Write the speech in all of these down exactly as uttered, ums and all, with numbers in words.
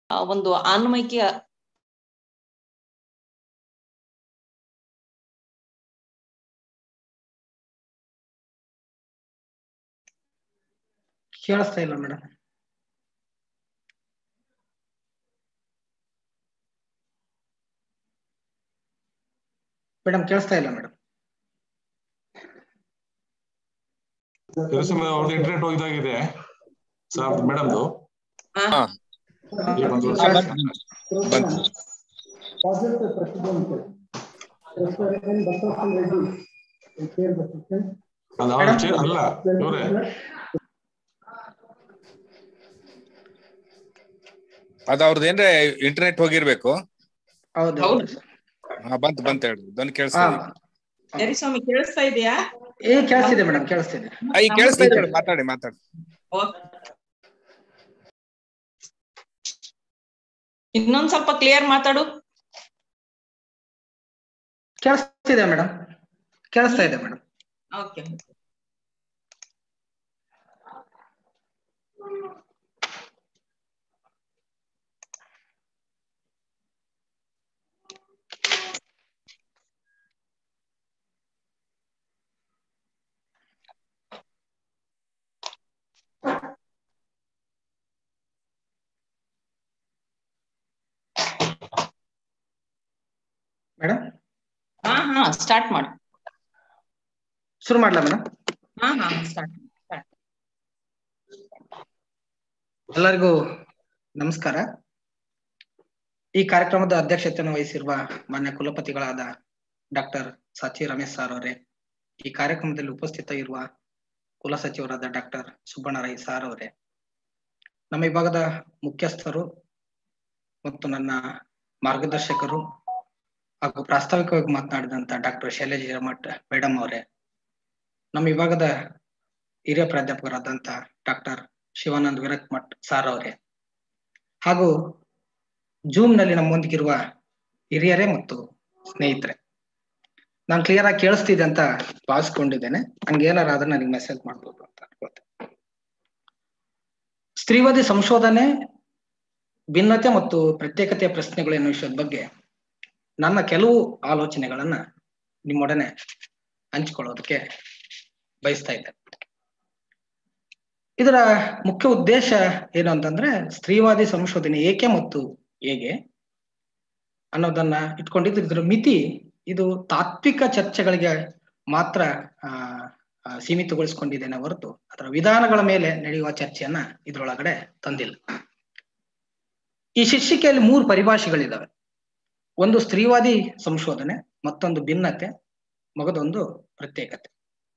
ಒಂದು ಆನ್ಮೈಕ್ಯ ಕೇಳಿಸ್ತಾ ಇಲ್ಲ ಮೇಡಮ್. ಮೇಡಮ್ ಕೇಳಿಸ್ತಾ ಇಲ್ಲ ಮೇಡಮ್. ಅವ್ರದ್ದು ಇಂಟರ್ನೆಟ್ ಹೋಗಿದಾಗಿದೆ ಸರ್ ಮೇಡಮ್ದು. ಅಲ್ಲ ಇವರೇ ಅದ ಅವ್ರದ್ದು ಏನ್ರೆ ಇಂಟರ್ನೆಟ್ ಹೋಗಿರ್ಬೇಕು. ಹೌದು ಹಾ ಬಂತು ಬಂತ ಹೇಳಿ ಧ್ವನಿ ಕೇಳಿಸ್ತಾ ಇದೆ. ಸ್ವಾಮಿ ಕೇಳಿಸ್ತಾ ಇದೆಯಾ? ಏ ಕೇಳಿಸ್ತಿದೆ ಮೇಡಮ್, ಕೇಳಿಸ್ತಿದೆ. ಈ ಕೇಳಿಸ್ತಾ ಇದೆ ಮಾತಾಡಿ ಮಾತಾಡಿ. ಇನ್ನೊಂದ್ ಸ್ವಲ್ಪ ಕ್ಲಿಯರ್ ಮಾತಾಡು. ಕೇಳಿಸ್ತಿದೆ ಮೇಡಮ್, ಕೇಳಿಸ್ತಾ ಇದೆ ಮೇಡಮ್. ಓಕೆ. ಮೇಡಮ್ ಹಾ ಹಾ ಸ್ಟಾರ್ಟ್ ಮಾಡಿ. ಶುರು ಮಾಡ್ಲಾ ಮೇಡಮ್? ಹಾ ಹಾ ಸ್ಟಾರ್ಟ್. ಎಲ್ಲರಿಗೂ ನಮಸ್ಕಾರ. ಈ ಕಾರ್ಯಕ್ರಮದ ಅಧ್ಯಕ್ಷತೆಯನ್ನು ವಹಿಸಿರುವ ಮಾನ್ಯ ಕುಲಪತಿಗಳಾದ ಡಾಕ್ಟರ್ ಸಾಚಿ ರಮೇಶ್ ಸಾರ್ ಅವರೇ, ಈ ಕಾರ್ಯಕ್ರಮದಲ್ಲಿ ಉಪಸ್ಥಿತ ಇರುವ ಕುಲಸಚಿವರಾದ ಡಾಕ್ಟರ್ ಸುಬ್ಬಣ್ಣ ರೈ ಸಾರ್ ಅವರೇ, ನಮ್ಮ ವಿಭಾಗದ ಮುಖ್ಯಸ್ಥರು ಮತ್ತು ನನ್ನ ಮಾರ್ಗದರ್ಶಕರು ಹಾಗೂ ಪ್ರಾಸ್ತಾವಿಕವಾಗಿ ಮಾತನಾಡಿದಂತ ಡಾಕ್ಟರ್ ಶೈಲೇಜ್ ಹಿರೇಮಠ್ ಮೇಡಮ್ ಅವರೇ, ನಮ್ಮ ವಿಭಾಗದ ಹಿರಿಯ ಪ್ರಾಧ್ಯಾಪಕರಾದಂತ ಡಾಕ್ಟರ್ ಶಿವಾನಂದ್ ವಿರಕ್ಮಠ್ ಸಾರ್ ಅವರೇ, ಹಾಗೂ ಜೂಮ್ ನಲ್ಲಿ ನಮ್ಮೊಂದಿಗಿರುವ ಹಿರಿಯರೇ ಮತ್ತು ಸ್ನೇಹಿತರೆ, ನಾನು ಕ್ಲಿಯರ್ ಆಗಿ ಕೇಳಿಸ್ತಿದೆ ಅಂತ ಭಾವಿಸ್ಕೊಂಡಿದ್ದೇನೆ. ಹಂಗೆ ಏನಾರ ಆದ್ರೆ ನನಗೆ ಮೆಸೇಜ್ ಮಾಡ್ಬೋದು ಅಂತ ಅನ್ಕೊಳ್ತೇನೆ. ಸ್ತ್ರೀವಾದಿ ಸಂಶೋಧನೆ, ಭಿನ್ನತೆ ಮತ್ತು ಪ್ರತ್ಯೇಕತೆಯ ಪ್ರಶ್ನೆಗಳು ಎನ್ನುವ ವಿಷಯದ ಬಗ್ಗೆ ನನ್ನ ಕೆಲವು ಆಲೋಚನೆಗಳನ್ನ ನಿಮ್ಮೊಡನೆ ಹಂಚಿಕೊಳ್ಳೋದಕ್ಕೆ ಬಯಸ್ತಾ ಇದ್ದೆ. ಇದರ ಮುಖ್ಯ ಉದ್ದೇಶ ಏನು ಅಂತಂದ್ರೆ, ಸ್ತ್ರೀವಾದಿ ಸಂಶೋಧನೆ ಏಕೆ ಮತ್ತು ಹೇಗೆ ಅನ್ನೋದನ್ನ ಇಟ್ಕೊಂಡಿದ್ದು. ಇದರ ಮಿತಿ ಇದು ತಾತ್ವಿಕ ಚರ್ಚೆಗಳಿಗೆ ಮಾತ್ರ ಆ ಸೀಮಿತಗೊಳಿಸಿಕೊಂಡಿದ್ದೇನೆ ಹೊರತು ಅದರ ವಿಧಾನಗಳ ಮೇಲೆ ನಡೆಯುವ ಚರ್ಚೆಯನ್ನ ಇದ್ರೊಳಗಡೆ ತಂದಿಲ್ಲ. ಈ ಶೀರ್ಷಿಕೆಯಲ್ಲಿ ಮೂರು ಪರಿಭಾಷೆಗಳಿದಾವೆ. ಒಂದು ಸ್ತ್ರೀವಾದಿ ಸಂಶೋಧನೆ, ಮತ್ತೊಂದು ಭಿನ್ನತೆ, ಮಗದೊಂದು ಪ್ರತ್ಯೇಕತೆ.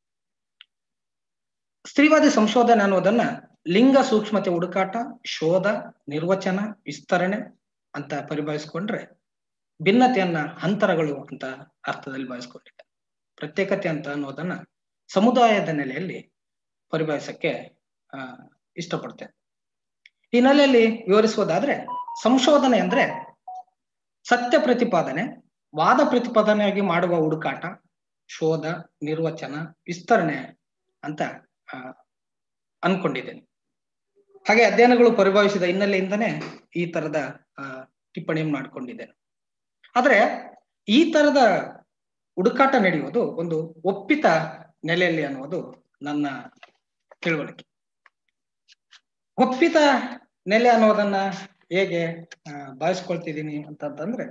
ಸ್ತ್ರೀವಾದಿ ಸಂಶೋಧನೆ ಅನ್ನೋದನ್ನ ಲಿಂಗ ಸೂಕ್ಷ್ಮತೆ ಹುಡುಕಾಟ, ಶೋಧ, ನಿರ್ವಚನ, ವಿಸ್ತರಣೆ ಅಂತ ಪರಿಭಾವಿಸ್ಕೊಂಡ್ರೆ, ಭಿನ್ನತೆಯನ್ನ ಅಂತರಗಳು ಅಂತ ಅರ್ಥದಲ್ಲಿ ಭಾವಿಸ್ಕೊಂಡಿದೆ. ಪ್ರತ್ಯೇಕತೆ ಅಂತ ಅನ್ನೋದನ್ನ ಸಮುದಾಯದ ನೆಲೆಯಲ್ಲಿ ಪರಿಭಾವಿಸಕ್ಕೆ ಆ ಇಷ್ಟಪಡ್ತೇನೆ. ಈ ನೆಲೆಯಲ್ಲಿ ವಿವರಿಸುವುದಾದ್ರೆ, ಸಂಶೋಧನೆ ಅಂದ್ರೆ ಸತ್ಯ ಪ್ರತಿಪಾದನೆ, ವಾದ ಪ್ರತಿಪಾದನೆಯಾಗಿ ಮಾಡುವ ಹುಡುಕಾಟ, ಶೋಧ, ನಿರ್ವಚನ, ವಿಸ್ತರಣೆ ಅಂತ ಆ ಅನ್ಕೊಂಡಿದ್ದೇನೆ. ಹಾಗೆ ಅಧ್ಯಯನಗಳು ಪರಿಭಾವಿಸಿದ ಹಿನ್ನೆಲೆಯಿಂದನೇ ಈ ತರದ ಆ ಟಿಪ್ಪಣಿಯನ್ನು ಮಾಡ್ಕೊಂಡಿದ್ದೇನೆ. ಆದ್ರೆ ಈ ತರದ ಹುಡುಕಾಟ ನಡೆಯುವುದು ಒಂದು ಒಪ್ಪಿತ ನೆಲೆಯಲ್ಲಿ ಅನ್ನುವುದು ನನ್ನ ತಿಳುವಳಿಕೆ. ಒಪ್ಪಿತ ನೆಲೆ ಅನ್ನೋದನ್ನ ಹೇಗೆ ಭಾವಿಸ್ಕೊಳ್ತಿದ್ದೀನಿ ಅಂತಂತಂದ್ರೆ,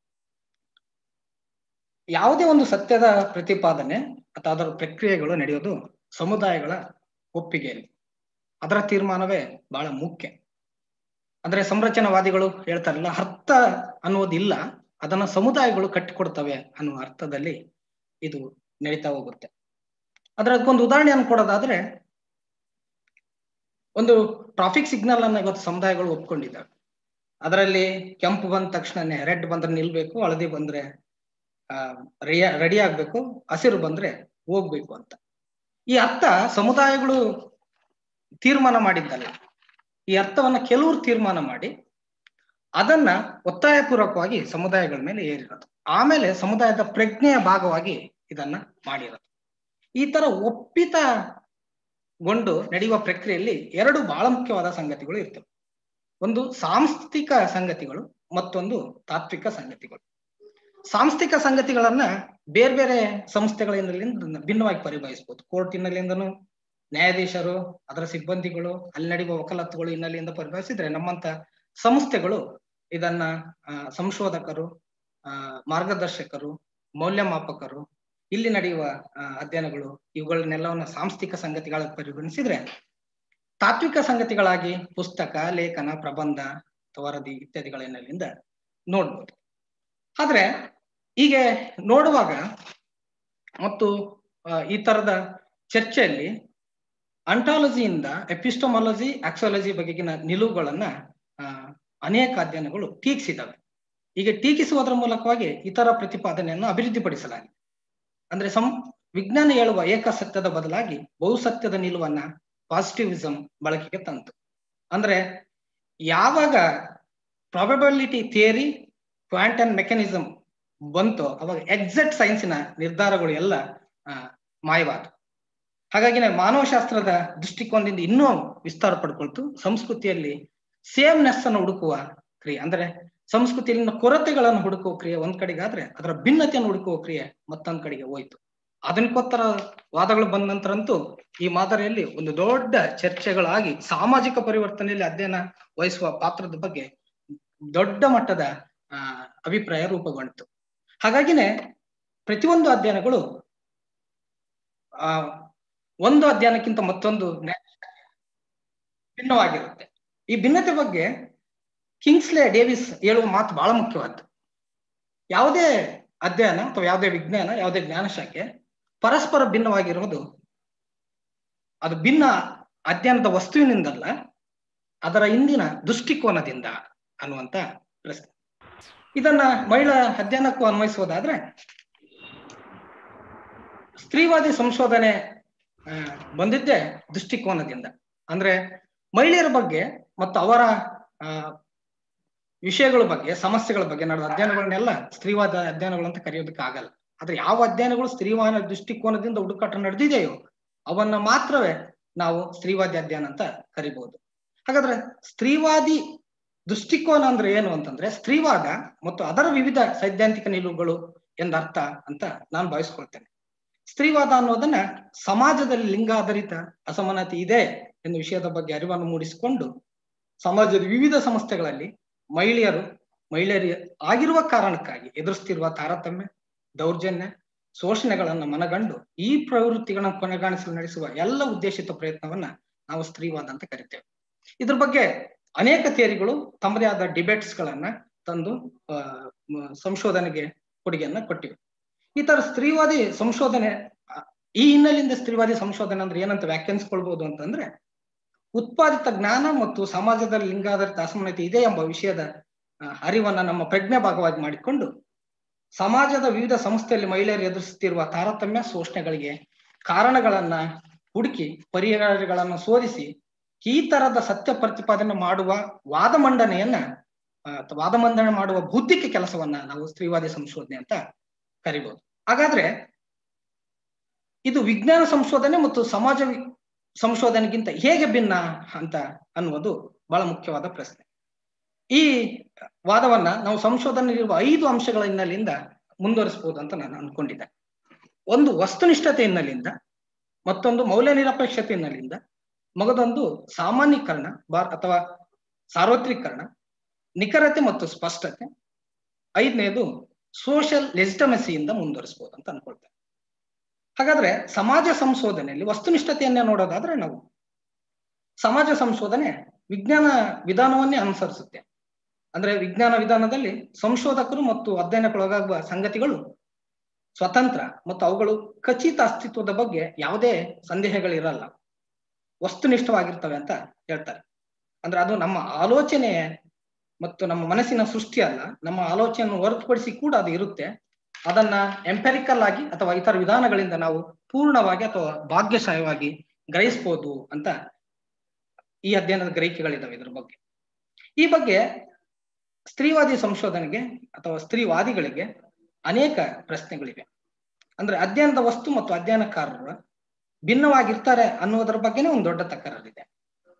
ಯಾವುದೇ ಒಂದು ಸತ್ಯದ ಪ್ರತಿಪಾದನೆ ಅಥವಾ ಅದರ ಪ್ರಕ್ರಿಯೆಗಳು ನಡೆಯೋದು ಸಮುದಾಯಗಳ ಒಪ್ಪಿಗೆಯಲ್ಲಿ. ಅದರ ತೀರ್ಮಾನವೇ ಬಹಳ ಮುಖ್ಯ. ಅಂದ್ರೆ ಸಂರಚನಾವಾದಿಗಳು ಹೇಳ್ತಾರಲ್ಲ, ಅರ್ಥ ಅನ್ನೋದಿಲ್ಲ, ಅದನ್ನ ಸಮುದಾಯಗಳು ಕಟ್ಟಿಕೊಡ್ತವೆ ಅನ್ನುವ ಅರ್ಥದಲ್ಲಿ ಇದು ನಡೀತಾ ಹೋಗುತ್ತೆ. ಅದಕ್ಕೊಂದು ಉದಾಹರಣೆಯನ್ನು ಕೊಡೋದಾದ್ರೆ, ಒಂದು ಟ್ರಾಫಿಕ್ ಸಿಗ್ನಲ್ ಅನ್ನ ಇವತ್ತು ಸಮುದಾಯಗಳು ಒಪ್ಕೊಂಡಿದ್ದಾವೆ. ಅದರಲ್ಲಿ ಕೆಂಪು ಬಂದ ತಕ್ಷಣನೇ ರೆಡ್ ಬಂದ್ರೆ ನಿಲ್ಬೇಕು, ಹಳದಿ ಬಂದ್ರೆ ಆ ರೆಡಿ ರೆಡಿ ಆಗ್ಬೇಕು, ಹಸಿರು ಬಂದ್ರೆ ಹೋಗ್ಬೇಕು ಅಂತ. ಈ ಅರ್ಥ ಸಮುದಾಯಗಳು ತೀರ್ಮಾನ ಮಾಡಿದ್ದಲ್ಲ. ಈ ಅರ್ಥವನ್ನ ಕೆಲವರು ತೀರ್ಮಾನ ಮಾಡಿ ಅದನ್ನ ಒತ್ತಾಯಪೂರ್ವಕವಾಗಿ ಸಮುದಾಯಗಳ ಮೇಲೆ ಏರಿರೋದು, ಆಮೇಲೆ ಸಮುದಾಯದ ಪ್ರಜ್ಞೆಯ ಭಾಗವಾಗಿ ಇದನ್ನ ಮಾಡಿರೋದು. ಈ ತರ ಒಪ್ಪಿತಗೊಂಡು ನಡೆಯುವ ಪ್ರಕ್ರಿಯೆಯಲ್ಲಿ ಎರಡು ಬಹಳ ಮುಖ್ಯವಾದ ಸಂಗತಿಗಳು ಇರ್ತವೆ. ಒಂದು ಸಾಂಸ್ಥಿಕ ಸಂಗತಿಗಳು, ಮತ್ತೊಂದು ತಾತ್ವಿಕ ಸಂಗತಿಗಳು. ಸಾಂಸ್ಥಿಕ ಸಂಗತಿಗಳನ್ನ ಬೇರೆ ಬೇರೆ ಸಂಸ್ಥೆಗಳ ಹಿನ್ನೆಲೆಯಿಂದ ಭಿನ್ನವಾಗಿ ಪರಿಭಾವಿಸಬಹುದು. ಕೋರ್ಟ್ ಹಿನ್ನೆಲೆಯಿಂದನು, ನ್ಯಾಯಾಧೀಶರು, ಅದರ ಸಿಬ್ಬಂದಿಗಳು, ಅಲ್ಲಿ ನಡೆಯುವ ವಕಾಲತ್ತುಗಳು ಹಿನ್ನೆಲೆಯಿಂದ ಪರಿಭಾವಿಸಿದ್ರೆ, ನಮ್ಮಂತ ಸಂಸ್ಥೆಗಳು ಇದನ್ನ ಆ, ಸಂಶೋಧಕರು, ಆ ಮಾರ್ಗದರ್ಶಕರು, ಮೌಲ್ಯಮಾಪಕರು, ಇಲ್ಲಿ ನಡೆಯುವ ಆ, ಅಧ್ಯಯನಗಳು, ಇವುಗಳನ್ನೆಲ್ಲವನ್ನ ಸಾಂಸ್ಥಿಕ ಸಂಗತಿಗಳ ಪರಿಗಣಿಸಿದ್ರೆ, ತಾತ್ವಿಕ ಸಂಗತಿಗಳಾಗಿ ಪುಸ್ತಕ, ಲೇಖನ, ಪ್ರಬಂಧ, ವರದಿ ಇತ್ಯಾದಿಗಳ ಹಿನ್ನೆಲೆಯಿಂದ ನೋಡ್ಬೋದು. ಆದ್ರೆ ಹೀಗೆ ನೋಡುವಾಗ ಮತ್ತು ಈ ತರದ ಚರ್ಚೆಯಲ್ಲಿ ಅಂಟಾಲಜಿಯಿಂದ ಎಪಿಸ್ಟಮಾಲಜಿ, ಆಕ್ಸಾಲಜಿ ಬಗೆಗಿನ ನಿಲುವುಗಳನ್ನ ಆ ಅನೇಕ ಅಧ್ಯಯನಗಳು ಟೀಕಿಸಿದವೆ. ಹೀಗೆ ಟೀಕಿಸುವುದರ ಮೂಲಕವಾಗಿ ಇತರ ಪ್ರತಿಪಾದನೆಯನ್ನು ಅಭಿವೃದ್ಧಿಪಡಿಸಲಾಗಿದೆ. ಅಂದ್ರೆ ಸಂ ವಿಜ್ಞಾನ ಹೇಳುವ ಏಕಸತ್ಯದ ಬದಲಾಗಿ ಬಹುಸತ್ಯದ ನಿಲುವನ್ನ ಪಾಸಿಟಿವಿಸಂ ಬಳಕೆಗೆ ತಂತು. ಅಂದ್ರೆ ಯಾವಾಗ ಪ್ರಾಬಬಿಲಿಟಿ ಥಿಯರಿ, ಕ್ವಾಂಟಮ್ ಮೆಕ್ಯಾನಿಸಮ್ ಬಂತು, ಅವಾಗ ಎಕ್ಸಾಕ್ಟ್ ಸೈನ್ಸಿನ ನಿರ್ಧಾರಗಳು ಎಲ್ಲ ಆ ಮಾಯವಾದ. ಹಾಗಾಗಿ ಮಾನವಶಾಸ್ತ್ರದ ದೃಷ್ಟಿಕೋನದಿಂದ ಇನ್ನೂ ವಿಸ್ತಾರ ಪಡ್ಕೊಳ್ತು. ಸಂಸ್ಕೃತಿಯಲ್ಲಿ ಸೇಮ್ನೆಸ್ ಅನ್ನು ಹುಡುಕುವ ಕ್ರಿಯೆ, ಅಂದ್ರೆ ಸಂಸ್ಕೃತಿಯಲ್ಲಿನ ಕೊರತೆಗಳನ್ನು ಹುಡುಕುವ ಕ್ರಿಯೆ ಒಂದ್ ಕಡೆಗಾದ್ರೆ, ಅದರ ಭಿನ್ನತೆಯನ್ನು ಹುಡುಕುವ ಕ್ರಿಯೆ ಮತ್ತೊಂದ್ ಕಡೆಗೆ ಹೋಯ್ತು. ಆಧುನಿಕೋತ್ತರ ವಾದಗಳು ಬಂದ ನಂತರ ಅಂತೂ ಈ ಮಾದರಿಯಲ್ಲಿ ಒಂದು ದೊಡ್ಡ ಚರ್ಚೆಗಳಾಗಿ ಸಾಮಾಜಿಕ ಪರಿವರ್ತನೆಯಲ್ಲಿ ಅಧ್ಯಯನ ವಹಿಸುವ ಪಾತ್ರದ ಬಗ್ಗೆ ದೊಡ್ಡ ಮಟ್ಟದ ಆ ಅಭಿಪ್ರಾಯ ರೂಪುಗೊಂಡಿತು. ಹಾಗಾಗಿನೇ ಪ್ರತಿಯೊಂದು ಅಧ್ಯಯನಗಳು ಆ ಒಂದು ಅಧ್ಯಯನಕ್ಕಿಂತ ಮತ್ತೊಂದು ಭಿನ್ನವಾಗಿರುತ್ತೆ. ಈ ಭಿನ್ನತೆ ಬಗ್ಗೆ ಕಿಂಗ್ಸ್ಲೆ ಡೇವಿಸ್ ಹೇಳುವ ಮಾತು ಬಹಳ ಮುಖ್ಯವಾದ್ದು. ಯಾವುದೇ ಅಧ್ಯಯನ ಅಥವಾ ಯಾವುದೇ ವಿಜ್ಞಾನ, ಯಾವುದೇ ಜ್ಞಾನ ಶಾಖೆ ಪರಸ್ಪರ ಭಿನ್ನವಾಗಿರುವುದು ಅದು ಭಿನ್ನ ಅಧ್ಯಯನದ ವಸ್ತುವಿನಿಂದಲ್ಲ, ಅದರ ಇಂದಿನ ದೃಷ್ಟಿಕೋನದಿಂದ ಅನ್ನುವಂತ ಪ್ರಶ್ನೆ. ಇದನ್ನ ಮಹಿಳಾ ಅಧ್ಯಯನಕ್ಕೂ ಅನ್ವಯಿಸುವುದಾದ್ರೆ, ಸ್ತ್ರೀವಾದಿ ಸಂಶೋಧನೆ ಬಂದಿದ್ದೇ ದೃಷ್ಟಿಕೋನದಿಂದ. ಅಂದ್ರೆ ಮಹಿಳೆಯರ ಬಗ್ಗೆ ಮತ್ತು ಅವರ ಆ ವಿಷಯಗಳ ಬಗ್ಗೆ, ಸಮಸ್ಯೆಗಳ ಬಗ್ಗೆ ನಡೆದ ಅಧ್ಯಯನಗಳನ್ನೆಲ್ಲ ಸ್ತ್ರೀವಾದ ಅಧ್ಯಯನಗಳು ಅಂತ ಕರೆಯೋದಕ್ಕೆ ಆಗಲ್ಲ. ಆದ್ರೆ ಯಾವ ಅಧ್ಯಯನಗಳು ಸ್ತ್ರೀವಾದ ದೃಷ್ಟಿಕೋನದಿಂದ ಹುಡುಕಾಟ ನಡೆದಿದೆಯೋ ಅವನ್ನ ಮಾತ್ರವೇ ನಾವು ಸ್ತ್ರೀವಾದಿ ಅಧ್ಯಯನ ಅಂತ ಕರಿಬಹುದು. ಹಾಗಾದ್ರೆ ಸ್ತ್ರೀವಾದಿ ದೃಷ್ಟಿಕೋನ ಅಂದ್ರೆ ಏನು ಅಂತಂದ್ರೆ, ಸ್ತ್ರೀವಾದ ಮತ್ತು ಅದರ ವಿವಿಧ ಸೈದ್ಧಾಂತಿಕ ನಿಲುವುಗಳು ಎಂದರ್ಥ ಅಂತ ನಾನು ಭಾವಿಸ್ಕೊಳ್ತೇನೆ. ಸ್ತ್ರೀವಾದ ಅನ್ನೋದನ್ನ ಸಮಾಜದಲ್ಲಿ ಲಿಂಗಾಧಾರಿತ ಅಸಮಾನತೆ ಇದೆ ಎನ್ನುವ ವಿಷಯದ ಬಗ್ಗೆ ಅರಿವನ್ನು ಮೂಡಿಸಿಕೊಂಡು, ಸಮಾಜದ ವಿವಿಧ ಸಂಸ್ಥೆಗಳಲ್ಲಿ ಮಹಿಳೆಯರು ಮಹಿಳೆಯರು ಆಗಿರುವ ಕಾರಣಕ್ಕಾಗಿ ಎದುರಿಸ್ತಿರುವ ತಾರತಮ್ಯ, ದೌರ್ಜನ್ಯ, ಶೋಷಣೆಗಳನ್ನ ಮನಗಂಡು ಈ ಪ್ರವೃತ್ತಿಗಳನ್ನ ಕೊನೆಗಾಣಿಸಲು ನಡೆಸುವ ಎಲ್ಲ ಉದ್ದೇಶಿತ ಪ್ರಯತ್ನವನ್ನ ನಾವು ಸ್ತ್ರೀವಾದ ಅಂತ ಕರಿತೇವೆ. ಇದ್ರ ಬಗ್ಗೆ ಅನೇಕ ಥಿಯರಿಗಳು ತಮ್ಮದೇ ಆದ ಡಿಬೇಟ್ಸ್ ಗಳನ್ನ ತಂದು ಅಹ್ ಸಂಶೋಧನೆಗೆ ಕೊಡುಗೆಯನ್ನ ಕೊಟ್ಟಿವೆ. ಈ ತರ ಸ್ತ್ರೀವಾದಿ ಸಂಶೋಧನೆ, ಈ ಹಿನ್ನೆಲೆಯಿಂದ ಸ್ತ್ರೀವಾದಿ ಸಂಶೋಧನೆ ಅಂದ್ರೆ ಏನಂತ ವ್ಯಾಖ್ಯಾನಿಸ್ಕೊಳ್ಬಹುದು ಅಂತಂದ್ರೆ, ಉತ್ಪಾದಿತ ಜ್ಞಾನ ಮತ್ತು ಸಮಾಜದಲ್ಲಿ ಲಿಂಗಾಧಾರಿತ ಅಸಮಾನತೆ ಇದೆ ಎಂಬ ವಿಷಯದ ಅರಿವನ್ನ ನಮ್ಮ ಪ್ರಜ್ಞೆ ಭಾಗವಾಗಿ ಮಾಡಿಕೊಂಡು, ಸಮಾಜದ ವಿವಿಧ ಸಂಸ್ಥೆಯಲ್ಲಿ ಮಹಿಳೆಯರು ಎದುರಿಸುತ್ತಿರುವ ತಾರತಮ್ಯ, ಶೋಷಣೆಗಳಿಗೆ ಕಾರಣಗಳನ್ನ ಹುಡುಕಿ ಪರಿಹಾರಗಳನ್ನ ಶೋಧಿಸಿ ಈ ತರದ ಸತ್ಯ ಪ್ರತಿಪಾದನೆ ಮಾಡುವ ವಾದ ಮಂಡನೆಯನ್ನ ವಾದ ಮಂಡನೆ ಮಾಡುವ ಬೌದ್ಧಿಕ ಕೆಲಸವನ್ನ ನಾವು ಸ್ತ್ರೀವಾದಿ ಸಂಶೋಧನೆ ಅಂತ ಕರಿಬಹುದು. ಹಾಗಾದ್ರೆ ಇದು ವಿಜ್ಞಾನ ಸಂಶೋಧನೆ ಮತ್ತು ಸಮಾಜ ಸಂಶೋಧನೆಗಿಂತ ಹೇಗೆ ಭಿನ್ನ ಅಂತ ಅನ್ನುವುದು ಬಹಳ ಮುಖ್ಯವಾದ ಪ್ರಶ್ನೆ. ಈ ವಾದವನ್ನ ನಾವು ಸಂಶೋಧನೆಯಲ್ಲಿರುವ ಐದು ಅಂಶಗಳ ಹಿನ್ನೆಲೆಯಿಂದ ಮುಂದುವರಿಸಬಹುದು ಅಂತ ನಾನು ಅನ್ಕೊಂಡಿದ್ದೆ. ಒಂದು ವಸ್ತುನಿಷ್ಠತೆ ಹಿನ್ನೆಲೆಯಿಂದ, ಮತ್ತೊಂದು ಮೌಲ್ಯ ನಿರಪೇಕ್ಷತೆ ಹಿನ್ನೆಲೆಯಿಂದ, ಮಗದೊಂದು ಸಾಮಾನ್ಯೀಕರಣ ಬಾರ್ ಅಥವಾ ಸಾರ್ವತ್ರೀಕರಣ, ನಿಖರತೆ ಮತ್ತು ಸ್ಪಷ್ಟತೆ, ಐದನೇದು ಸೋಷಿಯಲ್ ಲೆಜಿಟಮಸಿಯಿಂದ ಮುಂದುವರಿಸಬಹುದು ಅಂತ ಅನ್ಕೊಳ್ತೇನೆ. ಹಾಗಾದ್ರೆ ಸಮಾಜ ಸಂಶೋಧನೆಯಲ್ಲಿ ವಸ್ತುನಿಷ್ಠತೆಯನ್ನೇ ನೋಡೋದಾದ್ರೆ, ನಾವು ಸಮಾಜ ಸಂಶೋಧನೆ ವಿಜ್ಞಾನ ವಿಧಾನವನ್ನೇ ಅನುಸರಿಸುತ್ತೆ. ಅಂದ್ರೆ ವಿಜ್ಞಾನ ವಿಧಾನದಲ್ಲಿ ಸಂಶೋಧಕರು ಮತ್ತು ಅಧ್ಯಯನಕ್ಕೊಳಗಾಗುವ ಸಂಗತಿಗಳು ಸ್ವತಂತ್ರ ಮತ್ತು ಅವುಗಳು ಖಚಿತ ಅಸ್ತಿತ್ವದ ಬಗ್ಗೆ ಯಾವುದೇ ಸಂದೇಹಗಳಿರಲ್ಲ, ವಸ್ತುನಿಷ್ಠವಾಗಿರ್ತವೆ ಅಂತ ಹೇಳ್ತಾರೆ. ಅಂದ್ರೆ ಅದು ನಮ್ಮ ಆಲೋಚನೆ ಮತ್ತು ನಮ್ಮ ಮನಸ್ಸಿನ ಸೃಷ್ಟಿ ಅಲ್ಲ, ನಮ್ಮ ಆಲೋಚನೆಯನ್ನು ಹೊರತುಪಡಿಸಿ ಕೂಡ ಅದು ಇರುತ್ತೆ. ಅದನ್ನ ಎಂಪೆರಿಕಲ್ ಆಗಿ ಅಥವಾ ಇತರ ವಿಧಾನಗಳಿಂದ ನಾವು ಪೂರ್ಣವಾಗಿ ಅಥವಾ ಭಾಗ್ಯಶಾಯವಾಗಿ ಗ್ರಹಿಸಬಹುದು ಅಂತ ಈ ಅಧ್ಯಯನದ ಗ್ರಹಿಕೆಗಳಿದಾವೆ ಇದ್ರ ಬಗ್ಗೆ. ಈ ಬಗ್ಗೆ ಸ್ತ್ರೀವಾದಿ ಸಂಶೋಧನೆಗೆ ಅಥವಾ ಸ್ತ್ರೀವಾದಿಗಳಿಗೆ ಅನೇಕ ಪ್ರಶ್ನೆಗಳಿವೆ. ಅಂದ್ರೆ ಅಧ್ಯಯನದ ವಸ್ತು ಮತ್ತು ಅಧ್ಯಯನಕಾರರು ಭಿನ್ನವಾಗಿರ್ತಾರೆ ಅನ್ನೋದರ ಬಗ್ಗೆನೇ ಒಂದು ದೊಡ್ಡ ತಕರಾರಿದೆ.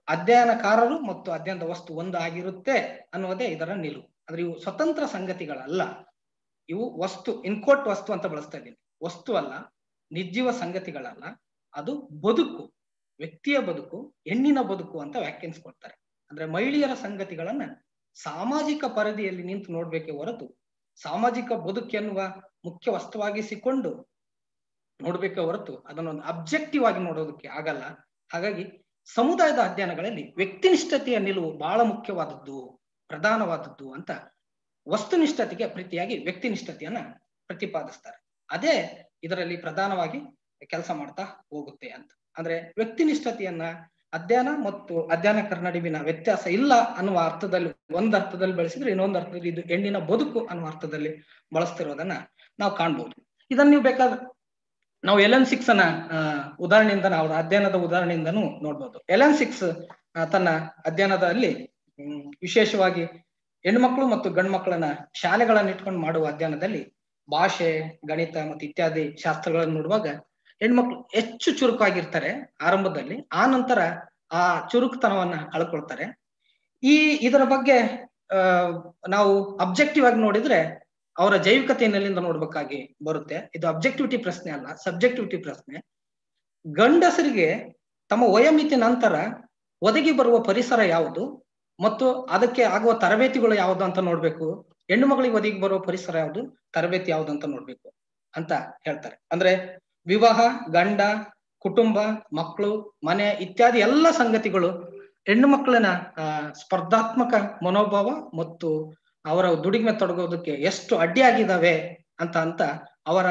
ಅಧ್ಯಯನಕಾರರು ಮತ್ತು ಅಧ್ಯಯನದ ವಸ್ತು ಒಂದು ಆಗಿರುತ್ತೆ ಅನ್ನೋದೇ ಇದರ ನಿಲುವು. ಅಂದ್ರೆ ಇವು ಸ್ವತಂತ್ರ ಸಂಗತಿಗಳಲ್ಲ, ಇವು ವಸ್ತು, ಇನ್ಕೋಟ್ ವಸ್ತು ಅಂತ ಬಳಸ್ತಾ ಇದ್ದೀನಿ. ವಸ್ತು ಅಲ್ಲ, ನಿರ್ಜೀವ ಸಂಗತಿಗಳಲ್ಲ, ಅದು ಬದುಕು, ವ್ಯಕ್ತಿಯ ಬದುಕು, ಹೆಣ್ಣಿನ ಬದುಕು ಅಂತ ವ್ಯಾಖ್ಯಾನಿಸ್ಕೊಳ್ತಾರೆ. ಅಂದ್ರೆ ಮಹಿಳೆಯರ ಸಂಗತಿಗಳನ್ನ ಸಾಮಾಜಿಕ ಪರಿಧಿಯಲ್ಲಿ ನಿಂತು ನೋಡ್ಬೇಕೆ ಹೊರತು ಸಾಮಾಜಿಕ ಬದುಕು ಎನ್ನುವ ಮುಖ್ಯ ವಸ್ತುವಾಗಿಸಿಕೊಂಡು ನೋಡ್ಬೇಕೆ ಹೊರತು ಅದನ್ನೊಂದು ಅಬ್ಜೆಕ್ಟಿವ್ ಆಗಿ ನೋಡೋದಕ್ಕೆ ಆಗಲ್ಲ. ಹಾಗಾಗಿ ಸಮುದಾಯದ ಅಧ್ಯಯನಗಳಲ್ಲಿ ವ್ಯಕ್ತಿನಿಷ್ಠತೆಯ ನಿಲುವು ಬಹಳ ಮುಖ್ಯವಾದದ್ದು, ಪ್ರಧಾನವಾದದ್ದು ಅಂತ ವಸ್ತುನಿಷ್ಠತೆಗೆ ಪ್ರತಿಯಾಗಿ ವ್ಯಕ್ತಿನಿಷ್ಠತೆಯನ್ನ ಪ್ರತಿಪಾದಿಸ್ತಾರೆ. ಅದೇ ಇದರಲ್ಲಿ ಪ್ರಧಾನವಾಗಿ ಕೆಲಸ ಮಾಡ್ತಾ ಹೋಗುತ್ತೆ ಅಂತ. ಅಂದ್ರೆ ವ್ಯಕ್ತಿನಿಷ್ಠತೆಯನ್ನ ಅಧ್ಯಯನ ಮತ್ತು ಅಧ್ಯಯನಕರ ನಡುವಿನ ವ್ಯತ್ಯಾಸ ಇಲ್ಲ ಅನ್ನುವ ಅರ್ಥದಲ್ಲಿ ಒಂದ್ ಅರ್ಥದಲ್ಲಿ ಬಳಸಿದ್ರೆ, ಇನ್ನೊಂದು ಅರ್ಥದಲ್ಲಿ ಇದು ಹೆಣ್ಣಿನ ಬದುಕು ಅನ್ನುವ ಅರ್ಥದಲ್ಲಿ ಬಳಸ್ತಿರೋದನ್ನ ನಾವು ಕಾಣ್ಬೋದು. ಇದನ್ನ ನೀವು ಬೇಕಾದ್ರೆ ನಾವು ಎಲೆನ್ ಸಿಕ್ಸ್ ಅನ್ನ ಅಹ್ ಉದಾಹರಣೆಯಿಂದ ಅವರ ಅಧ್ಯಯನದ ಉದಾಹರಣೆಯಿಂದನೂ ನೋಡ್ಬೋದು. ಎಲೆನ್ ಸಿಕ್ಸ್ ತನ್ನ ಅಧ್ಯಯನದಲ್ಲಿ ಹ್ಮ್ ವಿಶೇಷವಾಗಿ ಹೆಣ್ಮಕ್ಳು ಮತ್ತು ಗಂಡು ಮಕ್ಕಳನ್ನ ಶಾಲೆಗಳನ್ನ ಇಟ್ಕೊಂಡು ಮಾಡುವ ಅಧ್ಯಯನದಲ್ಲಿ ಭಾಷೆ, ಗಣಿತ ಮತ್ತು ಇತ್ಯಾದಿ ಶಾಸ್ತ್ರಗಳನ್ನು ನೋಡುವಾಗ ಹೆಣ್ಮಕ್ಳು ಹೆಚ್ಚು ಚುರುಕಾಗಿರ್ತಾರೆ ಆರಂಭದಲ್ಲಿ, ಆ ನಂತರ ಆ ಚುರುಕುತನವನ್ನ ಕಳ್ಕೊಳ್ತಾರೆ. ಈ ಇದರ ಬಗ್ಗೆ ಅಹ್ ನಾವು ಅಬ್ಜೆಕ್ಟಿವ್ ಆಗಿ ನೋಡಿದ್ರೆ ಅವರ ಜೈವಿಕತೆಯನ್ನೆಲ್ಲಿಂದ ನೋಡ್ಬೇಕಾಗಿ ಬರುತ್ತೆ. ಇದು ಅಬ್ಜೆಕ್ಟಿವಿಟಿ ಪ್ರಶ್ನೆ ಅಲ್ಲ, ಸಬ್ಜೆಕ್ಟಿವಿಟಿ ಪ್ರಶ್ನೆ. ಗಂಡಸರಿಗೆ ತಮ್ಮ ವಯೋಮಿತಿ ನಂತರ ಒದಗಿ ಬರುವ ಪರಿಸರ ಯಾವುದು ಮತ್ತು ಅದಕ್ಕೆ ಆಗುವ ತರಬೇತಿಗಳು ಯಾವುದು ಅಂತ ನೋಡ್ಬೇಕು. ಹೆಣ್ಣು ಮಗಳಿಗೆ ಒದಗಿ ಬರುವ ಪರಿಸರ ಯಾವುದು, ತರಬೇತಿ ಯಾವುದು ಅಂತ ನೋಡ್ಬೇಕು ಅಂತ ಹೇಳ್ತಾರೆ. ಅಂದ್ರೆ ವಿವಾಹ, ಗಂಡ, ಕುಟುಂಬ, ಮಕ್ಕಳು, ಮನೆ ಇತ್ಯಾದಿ ಎಲ್ಲ ಸಂಗತಿಗಳು ಹೆಣ್ಣು ಮಕ್ಕಳನ್ನ ಅಹ್ ಸ್ಪರ್ಧಾತ್ಮಕ ಮನೋಭಾವ ಮತ್ತು ಅವರ ದುಡಿಮೆ ತೊಡಗೋದಕ್ಕೆ ಎಷ್ಟು ಅಡ್ಡಿಯಾಗಿದ್ದಾವೆ ಅಂತ ಅಂತ ಅವರ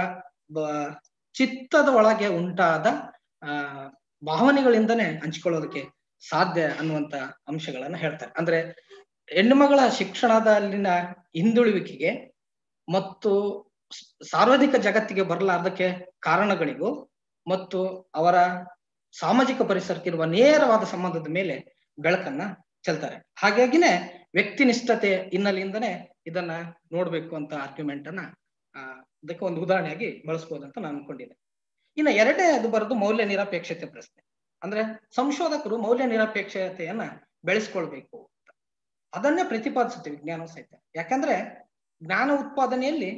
ಚಿತ್ತದ ಒಳಗೆ ಉಂಟಾದ ಆ ಭಾವನೆಗಳಿಂದನೇ ಹಂಚಿಕೊಳ್ಳೋದಕ್ಕೆ ಸಾಧ್ಯ ಅನ್ನುವಂತ ಅಂಶಗಳನ್ನ ಹೇಳ್ತಾರೆ. ಅಂದ್ರೆ ಹೆಣ್ಣು ಮಗಳ ಶಿಕ್ಷಣದಲ್ಲಿನ ಹಿಂದುಳುವಿಕೆಗೆ ಮತ್ತು ಸಾರ್ವಜನಿಕ ಜಗತ್ತಿಗೆ ಬರಲಾರ್ದಕ್ಕೆ ಕಾರಣಗಳಿಗೂ ಮತ್ತು ಅವರ ಸಾಮಾಜಿಕ ಪರಿಸರಕ್ಕಿರುವ ನೇರವಾದ ಸಂಬಂಧದ ಮೇಲೆ ಬೆಳಕನ್ನ ಚೆಲ್ತಾರೆ. ಹಾಗಾಗಿನೇ ವ್ಯಕ್ತಿನಿಷ್ಠತೆ ಹಿನ್ನೆಲೆಯಿಂದನೇ ಇದನ್ನ ನೋಡ್ಬೇಕು ಅಂತ ಆರ್ಗ್ಯುಮೆಂಟ್ ಅನ್ನ ಆ ಅದಕ್ಕೆ ಒಂದು ಉದಾಹರಣೆಯಾಗಿ ಬಳಸ್ಬೋದು ಅಂತ ನಾನು ಅನ್ಕೊಂಡಿದ್ದೆ. ಇನ್ನು ಎರಡನೇ ಅದು ಬರೋದು ಮೌಲ್ಯ ನಿರಪೇಕ್ಷತೆ ಪ್ರಶ್ನೆ. ಅಂದ್ರೆ ಸಂಶೋಧಕರು ಮೌಲ್ಯ ನಿರಪೇಕ್ಷತೆಯನ್ನ ಬೆಳೆಸ್ಕೊಳ್ಬೇಕು ಅಂತ ಅದನ್ನೇ ಪ್ರತಿಪಾದಿಸುತ್ತೆ ವಿಜ್ಞಾನ ಸಾಹಿತ್ಯ. ಯಾಕಂದ್ರೆ ಜ್ಞಾನ ಉತ್ಪಾದನೆಯಲ್ಲಿ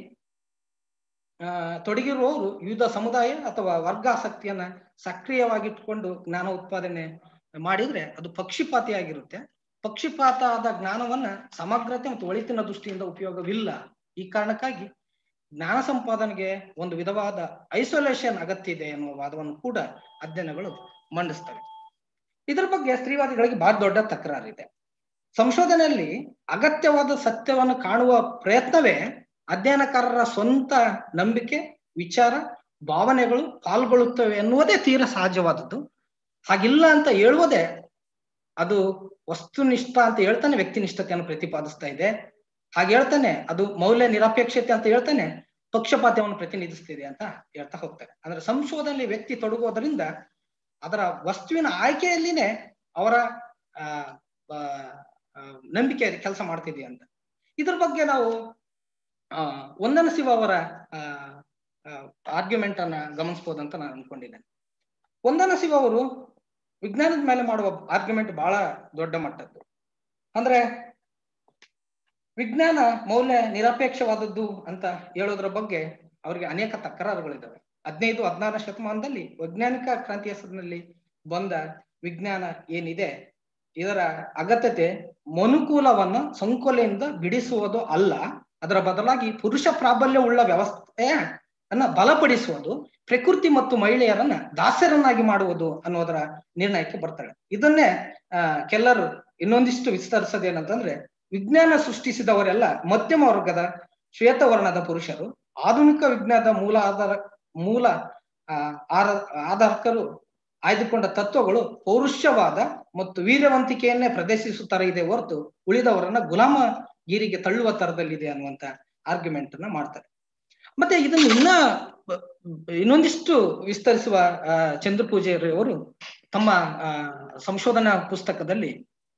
ಆ ತೊಡಗಿರುವವರು ವಿವಿಧ ಸಮುದಾಯ ಅಥವಾ ವರ್ಗ ಆಸಕ್ತಿಯನ್ನ ಸಕ್ರಿಯವಾಗಿಟ್ಕೊಂಡು ಜ್ಞಾನ ಉತ್ಪಾದನೆ ಮಾಡಿದ್ರೆ ಅದು ಪಕ್ಷಿಪಾತಿಯಾಗಿರುತ್ತೆ. ಪಕ್ಷಿಪಾತ ಆದ ಜ್ಞಾನವನ್ನ ಸಮಗ್ರತೆ ಮತ್ತು ಒಳಿತಿನ ದೃಷ್ಟಿಯಿಂದ ಉಪಯೋಗವಿಲ್ಲ. ಈ ಕಾರಣಕ್ಕಾಗಿ ಜ್ಞಾನ ಸಂಪಾದನೆಗೆ ಒಂದು ವಿಧವಾದ ಐಸೋಲೇಷನ್ ಅಗತ್ಯ ಇದೆ ಎನ್ನುವ ವಾದವನ್ನು ಕೂಡ ಅಧ್ಯಯನಗಳು ಮಂಡಿಸ್ತವೆ. ಇದರ ಬಗ್ಗೆ ಸ್ತ್ರೀವಾದಿಗಳಿಗೆ ಬಹಳ ದೊಡ್ಡ ತಕರಾರಿದೆ. ಸಂಶೋಧನೆಯಲ್ಲಿ ಅಗತ್ಯವಾದ ಸತ್ಯವನ್ನು ಕಾಣುವ ಪ್ರಯತ್ನವೇ ಅಧ್ಯಯನಕಾರರ ಸ್ವಂತ ನಂಬಿಕೆ, ವಿಚಾರ, ಭಾವನೆಗಳು ಪಾಲ್ಗೊಳ್ಳುತ್ತವೆ ಎನ್ನುವುದೇ ತೀರ ಸಹಜವಾದದ್ದು. ಹಾಗಿಲ್ಲ ಅಂತ ಹೇಳುವುದೇ ಅದು ವಸ್ತುನಿಷ್ಠ ಅಂತ ಹೇಳ್ತಾನೆ ವ್ಯಕ್ತಿನಿಷ್ಠತೆಯನ್ನು ಪ್ರತಿಪಾದಿಸ್ತಾ ಇದೆ. ಹಾಗೆ ಹೇಳ್ತಾನೆ ಅದು ಮೌಲ್ಯ ನಿರಪೇಕ್ಷತೆ ಅಂತ ಹೇಳ್ತಾನೆ ಪಕ್ಷಪಾತವನ್ನು ಪ್ರತಿನಿಧಿಸ್ತಿದೆ ಅಂತ ಹೇಳ್ತಾ ಹೋಗ್ತಾರೆ. ಅಂದ್ರೆ ಸಂಶೋಧನೆಯಲ್ಲಿ ವ್ಯಕ್ತಿ ತೊಡಗುವುದರಿಂದ ಅದರ ವಸ್ತುವಿನ ಆಯ್ಕೆಯಲ್ಲಿನೇ ಅವರ ಆ ನಂಬಿಕೆ ಕೆಲಸ ಮಾಡ್ತಿದೆ ಅಂತ. ಇದ್ರ ಬಗ್ಗೆ ನಾವು ಆ ವಂದನ ಶಿವ ಅವರ ಆ ಆರ್ಗ್ಯುಮೆಂಟ್ ಅನ್ನ ಗಮನಿಸಬಹುದಂತ ನಾನು ಅನ್ಕೊಂಡಿದ್ದೇನೆ. ವಂದನ ಶಿವ ಅವರು ವಿಜ್ಞಾನದ ಮೇಲೆ ಮಾಡುವ ಆರ್ಗ್ಯುಮೆಂಟ್ ಬಹಳ ದೊಡ್ಡ ಮಟ್ಟದ್ದು. ಅಂದ್ರೆ ವಿಜ್ಞಾನ ಮೌಲ್ಯ ನಿರಪೇಕ್ಷವಾದದ್ದು ಅಂತ ಹೇಳೋದ್ರ ಬಗ್ಗೆ ಅವರಿಗೆ ಅನೇಕ ತಕರಾರುಗಳಿದ್ದಾವೆ. ಹದಿನೈದು ಹದಿನಾರನೇ ಶತಮಾನದಲ್ಲಿ ವೈಜ್ಞಾನಿಕ ಕ್ರಾಂತಿ ಹೆಸರಿನಲ್ಲಿ ಬಂದ ವಿಜ್ಞಾನ ಏನಿದೆ ಇದರ ಅಗತ್ಯತೆ ಮನುಕೂಲವನ್ನ ಸಂಕೋಲೆಯಿಂದ ಬಿಡಿಸುವುದು ಅಲ್ಲ, ಅದರ ಬದಲಾಗಿ ಪುರುಷ ಪ್ರಾಬಲ್ಯ ಉಳ್ಳ ವ್ಯವಸ್ಥೆಯನ್ನ ಬಲಪಡಿಸುವುದು, ಪ್ರಕೃತಿ ಮತ್ತು ಮಹಿಳೆಯರನ್ನ ದಾಸ್ಯರನ್ನಾಗಿ ಮಾಡುವುದು ಅನ್ನೋದರ ನಿರ್ಣಯಕ್ಕೆ ಬರ್ತಾಳೆ. ಇದನ್ನೇ ಅಹ್ ಕೆಲರು ಇನ್ನೊಂದಿಷ್ಟು ವಿಸ್ತರಿಸೋದೇನಂತಂದ್ರೆ ವಿಜ್ಞಾನ ಸೃಷ್ಟಿಸಿದವರೆಲ್ಲ ಮಧ್ಯಮ ವರ್ಗದ ಶ್ವೇತವರ್ಣದ ಪುರುಷರು, ಆಧುನಿಕ ವಿಜ್ಞಾನದ ಮೂಲ ಆಧಾರ ಮೂಲ ಆರ ಆಧಾರಕರು ಆಯ್ದುಕೊಂಡ ತತ್ವಗಳು ಪೌರುಷವಾದ ಮತ್ತು ವೀರ್ಯವಂತಿಕೆಯನ್ನೇ ಪ್ರದರ್ಶಿಸುತ್ತಾರೆ ಇದೆ ಹೊರತು ಉಳಿದವರನ್ನ ಗುಲಾಮಗಿರಿಗೆ ತಳ್ಳುವ ತರದಲ್ಲಿದೆ ಅನ್ನುವಂತ ಆರ್ಗ್ಯುಮೆಂಟ್ ಅನ್ನ ಮಾಡ್ತಾರೆ. ಮತ್ತೆ ಇದನ್ನು ಇನ್ನ ಇನ್ನೊಂದಿಷ್ಟು ವಿಸ್ತರಿಸುವ ಅಹ್ ಚಂದ್ರ ಪೂಜಾರಿ ಅವರು ತಮ್ಮ ಅಹ್ ಸಂಶೋಧನಾ ಪುಸ್ತಕದಲ್ಲಿ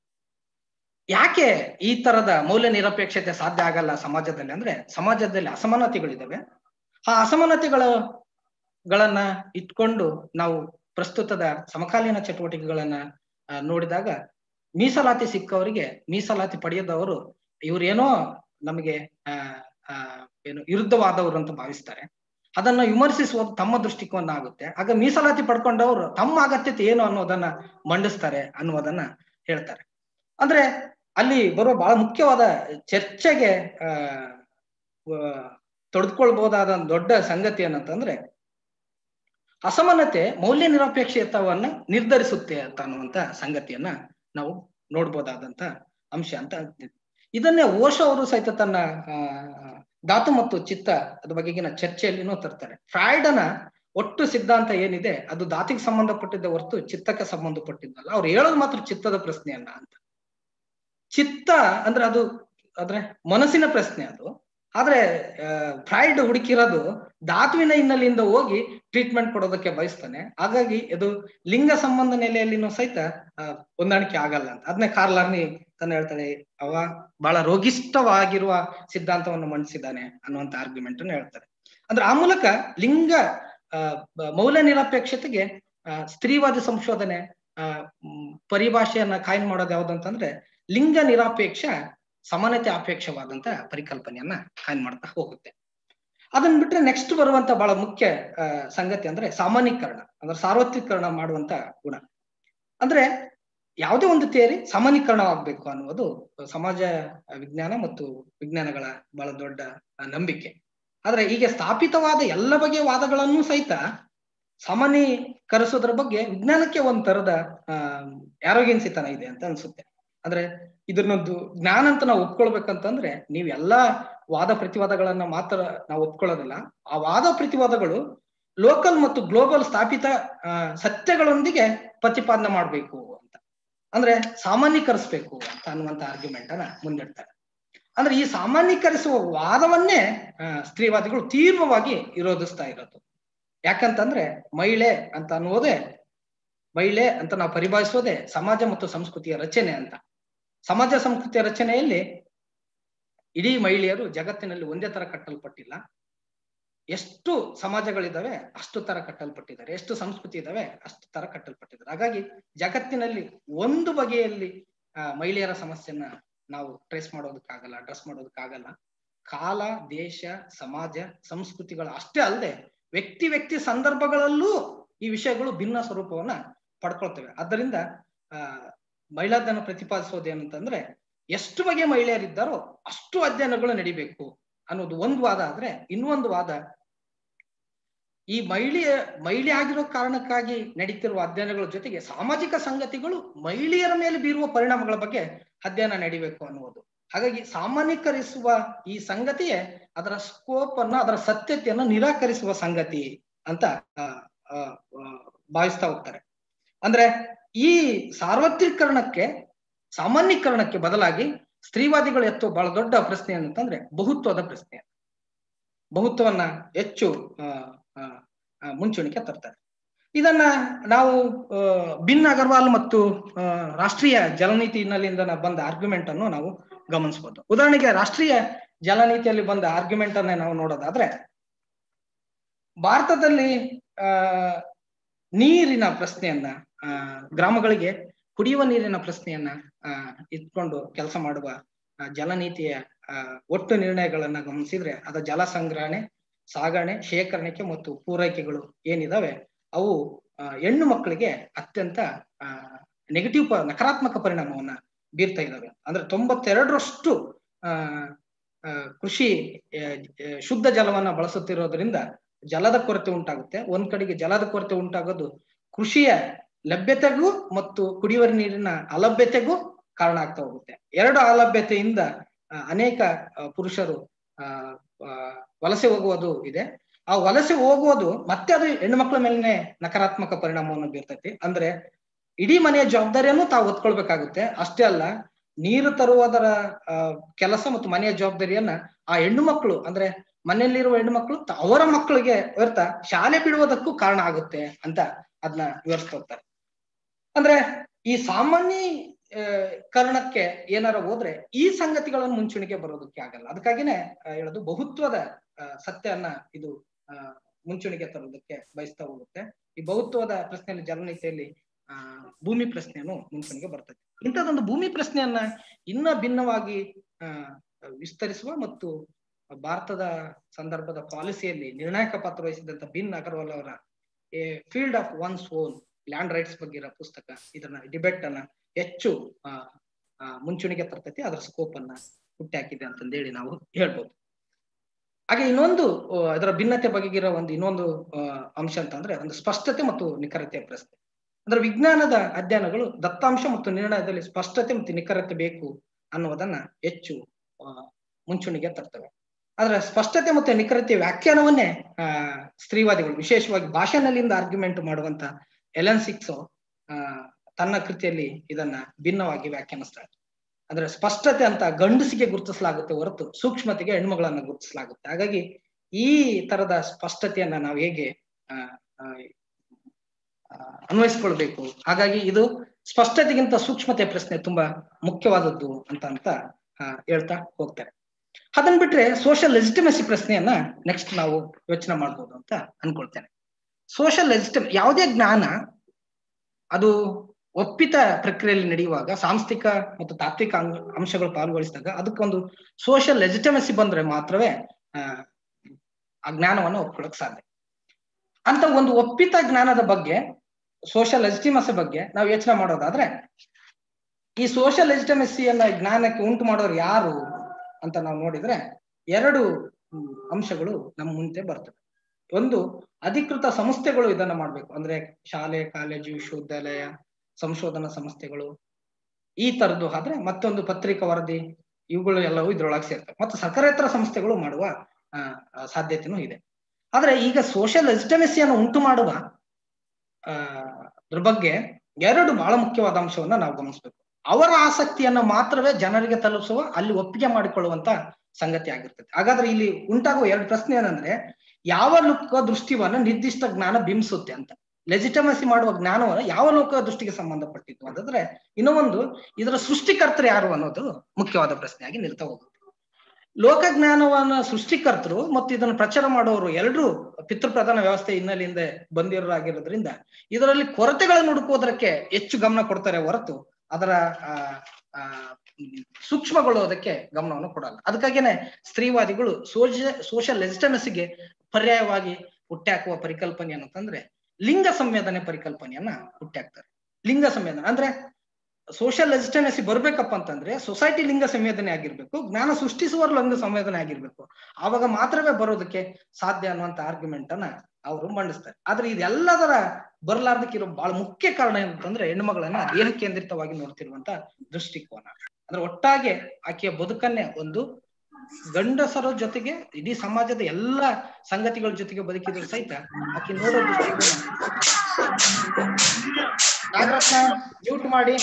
ಯಾಕೆ ಈ ತರದ ಮೌಲ್ಯ ನಿರಪೇಕ್ಷತೆ ಸಾಧ್ಯ ಆಗಲ್ಲ ಸಮಾಜದಲ್ಲಿ ಅಂದ್ರೆ ಸಮಾಜದಲ್ಲಿ ಅಸಮಾನತೆಗಳಿದಾವೆ. ಆ ಅಸಮಾನತೆಗಳ ಗಳನ್ನ ಇಟ್ಕೊಂಡು ನಾವು ಪ್ರಸ್ತುತದ ಸಮಕಾಲೀನ ಚಟುವಟಿಕೆಗಳನ್ನ ನೋಡಿದಾಗ ಮೀಸಲಾತಿ ಸಿಕ್ಕವರಿಗೆ ಮೀಸಲಾತಿ ಪಡೆಯದವರು ಇವ್ರೇನೋ ನಮಗೆ ಆ ಆ ಏನು ವಿರುದ್ಧವಾದವರು ಅಂತ ಭಾವಿಸ್ತಾರೆ. ಅದನ್ನ ವಿಮರ್ಶಿಸುವುದು ತಮ್ಮ ದೃಷ್ಟಿಕೋನ ಆಗುತ್ತೆ. ಆಗ ಮೀಸಲಾತಿ ಪಡ್ಕೊಂಡವರು ತಮ್ಮ ಅಗತ್ಯತೆ ಏನು ಅನ್ನೋದನ್ನ ಮಂಡಿಸ್ತಾರೆ ಅನ್ನೋದನ್ನ ಹೇಳ್ತಾರೆ. ಅಂದ್ರೆ ಅಲ್ಲಿ ಬರುವ ಬಹಳ ಮುಖ್ಯವಾದ ಚರ್ಚೆಗೆ ಆ ತೊಡೆದುಕೊಳ್ಬಹುದಾದ ದೊಡ್ಡ ಸಂಗತಿ ಏನಂತಂದ್ರೆ ಅಸಮಾನತೆ ಮೌಲ್ಯ ನಿರಪೇಕ್ಷತವನ್ನ ನಿರ್ಧರಿಸುತ್ತೆ ಅಂತ ಅನ್ನುವಂತ ಸಂಗತಿಯನ್ನ ನಾವು ನೋಡ್ಬೋದಾದಂತ ಅಂಶ ಅಂತ. ಇದನ್ನೇ ಓಶೋ ಅವರು ಸಹಿತ ತನ್ನ ಅಹ್ ಧಾತು ಮತ್ತು ಚಿತ್ತ ಅದ್ರ ಬಗೆಗಿನ ಚರ್ಚೆಯಲ್ಲಿನೂ ತರ್ತಾರೆ. ಫ್ರಾಯ್ಡನ ಒಟ್ಟು ಸಿದ್ಧಾಂತ ಏನಿದೆ ಅದು ಧಾತಿಗೆ ಸಂಬಂಧಪಟ್ಟಿದ್ದ ಹೊರತು ಚಿತ್ತಕ್ಕೆ ಸಂಬಂಧಪಟ್ಟಿದ್ದಲ್ಲ. ಅವ್ರು ಹೇಳೋದು ಮಾತ್ರ ಚಿತ್ತದ ಪ್ರಶ್ನೆಯಲ್ಲ ಅಂತ. ಚಿತ್ತ ಅಂದ್ರೆ ಅದು ಅಂದ್ರೆ ಮನಸ್ಸಿನ ಪ್ರಶ್ನೆ ಅದು. ಆದ್ರೆ ಅಹ್ ಫ್ರಾಯ್ಡ್ ಹುಡುಕಿರೋದು ಧಾತುವಿನ ಹಿನ್ನೆಲೆಯಿಂದ ಹೋಗಿ ಟ್ರೀಟ್ಮೆಂಟ್ ಕೊಡೋದಕ್ಕೆ ಬಯಸ್ತಾನೆ. ಹಾಗಾಗಿ ಇದು ಲಿಂಗ ಸಂಬಂಧ ನೆಲೆಯಲ್ಲಿನೂ ಸಹಿತ ಅಹ್ ಹೊಂದಾಣಿಕೆ ಆಗಲ್ಲ ಅಂತ. ಅದನ್ನೇ ಕಾರ್ಲ್ ಲಾರ್ನಿ ತಾನು ಹೇಳ್ತಾನೆ, ಅವ ಬಹಳ ರೋಗಿಷ್ಠವಾಗಿರುವ ಸಿದ್ಧಾಂತವನ್ನು ಮಂಡಿಸಿದ್ದಾನೆ ಅನ್ನುವಂತ ಆರ್ಗ್ಯುಮೆಂಟ್ ಅನ್ನು ಹೇಳ್ತಾರೆ. ಅಂದ್ರೆ ಆ ಮೂಲಕ ಲಿಂಗ ಅಹ್ ಮೌಲ್ಯ ನಿರಪೇಕ್ಷತೆಗೆ ಅಹ್ ಸ್ತ್ರೀವಾದಿ ಸಂಶೋಧನೆ ಅಹ್ ಪರಿಭಾಷೆಯನ್ನ ಕಾಯ್ನ್ ಮಾಡೋದು ಯಾವ್ದಂತಂದ್ರೆ ಲಿಂಗ ನಿರಾಪೇಕ್ಷ ಸಮಾನತೆ ಅಪೇಕ್ಷವಾದಂತ ಪರಿಕಲ್ಪನೆಯನ್ನ ಕಾಯ್ನ್ ಮಾಡ್ತಾ ಹೋಗುತ್ತೆ. ಅದನ್ನ ಬಿಟ್ರೆ ನೆಕ್ಸ್ಟ್ ಬರುವಂತ ಬಹಳ ಮುಖ್ಯ ಅಹ್ ಸಂಗತಿ ಅಂದ್ರೆ ಸಾಮಾನ್ಯೀಕರಣ ಅಂದ್ರೆ ಸಾರ್ವತ್ರೀಕರಣ ಮಾಡುವಂತ ಗುಣ. ಅಂದ್ರೆ ಯಾವುದೇ ಒಂದು ಥಿಯರಿ ಸಾಮಾನ್ಯೀಕರಣವಾಗಬೇಕು ಅನ್ನುವುದು ಸಮಾಜ ವಿಜ್ಞಾನ ಮತ್ತು ವಿಜ್ಞಾನಗಳ ಬಹಳ ದೊಡ್ಡ ನಂಬಿಕೆ. ಆದ್ರೆ ಈಗ ಸ್ಥಾಪಿತವಾದ ಎಲ್ಲ ಬಗೆಯ ವಾದಗಳನ್ನು ಸಹಿತ ಸಾಮಾನ್ಯೀಕರಿಸೋದ್ರ ಬಗ್ಗೆ ವಿಜ್ಞಾನಕ್ಕೆ ಒಂದ್ ತರದ ಅಹ್ ಆರೋಗ್ಯನ್ಸಿತನ ಇದೆ ಅಂತ ಅನ್ಸುತ್ತೆ. ಅಂದ್ರೆ ಇದನ್ನೊಂದು ಜ್ಞಾನ ಅಂತ ನಾವು ಒಪ್ಕೊಳ್ಬೇಕಂತಂದ್ರೆ ನೀವ್ ಎಲ್ಲಾ ವಾದ ಪ್ರತಿವಾದಗಳನ್ನ ಮಾತ್ರ ನಾವು ಒಪ್ಕೊಳ್ಳೋದಿಲ್ಲ. ಆ ವಾದ ಪ್ರತಿವಾದಗಳು ಲೋಕಲ್ ಮತ್ತು ಗ್ಲೋಬಲ್ ಸ್ಥಾಪಿತ ಅಹ್ ಸತ್ಯಗಳೊಂದಿಗೆ ಪ್ರತಿಪಾದನೆ ಮಾಡ್ಬೇಕು ಅಂತ. ಅಂದ್ರೆ ಸಾಮಾನ್ಯೀಕರಿಸ್ಬೇಕು ಅಂತ ಅನ್ನುವಂತ ಆರ್ಗ್ಯುಮೆಂಟ್ ಅನ್ನ ಮುಂದಿಡ್ತಾರೆ. ಅಂದ್ರೆ ಈ ಸಾಮಾನ್ಯೀಕರಿಸುವ ವಾದವನ್ನೇ ಅಹ್ ಸ್ತ್ರೀವಾದಿಗಳು ತೀವ್ರವಾಗಿ ವಿರೋಧಿಸ್ತಾ ಇರೋದು. ಯಾಕಂತಂದ್ರೆ ಮಹಿಳೆ ಅಂತ ಅನ್ನುವುದೇ ಮಹಿಳೆ ಅಂತ ನಾವು ಪರಿಭಾವಿಸೋದೇ ಸಮಾಜ ಮತ್ತು ಸಂಸ್ಕೃತಿಯ ರಚನೆ ಅಂತ. ಸಮಾಜ ಸಂಸ್ಕೃತಿಯ ರಚನೆಯಲ್ಲಿ ಇಡೀ ಮಹಿಳೆಯರು ಜಗತ್ತಿನಲ್ಲಿ ಒಂದೇ ತರ ಕಟ್ಟಲ್ಪಟ್ಟಿಲ್ಲ. ಎಷ್ಟು ಸಮಾಜಗಳಿದಾವೆ ಅಷ್ಟು ತರ ಕಟ್ಟಲ್ಪಟ್ಟಿದ್ದಾರೆ, ಎಷ್ಟು ಸಂಸ್ಕೃತಿ ಇದಾವೆ ಅಷ್ಟು ತರ ಕಟ್ಟಲ್ಪಟ್ಟಿದ್ದಾರೆ. ಹಾಗಾಗಿ ಜಗತ್ತಿನಲ್ಲಿ ಒಂದು ಬಗೆಯಲ್ಲಿ ಆ ಮಹಿಳೆಯರ ಸಮಸ್ಯೆಯನ್ನ ನಾವು ಟ್ರೇಸ್ ಮಾಡೋದಕ್ಕಾಗಲ್ಲ, ಅಡ್ರೆಸ್ ಮಾಡೋದಕ್ಕಾಗಲ್ಲ. ಕಾಲ, ದೇಶ, ಸಮಾಜ, ಸಂಸ್ಕೃತಿಗಳು ಅಷ್ಟೇ ಅಲ್ಲದೆ ವ್ಯಕ್ತಿ ವ್ಯಕ್ತಿ ಸಂದರ್ಭಗಳಲ್ಲೂ ಈ ವಿಷಯಗಳು ಭಿನ್ನ ಸ್ವರೂಪವನ್ನ ಪಡ್ಕೊಳ್ತವೆ. ಆದ್ದರಿಂದ ಆ ಮಹಿಳಾಧನ ಪ್ರತಿಪಾದಿಸೋದು ಏನಂತಂದ್ರೆ ಎಷ್ಟು ಬಗೆಯ ಮಹಿಳೆಯರಿದ್ದಾರೋ ಅಷ್ಟು ಅಧ್ಯಯನಗಳು ನಡಿಬೇಕು ಅನ್ನೋದು ಒಂದು ವಾದ. ಆದ್ರೆ ಇನ್ನೊಂದು ವಾದ ಈ ಮಹಿಳೆಯ ಮಹಿಳೆ ಆಗಿರೋ ಕಾರಣಕ್ಕಾಗಿ ನಡೀತಿರುವ ಅಧ್ಯಯನಗಳ ಜೊತೆಗೆ ಸಾಮಾಜಿಕ ಸಂಗತಿಗಳು ಮಹಿಳೆಯರ ಮೇಲೆ ಬೀರುವ ಪರಿಣಾಮಗಳ ಬಗ್ಗೆ ಅಧ್ಯಯನ ನಡಿಬೇಕು ಅನ್ನುವುದು. ಹಾಗಾಗಿ ಸಾಮಾನ್ಯೀಕರಿಸುವ ಈ ಸಂಗತಿಯೇ ಅದರ ಸ್ಕೋಪ್ ಅನ್ನ ಅದರ ಸತ್ಯತೆಯನ್ನು ನಿರಾಕರಿಸುವ ಸಂಗತಿ ಅಂತ ಭಾವಿಸ್ತಾ ಹೋಗ್ತಾರೆ. ಅಂದ್ರೆ ಈ ಸಾರ್ವತ್ರೀಕರಣಕ್ಕೆ ಸಾಮಾನ್ಯೀಕರಣಕ್ಕೆ ಬದಲಾಗಿ ಸ್ತ್ರೀವಾದಿಗಳು ಎತ್ತುವ ಬಹಳ ದೊಡ್ಡ ಪ್ರಶ್ನೆ ಏನಂತಂದ್ರೆ ಬಹುತ್ವದ ಪ್ರಶ್ನೆ. ಬಹುತ್ವವನ್ನ ಹೆಚ್ಚು ಅಹ್ ಮುಂಚೂಣಿಗೆ ತರ್ತಾರೆ. ಇದನ್ನ ನಾವು ಅಹ್ ಬಿನ್ ಅಗರ್ವಾಲ್ ಮತ್ತು ಅಹ್ ರಾಷ್ಟ್ರೀಯ ಜಲನೀತಿ ಹಿನ್ನೆಲೆಯಿಂದ ಬಂದ ಆರ್ಗ್ಯುಮೆಂಟ್ ಅನ್ನು ನಾವು ಗಮನಿಸಬಹುದು. ಉದಾಹರಣೆಗೆ ರಾಷ್ಟ್ರೀಯ ಜಲನೀತಿಯಲ್ಲಿ ಬಂದ ಆರ್ಗ್ಯುಮೆಂಟ್ ಅನ್ನ ನಾವು ನೋಡೋದಾದ್ರೆ ಭಾರತದಲ್ಲಿ ಅಹ್ ನೀರಿನ ಪ್ರಶ್ನೆಯನ್ನ ಅಹ್ ಗ್ರಾಮಗಳಿಗೆ ಕುಡಿಯುವ ನೀರಿನ ಪ್ರಶ್ನೆಯನ್ನ ಅಹ್ ಇಟ್ಕೊಂಡು ಕೆಲಸ ಮಾಡುವ ಜಲನೀತಿಯ ಅಹ್ ಒಟ್ಟು ನಿರ್ಣಯಗಳನ್ನ ಗಮನಿಸಿದ್ರೆ ಅದ ಜಲ ಸಂಗ್ರಹಣೆ, ಸಾಗಣೆ, ಶೇಖರಣೆ ಮತ್ತು ಪೂರೈಕೆಗಳು ಏನಿದಾವೆ ಅವು ಹೆಣ್ಣು ಮಕ್ಕಳಿಗೆ ಅತ್ಯಂತ ಅಹ್ ನೆಗೆಟಿವ್ ನಕಾರಾತ್ಮಕ ಪರಿಣಾಮವನ್ನ ಬೀರ್ತಾ ಇದ್ದಾವೆ. ಅಂದ್ರೆ ತೊಂಬತ್ತೆರಡರಷ್ಟು ಅಹ್ ಕೃಷಿ ಶುದ್ಧ ಜಲವನ್ನ ಬಳಸುತ್ತಿರೋದ್ರಿಂದ ಜಲದ ಕೊರತೆ ಉಂಟಾಗುತ್ತೆ. ಒಂದ್ ಕಡೆಗೆ ಜಲದ ಕೊರತೆ ಉಂಟಾಗೋದು ಕೃಷಿಯ ಲಭ್ಯತೆಗೂ ಮತ್ತು ಕುಡಿಯುವ ನೀರಿನ ಅಲಭ್ಯತೆಗೂ ಕಾರಣ ಆಗ್ತಾ ಹೋಗುತ್ತೆ. ಎರಡು ಅಲಭ್ಯತೆಯಿಂದ ಅನೇಕ ಪುರುಷರು ಅಹ್ ವಲಸೆ ಹೋಗುವುದು ಇದೆ. ಆ ವಲಸೆ ಹೋಗುವುದು ಮತ್ತೆ ಅದು ಹೆಣ್ಣು ಮಕ್ಕಳ ಮೇಲೆನೆ ನಕಾರಾತ್ಮಕ ಪರಿಣಾಮವನ್ನು ಬೀರ್ತೈತಿ. ಅಂದ್ರೆ ಇಡೀ ಮನೆಯ ಜವಾಬ್ದಾರಿಯನ್ನು ತಾವು ಹೊತ್ಕೊಳ್ಬೇಕಾಗುತ್ತೆ. ಅಷ್ಟೇ ಅಲ್ಲ, ನೀರು ತರುವುದರ ಅಹ್ ಕೆಲಸ ಮತ್ತು ಮನೆಯ ಜವಾಬ್ದಾರಿಯನ್ನ ಆ ಹೆಣ್ಣು ಮಕ್ಕಳು ಅಂದ್ರೆ ಮನೆಯಲ್ಲಿರುವ ಹೆಣ್ಣು ಮಕ್ಕಳು ಅವರ ಮಕ್ಕಳಿಗೆ ವ್ಯರ್ಥ ಶಾಲೆ ಬಿಡುವುದಕ್ಕೂ ಕಾರಣ ಆಗುತ್ತೆ ಅಂತ ಅದನ್ನ ವಿವರಿಸ್ತಾ ಹೋಗ್ತಾರೆ. ಅಂದ್ರೆ ಈ ಸಾಮಾನ್ಯ ಕರಣಕ್ಕೆ ಏನಾರ ಹೋದ್ರೆ ಈ ಸಂಗತಿಗಳನ್ನು ಮುಂಚೂಣಿಗೆ ಬರೋದಕ್ಕೆ ಆಗಲ್ಲ. ಅದಕ್ಕಾಗಿನೇ ಹೇಳೋದು ಬಹುತ್ವದ ಸತ್ಯವನ್ನ ಇದು ಅಹ್ ಮುಂಚೂಣಿಗೆ ತರೋದಕ್ಕೆ ಬಯಸ್ತಾ ಹೋಗುತ್ತೆ. ಈ ಬಹುತ್ವದ ಪ್ರಶ್ನೆಯಲ್ಲಿ ಜಲನೀತಿಯಲ್ಲಿ ಆ ಭೂಮಿ ಪ್ರಶ್ನೆಯನ್ನು ಮುಂಚೂಣಿಗೆ ಬರ್ತದೆ. ಇಂಥದ್ದೊಂದು ಭೂಮಿ ಪ್ರಶ್ನೆಯನ್ನ ಇನ್ನ ಭಿನ್ನವಾಗಿ ಆ ವಿಸ್ತರಿಸುವ ಮತ್ತು ಭಾರತದ ಸಂದರ್ಭದ ಪಾಲಿಸಿಯಲ್ಲಿ ನಿರ್ಣಾಯಕ ಪಾತ್ರ ವಹಿಸಿದಂತ ಬಿನ್ ಅಗರ್ವಾಲ್ ಅವರ a field of one's own land rights ಬಗ್ಗೆ ಇರೋ ಪುಸ್ತಕ ಇದನ್ನ ಡಿಬೇಟ್ ಅನ್ನ ಹೆಚ್ಚು ಆ ಮುಂಚೂಣಿಗೆ ತರ್ತೈತಿ, ಅದರ ಸ್ಕೋಪ್ ಅನ್ನ ಹುಟ್ಟಿ ಹಾಕಿದೆ ಅಂತಂದೇಳಿ ನಾವು ಹೇಳ್ಬೋದು. ಹಾಗೆ ಇನ್ನೊಂದು ಅದರ ಭಿನ್ನತೆ ಬಗೆಗಿರೋ ಒಂದು ಇನ್ನೊಂದು ಅಂಶ ಅಂತಂದ್ರೆ ಒಂದು ಸ್ಪಷ್ಟತೆ ಮತ್ತು ನಿಖರತೆಯ ಪ್ರಶ್ನೆ. ಅಂದ್ರೆ ವಿಜ್ಞಾನದ ಅಧ್ಯಯನಗಳು ದತ್ತಾಂಶ ಮತ್ತು ನಿರ್ಣಯದಲ್ಲಿ ಸ್ಪಷ್ಟತೆ ಮತ್ತು ನಿಖರತೆ ಬೇಕು ಅನ್ನುವುದನ್ನ ಹೆಚ್ಚು ಮುಂಚೂಣಿಗೆ ತರ್ತವೆ. ಆದ್ರೆ ಸ್ಪಷ್ಟತೆ ಮತ್ತು ನಿಖರತೆ ವ್ಯಾಖ್ಯಾನವನ್ನೇ ಆ ಸ್ತ್ರೀವಾದಿಗಳು ವಿಶೇಷವಾಗಿ ಭಾಷೆನಲ್ಲಿಂದ ಆರ್ಗ್ಯುಮೆಂಟ್ ಮಾಡುವಂತ ಎಲೆನ್ ಸಿಕ್ಸೋ ಆ ತನ್ನ ಕೃತಿಯಲ್ಲಿ ಇದನ್ನ ಭಿನ್ನವಾಗಿ ವ್ಯಾಖ್ಯಾನಿಸ್ತಾರೆ. ಅಂದ್ರೆ ಸ್ಪಷ್ಟತೆ ಅಂತ ಗಂಡಸಿಗೆ ಗುರುತಿಸಲಾಗುತ್ತೆ ಹೊರತು ಸೂಕ್ಷ್ಮತೆಗೆ ಹೆಣ್ಮಗಳನ್ನ ಗುರುತಿಸಲಾಗುತ್ತೆ. ಹಾಗಾಗಿ ಈ ತರದ ಸ್ಪಷ್ಟತೆಯನ್ನ ನಾವು ಹೇಗೆ ಆ ಅನ್ವಯಿಸ್ಕೊಳ್ಬೇಕು, ಹಾಗಾಗಿ ಇದು ಸ್ಪಷ್ಟತೆಗಿಂತ ಸೂಕ್ಷ್ಮತೆ ಪ್ರಶ್ನೆ ತುಂಬಾ ಮುಖ್ಯವಾದದ್ದು ಅಂತ ಅಂತ ಹೇಳ್ತಾ ಹೋಗ್ತಾರೆ. ಅದನ್ ಬಿಟ್ರೆ ಸೋಷಿಯಲ್ ಲೆಜಿಟಿಮಸಿ ಪ್ರಶ್ನೆಯನ್ನ ನೆಕ್ಸ್ಟ್ ನಾವು ಯೋಚನೆ ಮಾಡ್ಬೋದು ಅಂತ ಅನ್ಕೊಳ್ತೇನೆ. ಸೋಷಿಯಲ್ ಲೆಜಿಟಿಮ್ ಯಾವುದೇ ಜ್ಞಾನ ಅದು ಒಪ್ಪಿತ ಪ್ರಕ್ರಿಯೆಯಲ್ಲಿ ನಡೆಯುವಾಗ ಸಾಂಸ್ಥಿಕ ಮತ್ತು ತಾತ್ವಿಕ ಅಂಶಗಳು ಪಾಲ್ಗೊಳಿಸಿದಾಗ ಅದಕ್ಕೊಂದು ಸೋಷಿಯಲ್ ಲೆಜಿಟಿಮಸಿ ಬಂದ್ರೆ ಮಾತ್ರವೇ ಆ ಜ್ಞಾನವನ್ನು ಒಪ್ಕೊಳ್ಳಕ್ ಸಾಧ್ಯ. ಅಂತ ಒಂದು ಒಪ್ಪಿತ ಜ್ಞಾನದ ಬಗ್ಗೆ ಸೋಷಿಯಲ್ ಲೆಜಿಟಿಮಸಿ ಬಗ್ಗೆ ನಾವು ಯೋಚನೆ ಮಾಡೋದಾದ್ರೆ ಈ ಸೋಷಿಯಲ್ ಲೆಜಿಟಿಮಸಿಯನ್ನ ಜ್ಞಾನಕ್ಕೆ ಉಂಟು ಮಾಡೋರು ಯಾರು ಅಂತ ನಾವು ನೋಡಿದ್ರೆ ಎರಡು ಅಂಶಗಳು ನಮ್ಮ ಮುಂದೆ ಬರ್ತವೆ. ಒಂದು, ಅಧಿಕೃತ ಸಂಸ್ಥೆಗಳು ಇದನ್ನ ಮಾಡ್ಬೇಕು, ಅಂದ್ರೆ ಶಾಲೆ, ಕಾಲೇಜು, ವಿಶ್ವವಿದ್ಯಾಲಯ, ಸಂಶೋಧನಾ ಸಂಸ್ಥೆಗಳು ಈ ತರದ್ದು. ಆದ್ರೆ ಮತ್ತೊಂದು ಪತ್ರಿಕಾ ವರದಿ, ಇವುಗಳು ಎಲ್ಲವೂ ಇದ್ರೊಳಗೆ ಸೇರ್ತವೆ. ಮತ್ತು ಸರ್ಕಾರೇತರ ಸಂಸ್ಥೆಗಳು ಮಾಡುವ ಅಹ್ ಸಾಧ್ಯತೆನೂ ಇದೆ. ಆದ್ರೆ ಈಗ ಸೋಷಿಯಲ್ ಲೆಜಿಟಿಮಸಿಯನ್ನು ಉಂಟು ಮಾಡುವ ಅಹ್ ಅದ್ರ ಬಗ್ಗೆ ಎರಡು ಬಹಳ ಮುಖ್ಯವಾದ ಅಂಶವನ್ನ ನಾವು ಗಮನಿಸ್ಬೇಕು. ಅವರ ಆಸಕ್ತಿಯನ್ನ ಮಾತ್ರವೇ ಜನರಿಗೆ ತಲುಪಿಸುವ, ಅಲ್ಲಿ ಒಪ್ಪಿಗೆ ಮಾಡಿಕೊಳ್ಳುವಂತ ಸಂಗತಿ ಆಗಿರ್ತದೆ. ಹಾಗಾದ್ರೆ ಇಲ್ಲಿ ಉಂಟಾಗುವ ಎರಡು ಪ್ರಶ್ನೆ ಏನಂದ್ರೆ, ಯಾವ ಲೋಕ ದೃಷ್ಟಿವನ್ನ ನಿರ್ದಿಷ್ಟ ಜ್ಞಾನ ಬಿಂಬಿಸುತ್ತೆ ಅಂತ. ಲೆಜಿಟಿಮಸಿ ಮಾಡುವ ಜ್ಞಾನವನ್ನು ಯಾವ ಲೋಕ ದೃಷ್ಟಿಗೆ ಸಂಬಂಧಪಟ್ಟಿದ್ದು ಅದಾದ್ರೆ, ಇನ್ನೊಂದು ಇದರ ಸೃಷ್ಟಿಕರ್ತರು ಯಾರು ಅನ್ನೋದು ಮುಖ್ಯವಾದ ಪ್ರಶ್ನೆಯಾಗಿ ನಿಲ್ತಾ ಹೋಗುತ್ತೆ. ಲೋಕಜ್ಞಾನವನ್ನ ಸೃಷ್ಟಿಕರ್ತರು ಮತ್ತು ಇದನ್ನು ಪ್ರಚಾರ ಮಾಡುವವರು ಎಲ್ಲರೂ ಪಿತೃಪ್ರಧಾನ ವ್ಯವಸ್ಥೆ ಹಿನ್ನೆಲೆಯಿಂದ ಬಂದಿರೋರಾಗಿರೋದ್ರಿಂದ ಇದರಲ್ಲಿ ಕೊರತೆಗಳನ್ನು ಹುಡುಕುವುದಕ್ಕೆ ಹೆಚ್ಚು ಗಮನ ಕೊಡ್ತಾರೆ ಹೊರತು ಅದರ ಆ ಆ ಸೂಕ್ಷ್ಮಗೊಳ್ಳುವುದಕ್ಕೆ ಗಮನವನ್ನು ಕೊಡಲ್ಲ. ಅದಕ್ಕಾಗಿನೇ ಸ್ತ್ರೀವಾದಿಗಳು ಸೋಷ ಸೋಷಿಯಲ್ ಲೆಜಿಟಿಮಸಿಗೆ ಪರ್ಯಾಯವಾಗಿ ಹುಟ್ಟಾಕುವ ಪರಿಕಲ್ಪನೆ ಏನಂತಂದ್ರೆ ಲಿಂಗ ಸಂವೇದನೆ ಪರಿಕಲ್ಪನೆಯನ್ನ ಹುಟ್ಟಾಕ್ತಾರೆ. ಲಿಂಗ ಸಂವೇದನೆ ಅಂದ್ರೆ ಸೋಷಿಯಲ್ ಲೆಜಿಟಿಮಸಿ ಬರ್ಬೇಕಪ್ಪ ಅಂತಂದ್ರೆ ಸೊಸೈಟಿ ಲಿಂಗ ಸಂವೇದನೆ ಆಗಿರ್ಬೇಕು, ಜ್ಞಾನ ಸೃಷ್ಟಿಸುವ ಲಿಂಗ ಸಂವೇದನೆ ಆಗಿರ್ಬೇಕು, ಆವಾಗ ಮಾತ್ರವೇ ಬರೋದಕ್ಕೆ ಸಾಧ್ಯ ಅನ್ನುವಂತ ಆರ್ಗ್ಯುಮೆಂಟ್ ಅನ್ನ ಅವರು ಮಂಡಿಸ್ತಾರೆ. ಆದ್ರೆ ಇದೆಲ್ಲದರ ಬರ್ಲಾರ್ದಕ್ಕಿರೋ ಬಹಳ ಮುಖ್ಯ ಕಾರಣ ಏನಂತಂದ್ರೆ ಹೆಣ್ಣುಮಗಳನ್ನ ದೇಹ ಕೇಂದ್ರಿತವಾಗಿ ನೋಡ್ತಿರುವಂತ ದೃಷ್ಟಿಕೋನ. ಅಂದ್ರೆ ಒಟ್ಟಾಗೆ ಆಕೆಯ ಬದುಕನ್ನೇ ಒಂದು ಗಂಡಸರ ಜೊತೆಗೆ ಇಡೀ ಸಮಾಜದ ಎಲ್ಲಾ ಸಂಗತಿಗಳ ಜೊತೆಗೆ ಬದುಕಿದ್ರು ಸಹಿತ ಆಕೆ ನೋಡೋ ದೃಷ್ಟಿಕೋನ. ನಾಗರತ್ನ ಮ್ಯೂಟ್ ಮಾಡಿ.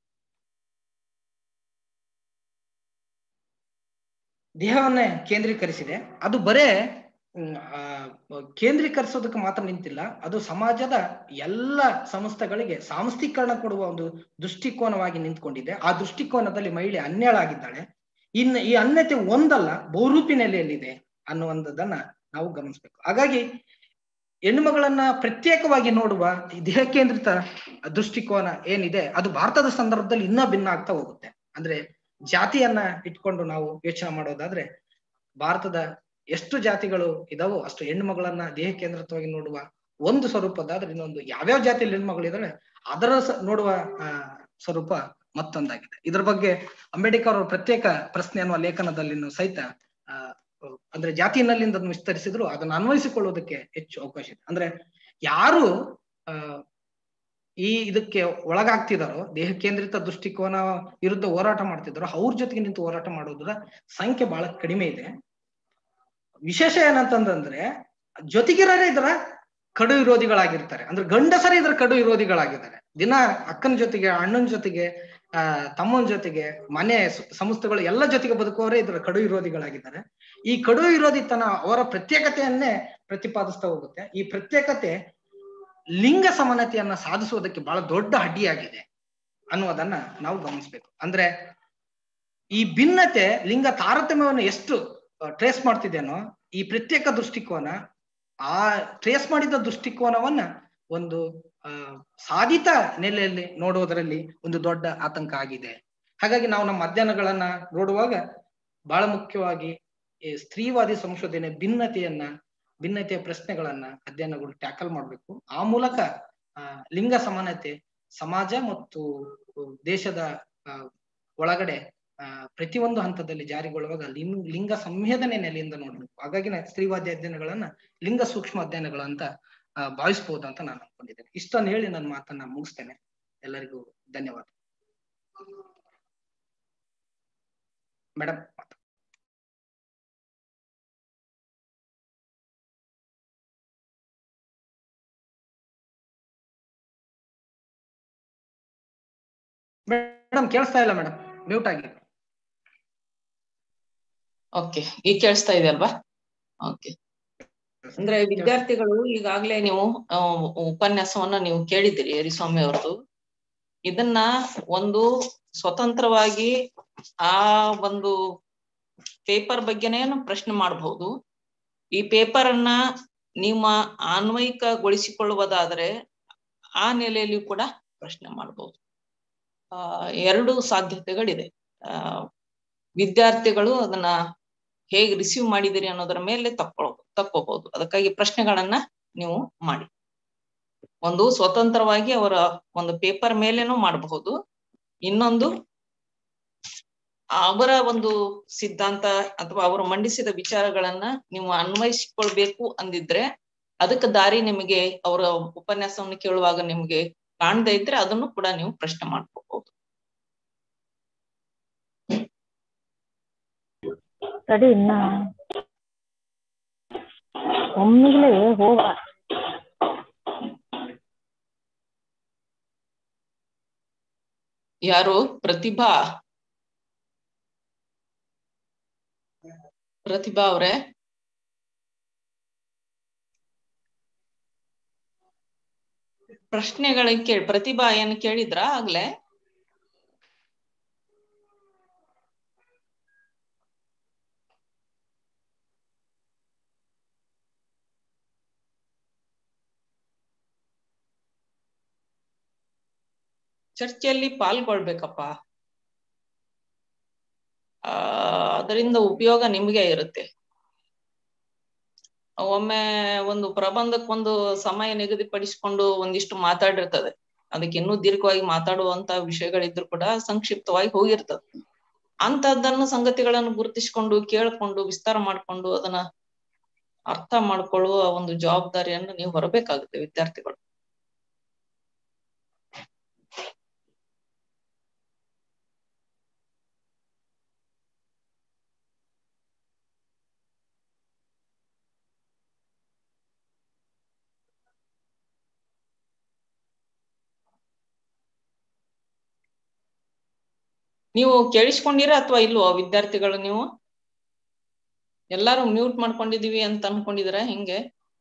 ದೇಹವನ್ನೇ ಕೇಂದ್ರೀಕರಿಸಿದೆ. ಅದು ಬರೇ ಆ ಕೇಂದ್ರೀಕರಿಸೋದಕ್ಕೆ ಮಾತ್ರ ನಿಂತಿಲ್ಲ, ಅದು ಸಮಾಜದ ಎಲ್ಲ ಸಂಸ್ಥೆಗಳಿಗೆ ಸಾಂಸ್ಥೀಕರಣ ಕೊಡುವ ಒಂದು ದೃಷ್ಟಿಕೋನವಾಗಿ ನಿಂತ್ಕೊಂಡಿದೆ. ಆ ದೃಷ್ಟಿಕೋನದಲ್ಲಿ ಮಹಿಳೆ ಅನ್ಯಳಾಗಿದ್ದಾಳೆ. ಇನ್ನು ಈ ಅನ್ಯತೆ ಒಂದಲ್ಲ, ಬಹುರೂಪಿ ನೆಲೆಯಲ್ಲಿದೆ ಅನ್ನುವಂಥದ್ದನ್ನ ನಾವು ಗಮನಿಸ್ಬೇಕು. ಹಾಗಾಗಿ ಹೆಣ್ಣುಮಗಳನ್ನ ಪ್ರತ್ಯೇಕವಾಗಿ ನೋಡುವ ದೇಹ ಕೇಂದ್ರಿತ ದೃಷ್ಟಿಕೋನ ಏನಿದೆ ಅದು ಭಾರತದ ಸಂದರ್ಭದಲ್ಲಿ ಇನ್ನೂ ಭಿನ್ನ ಆಗ್ತಾ ಹೋಗುತ್ತೆ. ಅಂದ್ರೆ ಜಾತಿಯನ್ನ ಇಟ್ಕೊಂಡು ನಾವು ಯೋಚನೆ ಮಾಡೋದಾದ್ರೆ ಭಾರತದ ಎಷ್ಟು ಜಾತಿಗಳು ಇದಾವೋ ಅಷ್ಟು ಹೆಣ್ಣು ಮಗಳನ್ನ ದೇಹ ಕೇಂದ್ರಿತವಾಗಿ ನೋಡುವ ಒಂದು ಸ್ವರೂಪದಾದ್ರೆ ಇನ್ನೊಂದು ಯಾವ್ಯಾವ ಜಾತಿಯಲ್ಲಿ ಹೆಣ್ಮಗಳು ಇದಾವೆ ಅದರ ನೋಡುವ ಆ ಸ್ವರೂಪ ಮತ್ತೊಂದಾಗಿದೆ. ಇದ್ರ ಬಗ್ಗೆ ಅಂಬೇಡ್ಕರ್ ಅವರು ಪ್ರತ್ಯೇಕ ಪ್ರಶ್ನೆ ಅನ್ನುವ ಲೇಖನದಲ್ಲಿ ಸಹಿತ ಆ ಅಂದ್ರೆ ಜಾತಿಯಲ್ಲಿಂದ ಅದನ್ನು ವಿಸ್ತರಿಸಿದ್ರು, ಅದನ್ನು ಅನ್ವಯಿಸಿಕೊಳ್ಳುವುದಕ್ಕೆ ಹೆಚ್ಚು ಅವಕಾಶ ಇದೆ. ಅಂದ್ರೆ ಯಾರು ಆ ಈ ಇದಕ್ಕೆ ಒಳಗಾಗ್ತಿದಾರೋ, ದೇಹ ಕೇಂದ್ರಿತ ದೃಷ್ಟಿಕೋನ ವಿರುದ್ಧ ಹೋರಾಟ ಮಾಡ್ತಿದಾರೋ ಅವ್ರ ಜೊತೆಗೆ ನಿಂತು ಹೋರಾಟ ಮಾಡೋದ್ರ ಸಂಖ್ಯೆ ಬಹಳ ಕಡಿಮೆ ಇದೆ. ವಿಶೇಷ ಏನಂತಂದ್ರೆ ಜೊತೆಗಿರೋರೇ ಇದರ ಕಡು ವಿರೋಧಿಗಳಾಗಿರ್ತಾರೆ. ಅಂದ್ರೆ ಗಂಡಸರೇ ಇದರ ಕಡು ವಿರೋಧಿಗಳಾಗಿದ್ದಾರೆ. ದಿನ ಅಕ್ಕನ ಜೊತೆಗೆ, ಅಣ್ಣನ ಜೊತೆಗೆ, ಆ ತಮ್ಮನ ಜೊತೆಗೆ, ಮನೆ ಸಂಸ್ಥೆಗಳು ಎಲ್ಲ ಜೊತೆಗೆ ಬದುಕುವವರೇ ಇದರ ಕಡು ವಿರೋಧಿಗಳಾಗಿದ್ದಾರೆ. ಈ ಕಡು ವಿರೋಧಿತನ ಅವರ ಪ್ರತ್ಯೇಕತೆಯನ್ನೇ ಪ್ರತಿಪಾದಿಸ್ತಾ ಹೋಗುತ್ತೆ. ಈ ಪ್ರತ್ಯೇಕತೆ ಲಿಂಗ ಸಮಾನತೆಯನ್ನ ಸಾಧಿಸುವುದಕ್ಕೆ ಬಹಳ ದೊಡ್ಡ ಅಡ್ಡಿಯಾಗಿದೆ ಅನ್ನುವುದನ್ನ ನಾವು ಗಮನಿಸ್ಬೇಕು. ಅಂದ್ರೆ ಈ ಭಿನ್ನತೆ ಲಿಂಗ ತಾರತಮ್ಯವನ್ನು ಎಷ್ಟು ಟ್ರೇಸ್ ಮಾಡ್ತಿದ್ದೇನೋ ಈ ಪ್ರತ್ಯೇಕ ದೃಷ್ಟಿಕೋನ ಆ ಟ್ರೇಸ್ ಮಾಡಿದ ದೃಷ್ಟಿಕೋನವನ್ನ ಒಂದು ಆ ಸಾಧಿತ ನೆಲೆಯಲ್ಲಿ ನೋಡುವುದರಲ್ಲಿ ಒಂದು ದೊಡ್ಡ ಆತಂಕ ಆಗಿದೆ. ಹಾಗಾಗಿ ನಾವು ನಮ್ಮ ಅಧ್ಯಯನಗಳನ್ನ ನೋಡುವಾಗ ಬಹಳ ಮುಖ್ಯವಾಗಿ ಈ ಸ್ತ್ರೀವಾದಿ ಸಂಶೋಧನೆ ಭಿನ್ನತೆಯನ್ನ ಭಿನ್ನತೆಯ ಪ್ರಶ್ನೆಗಳನ್ನ ಅಧ್ಯಯನಗಳು ಟ್ಯಾಕಲ್ ಮಾಡ್ಬೇಕು. ಆ ಮೂಲಕ ಆ ಲಿಂಗ ಸಮಾನತೆ ಸಮಾಜ ಮತ್ತು ದೇಶದ ಆ ಒಳಗಡೆ ಆ ಪ್ರತಿಯೊಂದು ಹಂತದಲ್ಲಿ ಜಾರಿಗೊಳ್ಳುವಾಗ ಲಿಂಗ ಲಿಂಗ ಸಂವೇದನೆ ನೆಲೆಯಿಂದ ನೋಡ್ಬೇಕು. ಹಾಗಾಗಿ ನಾ ಸ್ತ್ರೀವಾದಿ ಅಧ್ಯಯನಗಳನ್ನ ಲಿಂಗ ಸೂಕ್ಷ್ಮ ಅಧ್ಯಯನಗಳು ಅಂತ ಆ ಭಾವಿಸಬಹುದು ಅಂತ ನಾನು ಅನ್ಕೊಂಡಿದ್ದೇನೆ. ಇಷ್ಟನ್ನು ಹೇಳಿ ನನ್ನ ಮಾತನ್ನ ಮುಗಿಸ್ತೇನೆ. ಎಲ್ಲರಿಗೂ ಧನ್ಯವಾದ. ಮೇಡಮ್ ಮೇಡಮ್ ಕೇಳಿಸ್ತಾ ಇಲ್ಲ ಮೇಡಮ್, ಮ್ಯೂಟ್ ಆಗಿ. ಓಕೆ, ಈಗ ಕೇಳಿಸ್ತಾ ಇದೆ ಅಲ್ವಾ? ಓಕೆ, ಅಂದ್ರೆ ವಿದ್ಯಾರ್ಥಿಗಳು ಈಗಾಗ್ಲೇ ನೀವು ಉಪನ್ಯಾಸವನ್ನ ನೀವು ಕೇಳಿದಿರಿ ಹರಿಸ್ವಾಮಿ ಅವ್ರದ್ದು. ಇದನ್ನ ಒಂದು ಸ್ವತಂತ್ರವಾಗಿ ಆ ಒಂದು ಪೇಪರ್ ಬಗ್ಗೆನೇ ಪ್ರಶ್ನೆ ಮಾಡಬಹುದು. ಈ ಪೇಪರ್ ಅನ್ನ ನಿಮ್ಮ ಅನ್ವಯಿಕಗೊಳಿಸಿಕೊಳ್ಳುವುದಾದ್ರೆ ಆ ನೆಲೆಯಲ್ಲಿ ಕೂಡ ಪ್ರಶ್ನೆ ಮಾಡಬಹುದು. ಆ ಎರಡು ಸಾಧ್ಯತೆಗಳಿದೆ. ಆ ವಿದ್ಯಾರ್ಥಿಗಳು ಅದನ್ನ ಹೇಗೆ ರಿಸೀವ್ ಮಾಡಿದಿರಿ ಅನ್ನೋದರ ಮೇಲೆ ತಕ್ಕೊ ತಕ್ಕೋಬಹುದು. ಅದಕ್ಕಾಗಿ ಪ್ರಶ್ನೆಗಳನ್ನ ನೀವು ಮಾಡಿ. ಒಂದು ಸ್ವತಂತ್ರವಾಗಿ ಅವರ ಒಂದು ಪೇಪರ್ ಮೇಲೇನೂ ಮಾಡಬಹುದು. ಇನ್ನೊಂದು ಅವರ ಒಂದು ಸಿದ್ಧಾಂತ ಅಥವಾ ಅವರು ಮಂಡಿಸಿದ ವಿಚಾರಗಳನ್ನ ನೀವು ಅನ್ವಯಿಸಿಕೊಳ್ಬೇಕು ಅಂದಿದ್ರೆ ಅದಕ್ಕೆ ದಾರಿ ನಿಮಗೆ ಅವರ ಉಪನ್ಯಾಸವನ್ನು ಕೇಳುವಾಗ ನಿಮ್ಗೆ ಕಾಣದೇ ಇದ್ರೆ ಅದನ್ನು ಕೂಡ ನೀವು ಪ್ರಶ್ನೆ ಮಾಡ್ಕೋಬಹುದು. ತಡಿ ಇನ್ನ ಒಮ್ಮಿಗ್ಲೇ ಹೋಗ. ಯಾರು? ಪ್ರತಿಭಾ ಪ್ರತಿಭಾ ಅವ್ರೆ, ಪ್ರಶ್ನೆಗಳಿಗೆ ಕೇಳಿ. ಪ್ರತಿಭಾ ಏನ್ ಕೇಳಿದ್ರ ಆಗ್ಲೇ? ಚರ್ಚೆಯಲ್ಲಿ ಪಾಲ್ಗೊಳ್ಬೇಕಪ್ಪ. ಆ ಅದರಿಂದ ಉಪಯೋಗ ನಿಮ್ಗೆ ಇರುತ್ತೆ. ಒಮ್ಮೆ ಒಂದು ಪ್ರಬಂಧಕ್ಕೊಂದು ಸಮಯ ನಿಗದಿಪಡಿಸಿಕೊಂಡು ಒಂದಿಷ್ಟು ಮಾತಾಡಿರ್ತದೆ. ಅದಕ್ಕೆ ಇನ್ನೂ ದೀರ್ಘವಾಗಿ ಮಾತಾಡುವಂತ ವಿಷಯಗಳಿದ್ರು ಕೂಡ ಸಂಕ್ಷಿಪ್ತವಾಗಿ ಹೋಗಿರ್ತದೆ. ಅಂತದ್ದನ್ನು ಸಂಗತಿಗಳನ್ನು ಗುರುತಿಸಿಕೊಂಡು ಕೇಳ್ಕೊಂಡು ವಿಸ್ತಾರ ಮಾಡ್ಕೊಂಡು ಅದನ್ನ ಅರ್ಥ ಮಾಡ್ಕೊಳ್ಳುವ ಒಂದು ಜವಾಬ್ದಾರಿಯನ್ನು ನೀವು ಹೊರಬೇಕಾಗುತ್ತೆ ವಿದ್ಯಾರ್ಥಿಗಳು. ನೀವು ಕೇಳಿಸ್ಕೊಂಡಿರ ಅಥವಾ ಇಲ್ವೋ ವಿದ್ಯಾರ್ಥಿಗಳು? ನೀವು ಎಲ್ಲಾರು ಮ್ಯೂಟ್ ಮಾಡ್ಕೊಂಡಿದೀವಿ ಅಂತ ಅನ್ಕೊಂಡಿದಿರ ಹಿಂಗೆ?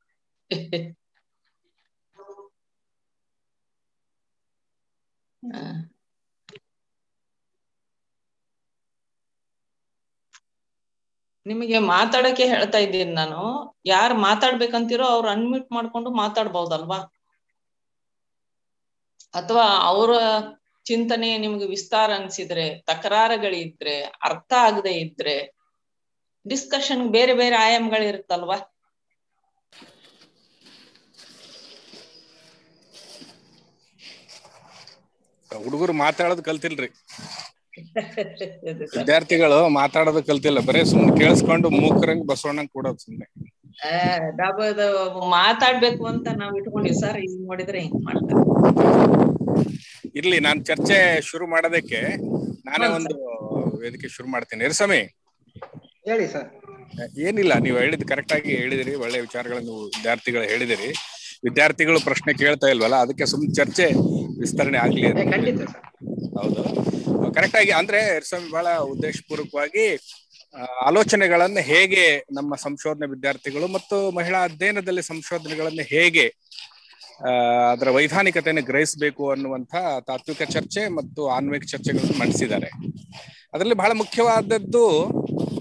ನಿಮಗೆ ಮಾತಾಡಕ್ಕೆ ಹೇಳ್ತಾ ಇದ್ದೀನಿ ನಾನು. ಯಾರು ಮಾತಾಡ್ಬೇಕಂತಿರೋ ಅವ್ರು ಅನ್ಮ್ಯೂಟ್ ಮಾಡ್ಕೊಂಡು ಮಾತಾಡ್ಬಹುದಲ್ವಾ? ಅಥವಾ ಅವರ ಚಿಂತನೆ ನಿಮ್ಗೆ ವಿಸ್ತಾರ ಅನ್ಸಿದ್ರೆ, ತಕರಾರುಗಳಿದ್ರೆ, ಅರ್ಥ ಆಗದೆ ಇದ್ರೆ ಡಿಸ್ಕಷನ್ ಬೇರೆ ಬೇರೆ ಆಯಾಮಗಳಿರುತ್ತಲ್ವಾ? ಹುಡುಗರು ಮಾತಾಡೋದು ಕಲ್ತಿಲ್ರಿ, ವಿದ್ಯಾರ್ಥಿಗಳು ಮಾತಾಡೋದು ಕಲ್ತಿಲ್ಲ. ಬರೇ ಸುಮ್ನೆ ಕೇಳಿಸ್ಕೊಂಡು ಮೂಕರಂಗ್ ಬಸವಣ್ಣಂಗ್ ಕೂಡೋದು ಸುಮ್ನೆ. ಮಾತಾಡ್ಬೇಕು ಅಂತ ನಾವ್ ಇಟ್ಕೊಂಡಿವಿ ಸರ್, ಈಗ ನೋಡಿದ್ರೆ ಹಿಂಗ್ ಮಾಡ್ತಾರೆ. ಇರ್ಲಿ, ನಾನ್ ಚರ್ಚೆ ಶುರು ಮಾಡೋದಕ್ಕೆ ನಾನೇ ಒಂದು ವೇದಿಕೆ ಶುರು ಮಾಡ್ತೀನಿ. ಇರ್ಸಮಿ ಹೇಳಿ ಸರ್. ಏನಿಲ್ಲ, ನೀವು ಹೇಳಿದ್ ಕರೆಕ್ಟ್ ಆಗಿ ಹೇಳಿದಿರಿ. ಒಳ್ಳೆ ವಿಚಾರಗಳನ್ನು ವಿದ್ಯಾರ್ಥಿಗಳು ಹೇಳಿದಿರಿ. ವಿದ್ಯಾರ್ಥಿಗಳು ಪ್ರಶ್ನೆ ಕೇಳ್ತಾ ಇಲ್ವಲ್ಲ, ಅದಕ್ಕೆ ಸುಮ್ಮನೆ ಚರ್ಚೆ ವಿಸ್ತರಣೆ ಆಗ್ಲಿ. ಹೌದು, ಕರೆಕ್ಟ್ ಆಗಿ ಅಂದ್ರೆ ಇರ್ಸಮಿ ಬಹಳ ಉದ್ದೇಶಪೂರ್ವಕವಾಗಿ ಆಲೋಚನೆಗಳನ್ನ ಹೇಗೆ ನಮ್ಮ ಸಂಶೋಧನೆ ವಿದ್ಯಾರ್ಥಿಗಳು ಮತ್ತು ಮಹಿಳಾ ಅಧ್ಯಯನದಲ್ಲಿ ಸಂಶೋಧನೆಗಳನ್ನ ಹೇಗೆ ಆ ಅದರ ವೈಧಾನಿಕತೆಯನ್ನು ಗ್ರಹಿಸಬೇಕು ಅನ್ನುವಂಥ ತಾತ್ವಿಕ ಚರ್ಚೆ ಮತ್ತು ಆನ್ವಯಿಕ ಚರ್ಚೆಗಳನ್ನು ಮಂಡಿಸಿದ್ದಾರೆ. ಅದರಲ್ಲಿ ಬಹಳ ಮುಖ್ಯವಾದದ್ದು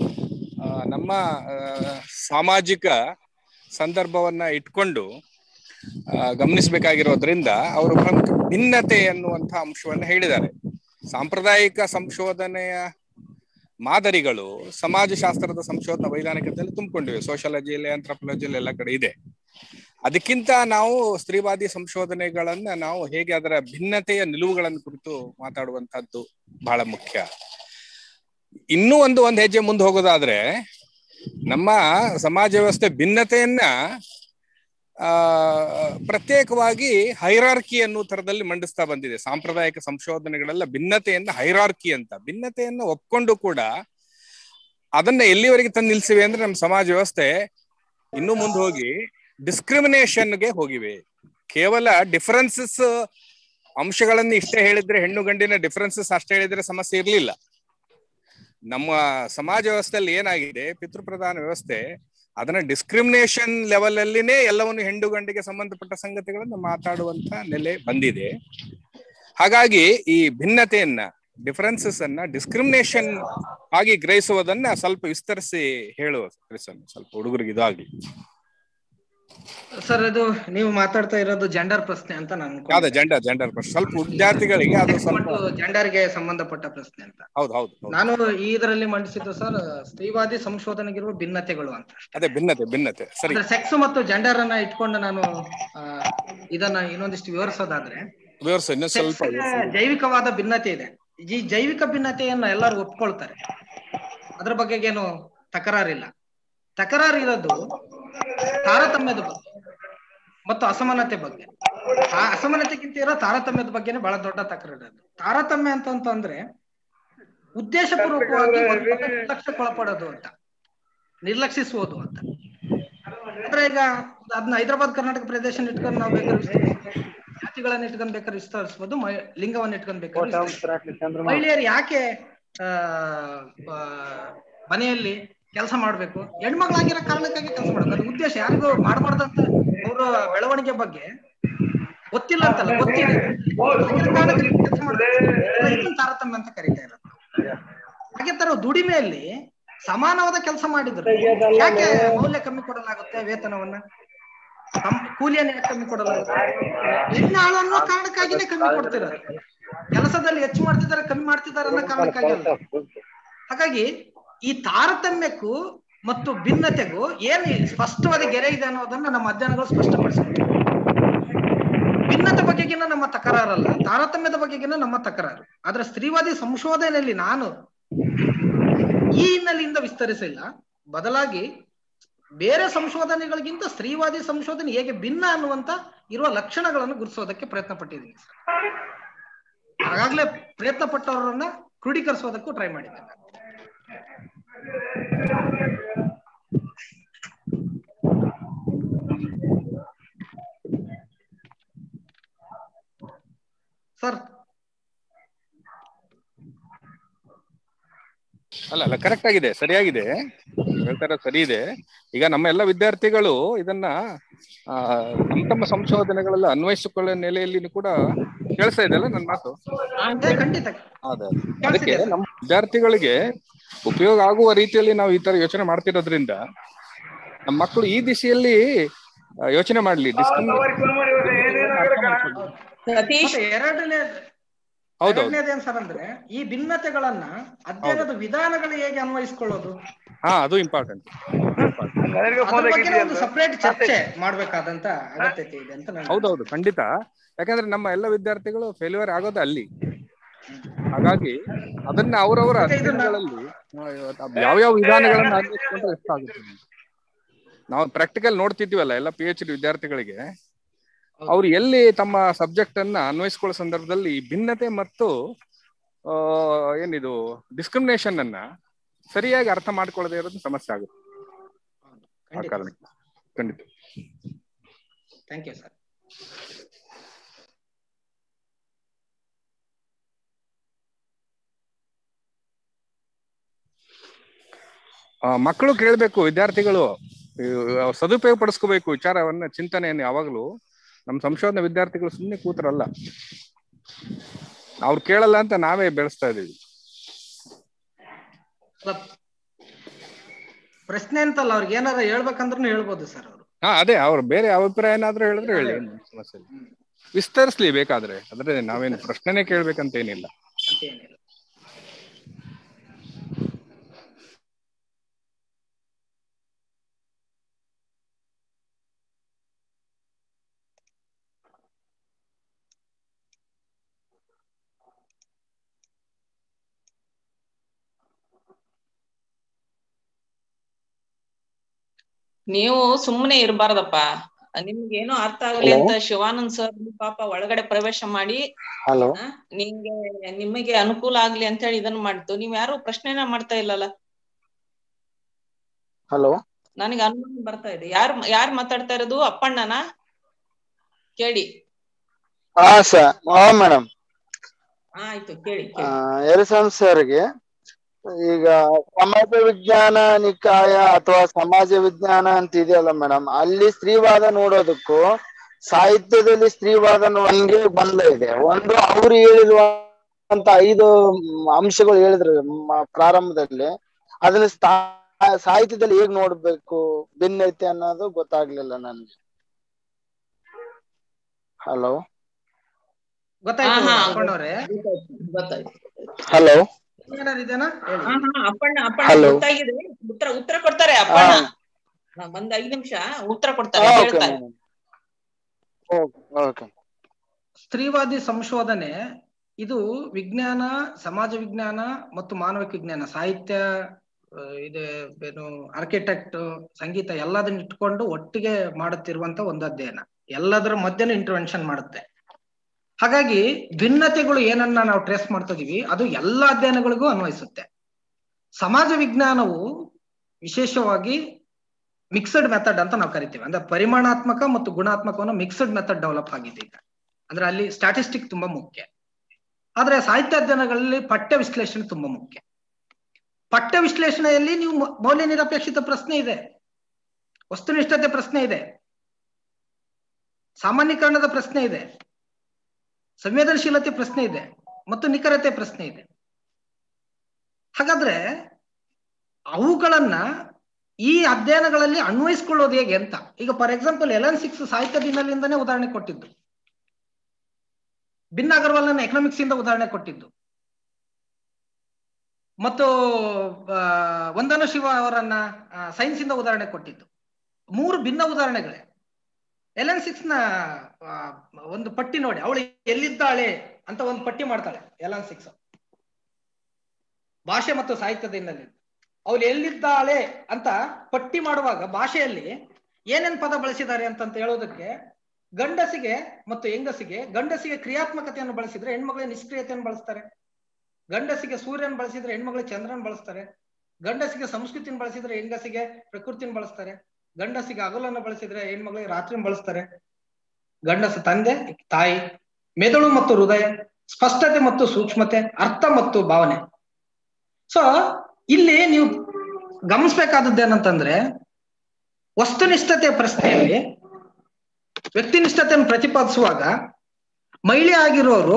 ನಮ್ಮ ಸಾಮಾಜಿಕ ಸಂದರ್ಭವನ್ನ ಇಟ್ಕೊಂಡು ಗಮನಿಸಬೇಕಾಗಿರೋದ್ರಿಂದ ಅವರು ಪ್ರಮುಖ ಭಿನ್ನತೆ ಎನ್ನುವಂತಹ ಅಂಶವನ್ನು ಹೇಳಿದ್ದಾರೆ. ಸಾಂಪ್ರದಾಯಿಕ ಸಂಶೋಧನೆಯ ಮಾದರಿಗಳು ಸಮಾಜಶಾಸ್ತ್ರದ ಸಂಶೋಧನಾ ವೈಧಾನಿಕತೆಯಲ್ಲಿ ತುಂಬಿಕೊಂಡಿವೆ. ಸೋಷಿಯಾಲಜಿಯಲ್ಲಿ, ಆಂಥ್ರೋಪಾಲಜಿಯಲ್ಲಿ ಎಲ್ಲ ಕಡೆ ಇದೆ. ಅದಕ್ಕಿಂತ ನಾವು ಸ್ತ್ರೀವಾದಿ ಸಂಶೋಧನೆಗಳನ್ನ ನಾವು ಹೇಗೆ ಅದರ ಭಿನ್ನತೆಯ ನಿಲುವುಗಳನ್ನು ಕುರಿತು ಮಾತಾಡುವಂತಹದ್ದು ಬಹಳ ಮುಖ್ಯ. ಇನ್ನೂ ಒಂದು ಒಂದು ಹೆಜ್ಜೆ ಮುಂದೆ ಹೋಗೋದಾದ್ರೆ, ನಮ್ಮ ಸಮಾಜ ವ್ಯವಸ್ಥೆ ಭಿನ್ನತೆಯನ್ನ ಆ ಪ್ರತ್ಯೇಕವಾಗಿ ಹೈರಾರ್ಕಿ ಅನ್ನೋ ತರದಲ್ಲಿ ಮಂಡಿಸ್ತಾ ಬಂದಿದೆ. ಸಾಂಪ್ರದಾಯಿಕ ಸಂಶೋಧನೆಗಳೆಲ್ಲ ಭಿನ್ನತೆಯನ್ನ ಹೈರಾರ್ಕಿ ಅಂತ, ಭಿನ್ನತೆಯನ್ನ ಒಪ್ಕೊಂಡು ಕೂಡ ಅದನ್ನ ಎಲ್ಲಿವರೆಗೆ ತಂದು ನಿಲ್ಸಿವೆ ಅಂದ್ರೆ ನಮ್ಮ ಸಮಾಜ ವ್ಯವಸ್ಥೆ ಇನ್ನೂ ಮುಂದೆ ಹೋಗಿ ಡಿಸ್ಕ್ರಿಮಿನೇಷನ್ಗೆ ಹೋಗಿವೆ. ಕೇವಲ ಡಿಫರೆನ್ಸಸ್ ಅಂಶಗಳನ್ನು ಇಷ್ಟೇ ಹೇಳಿದ್ರೆ, ಹೆಣ್ಣು ಗಂಡಿನ ಡಿಫರೆನ್ಸಸ್ ಅಷ್ಟೇ ಹೇಳಿದ್ರೆ ಸಮಸ್ಯೆ ಇರ್ಲಿಲ್ಲ. ನಮ್ಮ ಸಮಾಜ ವ್ಯವಸ್ಥೆಯಲ್ಲಿ ಏನಾಗಿದೆ, ಪಿತೃಪ್ರಧಾನ ವ್ಯವಸ್ಥೆ, ಅದನ್ನ ಡಿಸ್ಕ್ರಿಮಿನೇಷನ್ ಲೆವೆಲ್ ಅಲ್ಲಿನೇ ಎಲ್ಲವನ್ನು ಹೆಣ್ಣು ಗಂಡಿಗೆ ಸಂಬಂಧಪಟ್ಟ ಸಂಗತಿಗಳನ್ನು ಮಾತಾಡುವಂತ ನೆಲೆ ಬಂದಿದೆ. ಹಾಗಾಗಿ ಈ ಭಿನ್ನತೆಯನ್ನ, ಡಿಫರೆನ್ಸಸ್ ಅನ್ನ ಡಿಸ್ಕ್ರಿಮಿನೇಷನ್ ಆಗಿ ಗ್ರಹಿಸುವುದನ್ನ ಸ್ವಲ್ಪ ವಿಸ್ತರಿಸಿ ಹೇಳುವ ಸ್ವಲ್ಪ ಹುಡುಗರಿಗೆ ಇದಾಗ್ಲಿ. ಸರ್, ಅದು ನೀವು ಮಾತಾಡ್ತಾ ಇರೋದು ಜೆಂಡರ್ ಪ್ರಶ್ನೆ ಅಂತ ನಾನು ಅದೇ ಜೆಂಡರ್ ಜೆಂಡರ್ ಪ್ರಶ್ನೆ ಸ್ವಲ್ಪ ವಿದ್ಯಾರ್ಥಿಗಳಿಗೆ ಅದು ಸ್ವಲ್ಪ ಜೆಂಡರ್ಗೆ ಸಂಬಂಧಪಟ್ಟ ಪ್ರಶ್ನೆ ಅಂತ. ಹೌದು ಹೌದು ನಾನು ಈ ಇದರಲ್ಲಿ ಮಂಡಿಸಿದ್ದು ಸರ್, ಸ್ತ್ರೀವಾದಿ ಸಂಶೋಧನೆಗಿರುವ ಭಿನ್ನತೆಗಳು ಅಂತ. ಅದೇ ಭಿನ್ನತೆ ಭಿನ್ನತೆ ಸರಿ. ಸೆಕ್ಸ್ ಮತ್ತು ಜೆಂಡರ್ ಅನ್ನ ಇಟ್ಕೊಂಡು ನಾನು ಇದನ್ನ ಇನ್ನೊಂದಿಷ್ಟು ವಿವರಿಸೋದಾದ್ರೆ, ವಿವರಿಸ ಇನ್ನೂ ಸ್ವಲ್ಪ ಜೈವಿಕವಾದ ಭಿನ್ನತೆ ಇದೆ. ಈ ಜೈವಿಕ ಭಿನ್ನತೆಯನ್ನ ಎಲ್ಲರೂ ಒಪ್ಕೊಳ್ತಾರೆ, ಅದ್ರ ಬಗ್ಗೆ ಏನು ತಕರಾರಿಲ್ಲ. ತಕರಾರು ಇರೋದು ತಾರತಮ್ಯದ ಬಗ್ಗೆ ಮತ್ತು ಅಸಮಾನತೆ ಬಗ್ಗೆ. ಆ ಅಸಮಾನತೆಗಿಂತ ಇರೋ ತಾರತಮ್ಯದ ಬಗ್ಗೆನೇ ಬಹಳ ದೊಡ್ಡ ತಕರಾರು ಇರೋದು. ತಾರತಮ್ಯ ಅಂತಂದ್ರೆ ಉದ್ದೇಶಪೂರ್ವಕವಾಗಿ ನಿರ್ಲಕ್ಷ್ಯಕ್ಕೊಳಪಡೋದು ಅಂತ, ನಿರ್ಲಕ್ಷಿಸುವುದು ಅಂತ. ಅಂದ್ರೆ ಈಗ ಅದನ್ನ ಹೈದರಾಬಾದ್ ಕರ್ನಾಟಕ ಪ್ರದೇಶ ಇಟ್ಕೊಂಡು ನಾವು ಬೇಕಾದ್ರೆ ಜಾತಿಗಳನ್ನ ಇಟ್ಕೊಂಡ್ ಬೇಕಾದ್ರೆ ವಿಸ್ತರಿಸಬಹುದು, ಲಿಂಗವನ್ನ ಇಟ್ಕೊಂಡ್ ಬೇಕಾದ್ರೆ. ಮಹಿಳೆಯರು ಯಾಕೆ ಆ ಮನೆಯಲ್ಲಿ ಕೆಲಸ ಮಾಡ್ಬೇಕು, ಹೆಣ್ಮಕ್ಳಾಗಿರೋ ಕಾರಣಕ್ಕಾಗಿ ಕೆಲಸ ಮಾಡ್ಬೇಕು. ಅದು ಉದ್ದೇಶ ಯಾರಿಗೂ ಮಾಡಬಾರ್ದಂತ ಅವರ ಬೆಳವಣಿಗೆ ಬಗ್ಗೆ ಗೊತ್ತಿಲ್ಲ ಅಂತಲ್ಲ, ಗೊತ್ತಿದೆ, ಕೆಲಸ ಮಾಡ್ಬೇಕು. ತಾರತಮ್ಯ ಅಂತ ಕರೀತಾ ಇರೋದು. ಹಾಗೆ ತರ ದುಡಿಮೆಯಲ್ಲಿ ಸಮಾನವಾದ ಕೆಲಸ ಮಾಡಿದ್ರು ಯಾಕೆ ಮೌಲ್ಯ ಕಮ್ಮಿ ಕೊಡಲಾಗುತ್ತೆ, ವೇತನವನ್ನ ಕೂಲಿಯನ್ನು ಯಾಕೆ ಕಮ್ಮಿ ಕೊಡಲಾಗುತ್ತೆ? ಹೆಣ್ಣು ಆಳು ಅನ್ನೋ ಕಾರಣಕ್ಕಾಗಿನೇ ಕಮ್ಮಿ ಕೊಡ್ತಿದ್ದಾರೆ. ಕೆಲಸದಲ್ಲಿ ಹೆಚ್ಚು ಮಾಡ್ತಿದ್ದಾರೆ, ಕಮ್ಮಿ ಮಾಡ್ತಿದ್ದಾರೆ ಅನ್ನೋ ಕಾರಣಕ್ಕಾಗಿ ಅಲ್ಲ. ಹಾಗಾಗಿ ಈ ತಾರತಮ್ಯಕ್ಕೂ ಮತ್ತು ಭಿನ್ನತೆಗೂ ಏನ್ ಸ್ಪಷ್ಟವಾದ ಗೆರೆ ಇದೆ ಅನ್ನೋದನ್ನ ನಮ್ಮ ಅಧ್ಯಯನಗಳು ಸ್ಪಷ್ಟಪಡಿಸ್ತಾರೆ. ಭಿನ್ನತೆ ಬಗ್ಗೆಗಿನ ನಮ್ಮ ತಕರಾರಲ್ಲ, ತಾರತಮ್ಯದ ಬಗ್ಗೆಗಿನ ನಮ್ಮ ತಕರಾರು. ಆದ್ರೆ ಸ್ತ್ರೀವಾದಿ ಸಂಶೋಧನೆಯಲ್ಲಿ ನಾನು ಈ ಹಿನ್ನೆಲೆಯಿಂದ ವಿಸ್ತರಿಸಿಲ್ಲ, ಬದಲಾಗಿ ಬೇರೆ ಸಂಶೋಧನೆಗಳಿಗಿಂತ ಸ್ತ್ರೀವಾದಿ ಸಂಶೋಧನೆ ಹೇಗೆ ಭಿನ್ನ ಅನ್ನುವಂತ ಇರುವ ಲಕ್ಷಣಗಳನ್ನು ಗುರುತಿಸೋದಕ್ಕೆ ಪ್ರಯತ್ನ ಪಟ್ಟಿದ್ದೀನಿ ಸರ್. ಹಾಗಾಗ್ಲೇ ಪ್ರಯತ್ನ ಪಟ್ಟವರನ್ನ ಕ್ರೋಢೀಕರಿಸೋದಕ್ಕೂ ಟ್ರೈ ಮಾಡಿದ್ದೇನೆ. ಸರ್ ಅಲ್ಲ ಅಲ್ಲ ಕರೆಕ್ಟ್ ಆಗಿದೆ, ಸರಿಯಾಗಿದೆ, ಹೇಳ್ತಾರ ಸರಿ ಇದೆ. ಈಗ ನಮ್ಮ ಎಲ್ಲ ವಿದ್ಯಾರ್ಥಿಗಳು ಇದನ್ನ ಆ ತಮ್ಮ ತಮ್ಮ ಸಂಶೋಧನೆಗಳೆಲ್ಲ ಅನ್ವಯಿಸಿಕೊಳ್ಳೋ ನೆಲೆಯಲ್ಲಿ ಕೂಡ ಕೇಳಿಸ್ತಾ ಇದೆಯಲ್ಲ ನನ್ನ ಮಾತು? ಖಂಡಿತ. ಅದೇ ಅದಕ್ಕೆ ನಮ್ಮ ವಿದ್ಯಾರ್ಥಿಗಳಿಗೆ ಉಪಯೋಗ ಆಗುವ ರೀತಿಯಲ್ಲಿ ನಾವು ಈ ತರ ಯೋಚನೆ ಮಾಡ್ತಿರೋದ್ರಿಂದ ನಮ್ಮ ಮಕ್ಕಳು ಈ ದಿಶೆಯಲ್ಲಿ ಯೋಚನೆ ಮಾಡ್ಲಿ. ಎರಡನೇ ಎರಡನೇದೇನ್ ಸರ್ ಅಂದ್ರೆ, ಈ ಭಿನ್ನತೆಗಳನ್ನ ಅಧ್ಯಯನದ ವಿಧಾನಗಳು ಹೇಗೆ ಅನ್ವಯಿಸ್ಕೊಳ್ಳೋದು, ಹಾ ಅದು ಇಂಪಾರ್ಟೆಂಟ್. ಒಂದು ಸಪರೇಟ್ ಚರ್ಚೆ ಮಾಡ್ಬೇಕಾದಂತ ಅಗತ್ಯತೆ ಇದೆ ಅಂತ. ಹೌದೌದು, ಖಂಡಿತ. ಯಾಕಂದ್ರೆ ನಮ್ಮ ಎಲ್ಲ ವಿದ್ಯಾರ್ಥಿಗಳು ಫೇಲ್ಯೂರ್ ಆಗೋದು ಅಲ್ಲಿ. ಹಾಗಾಗಿ ಅದನ್ನ ಅವರವರ ಅಧ್ಯಯನಗಳಲ್ಲಿ ಯಾವ್ಯಾವ ವಿಧಾನಗಳನ್ನ ಅನ್ವಯಿಸ್ಕೊಂಡ್ರೆ ಇಷ್ಟ ಆಗುತ್ತೆ. ನಾವು ಪ್ರಾಕ್ಟಿಕಲ್ ನೋಡ್ತಿದ್ವಲ್ಲ ಎಲ್ಲ ಪಿ ಎಚ್ ಡಿ ವಿದ್ಯಾರ್ಥಿಗಳಿಗೆ, ಅವ್ರು ಎಲ್ಲಿ ತಮ್ಮ ಸಬ್ಜೆಕ್ಟ್ ಅನ್ನ ಅನ್ವಯಿಸ್ಕೊಳ್ಳೋ ಸಂದರ್ಭದಲ್ಲಿ ಭಿನ್ನತೆ ಮತ್ತು ಆ ಏನಿದು ಡಿಸ್ಕ್ರಿಮಿನೇಷನ್ ಅನ್ನ ಸರಿಯಾಗಿ ಅರ್ಥ ಮಾಡ್ಕೊಳ್ಳದೆ ಇರೋದು ಸಮಸ್ಯೆ ಆಗುತ್ತೆ. ಆ ಕಾರಣಕ್ಕೆ ಖಂಡಿತ. Thank you sir. ಮಕ್ಕಳು ಕೇಳ್ಬೇಕು, ವಿದ್ಯಾರ್ಥಿಗಳು ಸದುಪಯೋಗ ಪಡಿಸ್ಕೋಬೇಕು ವಿಚಾರವನ್ನ, ಚಿಂತನೆಯನ್ನು. ಯಾವಾಗ್ಲೂ ನಮ್ಮ ಸಂಶೋಧನಾ ವಿದ್ಯಾರ್ಥಿಗಳು ಸುಮ್ಮನೆ ಕೂತರಲ್ಲ, ಅವ್ರು ಕೇಳಲ್ಲ ಅಂತ ನಾವೇ ಬೆಳೆಸ್ತಾ ಇದೀವಿ. ಪ್ರಶ್ನೆ ಅಂತಲ್ಲ, ಅವ್ರಿಗೆ ಏನಾರ ಹೇಳ್ಬೇಕಂದ್ರೂ ಹೇಳ್ಬೋದು ಸರ್. ಅವರು ಹಾ ಅದೇ ಅವ್ರು ಬೇರೆ ಅಭಿಪ್ರಾಯ ಏನಾದ್ರೂ ಹೇಳಿದ್ರೆ ಹೇಳಿ, ಸಮಸ್ಯೆ ಇಲ್ಲ, ವಿಸ್ತರಿಸ್ಲಿ ಬೇಕಾದ್ರೆ. ಅದ್ರೆ ನಾವೇನು ಪ್ರಶ್ನೆನೇ ಕೇಳ್ಬೇಕಂತ ಏನಿಲ್ಲ. ನೀವು ಸುಮ್ಮನೆ ಇರಬಾರ್ದಪ್ಪ. ನಿಮ್ಗೆ ಏನೋ ಅರ್ಥ ಆಗಲಿ ಅಂತ ಶಿವಾನಂದ್ ಸರ್ ಪಾಪ ಒಳಗಡೆ ಪ್ರವೇಶ ಮಾಡಿ ನಿಮ್ಗೆ ನಿಮಗೆ ಅನುಕೂಲ ಆಗ್ಲಿ ಅಂತ ಹೇಳಿ ಇದನ್ನ ಮಾಡ್ತು. ನೀವ್ ಯಾರು ಪ್ರಶ್ನೆನ ಮಾಡ್ತಾ ಇಲ್ಲಲ್ಲ. ಹಲೋ, ನನಗೆ ಅನುಮಾನ ಬರ್ತಾ ಇದೆ. ಯಾರು ಯಾರು ಮಾತಾಡ್ತಾ ಇರೋದು? ಅಪ್ಪಣ್ಣನ ಕೇಳಿ. ಹಾ ಸರ್, ಹಾ ಮೇಡಮ್. ಆಯ್ತು, ಕೇಳಿ. ಎರಸಂ ಸರ್ಗೆ ಈಗ ಸಮಾಜ ವಿಜ್ಞಾನ ನಿಕಾಯ ಅಥವಾ ಸಮಾಜ ವಿಜ್ಞಾನ ಅಂತ ಇದೆಯಲ್ಲ ಮೇಡಮ್, ಅಲ್ಲಿ ಸ್ತ್ರೀವಾದ ನೋಡೋದಕ್ಕೂ ಸಾಹಿತ್ಯದಲ್ಲಿ ಸ್ತ್ರೀವಾದ ಹಂಗೆ ಬಂದ ಇದೆ. ಒಂದು ಅವ್ರು ಹೇಳಿರುವಂತ ಐದು ಅಂಶಗಳು ಹೇಳಿದ್ರು ಪ್ರಾರಂಭದಲ್ಲಿ, ಅದನ್ನ ಸಾಹಿತ್ಯದಲ್ಲಿ ಹೇಗ್ ನೋಡ್ಬೇಕು ಭಿನ್ನೈತೆ ಅನ್ನೋದು ಗೊತ್ತಾಗ್ಲಿಲ್ಲ ನನ್ಗೆ. ಹಲೋ ಹಲೋ ಅಪ್ಪಣ್ಣ ಅಪ್ಪಣ್ಣ ಗೊತ್ತಾಗಿದೆ. ಉತ್ತರ ಉತ್ತರ ಕೊಡ್ತಾರೆ ಅಪ್ಪಣ್ಣ. ಒಂದ್ ಐದು ನಿಮಿಷ ಉತ್ತರ ಕೊಡ್ತಾರೆ, ಹೇಳ್ತಾರೆ. ಸ್ತ್ರೀವಾದಿ ಸಂಶೋಧನೆ ಇದು ವಿಜ್ಞಾನ, ಸಮಾಜ ವಿಜ್ಞಾನ ಮತ್ತು ಮಾನವಿಕ ವಿಜ್ಞಾನ, ಸಾಹಿತ್ಯ, ಇದೆ ಏನು ಆರ್ಕಿಟೆಕ್ಟ್, ಸಂಗೀತ ಎಲ್ಲದನ್ನ ಇಟ್ಕೊಂಡು ಒಟ್ಟಿಗೆ ಮಾಡುತ್ತಿರುವಂತ ಒಂದು ಅಧ್ಯಯನ. ಎಲ್ಲದರ ಮಧ್ಯೆ ಇಂಟರ್ವೆನ್ಷನ್ ಮಾಡುತ್ತೆ. ಹಾಗಾಗಿ ಭಿನ್ನತೆಗಳು ಏನನ್ನ ನಾವು ಟ್ರೇಸ್ ಮಾಡ್ತಾ ಇದೀವಿ ಅದು ಎಲ್ಲ ಅಧ್ಯಯನಗಳಿಗೂ ಅನ್ವಯಿಸುತ್ತೆ. ಸಮಾಜ ವಿಜ್ಞಾನವು ವಿಶೇಷವಾಗಿ ಮಿಕ್ಸ್ಡ್ ಮೆಥಡ್ ಅಂತ ನಾವು ಕರಿತೀವಿ. ಅಂದ್ರೆ ಪರಿಮಾಣಾತ್ಮಕ ಮತ್ತು ಗುಣಾತ್ಮಕವನ್ನು ಮಿಕ್ಸ್ಡ್ ಮೆಥಡ್ ಡೆವಲಪ್ ಆಗಿದೆ ಈಗ. ಅಂದ್ರೆ ಅಲ್ಲಿ ಸ್ಟ್ಯಾಟಿಸ್ಟಿಕ್ ತುಂಬಾ ಮುಖ್ಯ. ಆದ್ರೆ ಸಾಹಿತ್ಯ ಅಧ್ಯಯನಗಳಲ್ಲಿ ಪಠ್ಯ ವಿಶ್ಲೇಷಣೆ ತುಂಬಾ ಮುಖ್ಯ. ಪಠ್ಯ ವಿಶ್ಲೇಷಣೆಯಲ್ಲಿ ನೀವು ಮೌಲ್ಯ ನಿರಪೇಕ್ಷಿತ ಪ್ರಶ್ನೆ ಇದೆ, ವಸ್ತುನಿಷ್ಠತೆ ಪ್ರಶ್ನೆ ಇದೆ, ಸಾಮಾನ್ಯೀಕರಣದ ಪ್ರಶ್ನೆ ಇದೆ, ಸಂವೇದನಶೀಲತೆ ಪ್ರಶ್ನೆ ಇದೆ ಮತ್ತು ನಿಖರತೆ ಪ್ರಶ್ನೆ ಇದೆ. ಹಾಗಾದ್ರೆ ಅವುಗಳನ್ನ ಈ ಅಧ್ಯಯನಗಳಲ್ಲಿ ಅನ್ವಯಿಸ್ಕೊಳ್ಳೋದು ಹೇಗೆ ಅಂತ. ಈಗ for example L N six ಸಾಹಿತ್ಯ ದಿನದಿಂದನೇ ಉದಾಹರಣೆ ಕೊಟ್ಟಿದ್ದು, ಬಿನ್ ಅಗರ್ವಾಲ್ ಎಕನಾಮಿಕ್ಸ್ ಇಂದ ಉದಾಹರಣೆ ಕೊಟ್ಟಿದ್ದು, ಮತ್ತು ವಂದನಾ ಶಿವ ಅವರನ್ನ ಸೈನ್ಸ್ ಇಂದ ಉದಾಹರಣೆ ಕೊಟ್ಟಿದ್ದು. ಮೂರು ಭಿನ್ನ ಉದಾಹರಣೆಗಳೇ. ಎಲ್ ಎನ್ ಸಿಕ್ಸ್ ನ ಒಂದು ಪಟ್ಟಿ ನೋಡಿ, ಅವಳು ಎಲ್ಲಿದ್ದಾಳೆ ಅಂತ ಒಂದು ಪಟ್ಟಿ ಮಾಡ್ತಾಳೆ ಎಲ್ ಎನ್ ಸಿಕ್ಸ್, ಭಾಷೆ ಮತ್ತು ಸಾಹಿತ್ಯದ ಹಿನ್ನೆಲೆ. ಅವಳು ಎಲ್ಲಿದ್ದಾಳೆ ಅಂತ ಪಟ್ಟಿ ಮಾಡುವಾಗ ಭಾಷೆಯಲ್ಲಿ ಏನೇನ್ ಪದ ಬಳಸಿದ್ದಾರೆ ಅಂತಂತ ಹೇಳೋದಕ್ಕೆ, ಗಂಡಸಿಗೆ ಮತ್ತು ಹೆಂಗಸಿಗೆ, ಗಂಡಸಿಗೆ ಕ್ರಿಯಾತ್ಮಕತೆಯನ್ನು ಬಳಸಿದ್ರೆ ಹೆಣ್ಮಕ್ಳಿಗೆ ನಿಷ್ಕ್ರಿಯತೆಯನ್ನು ಬಳಸ್ತಾರೆ, ಗಂಡಸಿಗೆ ಸೂರ್ಯನ ಬಳಸಿದ್ರೆ ಹೆಣ್ಮಕ್ಳಿಗೆ ಚಂದ್ರನ್ ಬಳಸ್ತಾರೆ, ಗಂಡಸಿಗೆ ಸಂಸ್ಕೃತಿನ ಬಳಸಿದ್ರೆ ಹೆಂಗಸಿಗೆ ಪ್ರಕೃತಿನ ಬಳಸ್ತಾರೆ, ಗಂಡಸಿಗೆ ಹಗಲನ್ನು ಬಳಸಿದ್ರೆ ಹೆಣ್ಮಕ್ಳಿಗೆ ರಾತ್ರಿನ ಬಳಸ್ತಾರೆ, ಗಂಡಸ ತಂದೆ ತಾಯಿ, ಮೆದುಳು ಮತ್ತು ಹೃದಯ, ಸ್ಪಷ್ಟತೆ ಮತ್ತು ಸೂಕ್ಷ್ಮತೆ, ಅರ್ಥ ಮತ್ತು ಭಾವನೆ. ಸೊ ಇಲ್ಲಿ ನೀವು ಗಮನಿಸಬೇಕಾದದ್ದು ಏನಂತಂದ್ರೆ, ವಸ್ತುನಿಷ್ಠತೆ ಪ್ರಶ್ನೆಯಲ್ಲಿ ವ್ಯಕ್ತಿನಿಷ್ಠತೆಯನ್ನು ಪ್ರತಿಪಾದಿಸುವಾಗ ಮಹಿಳೆ ಆಗಿರೋರು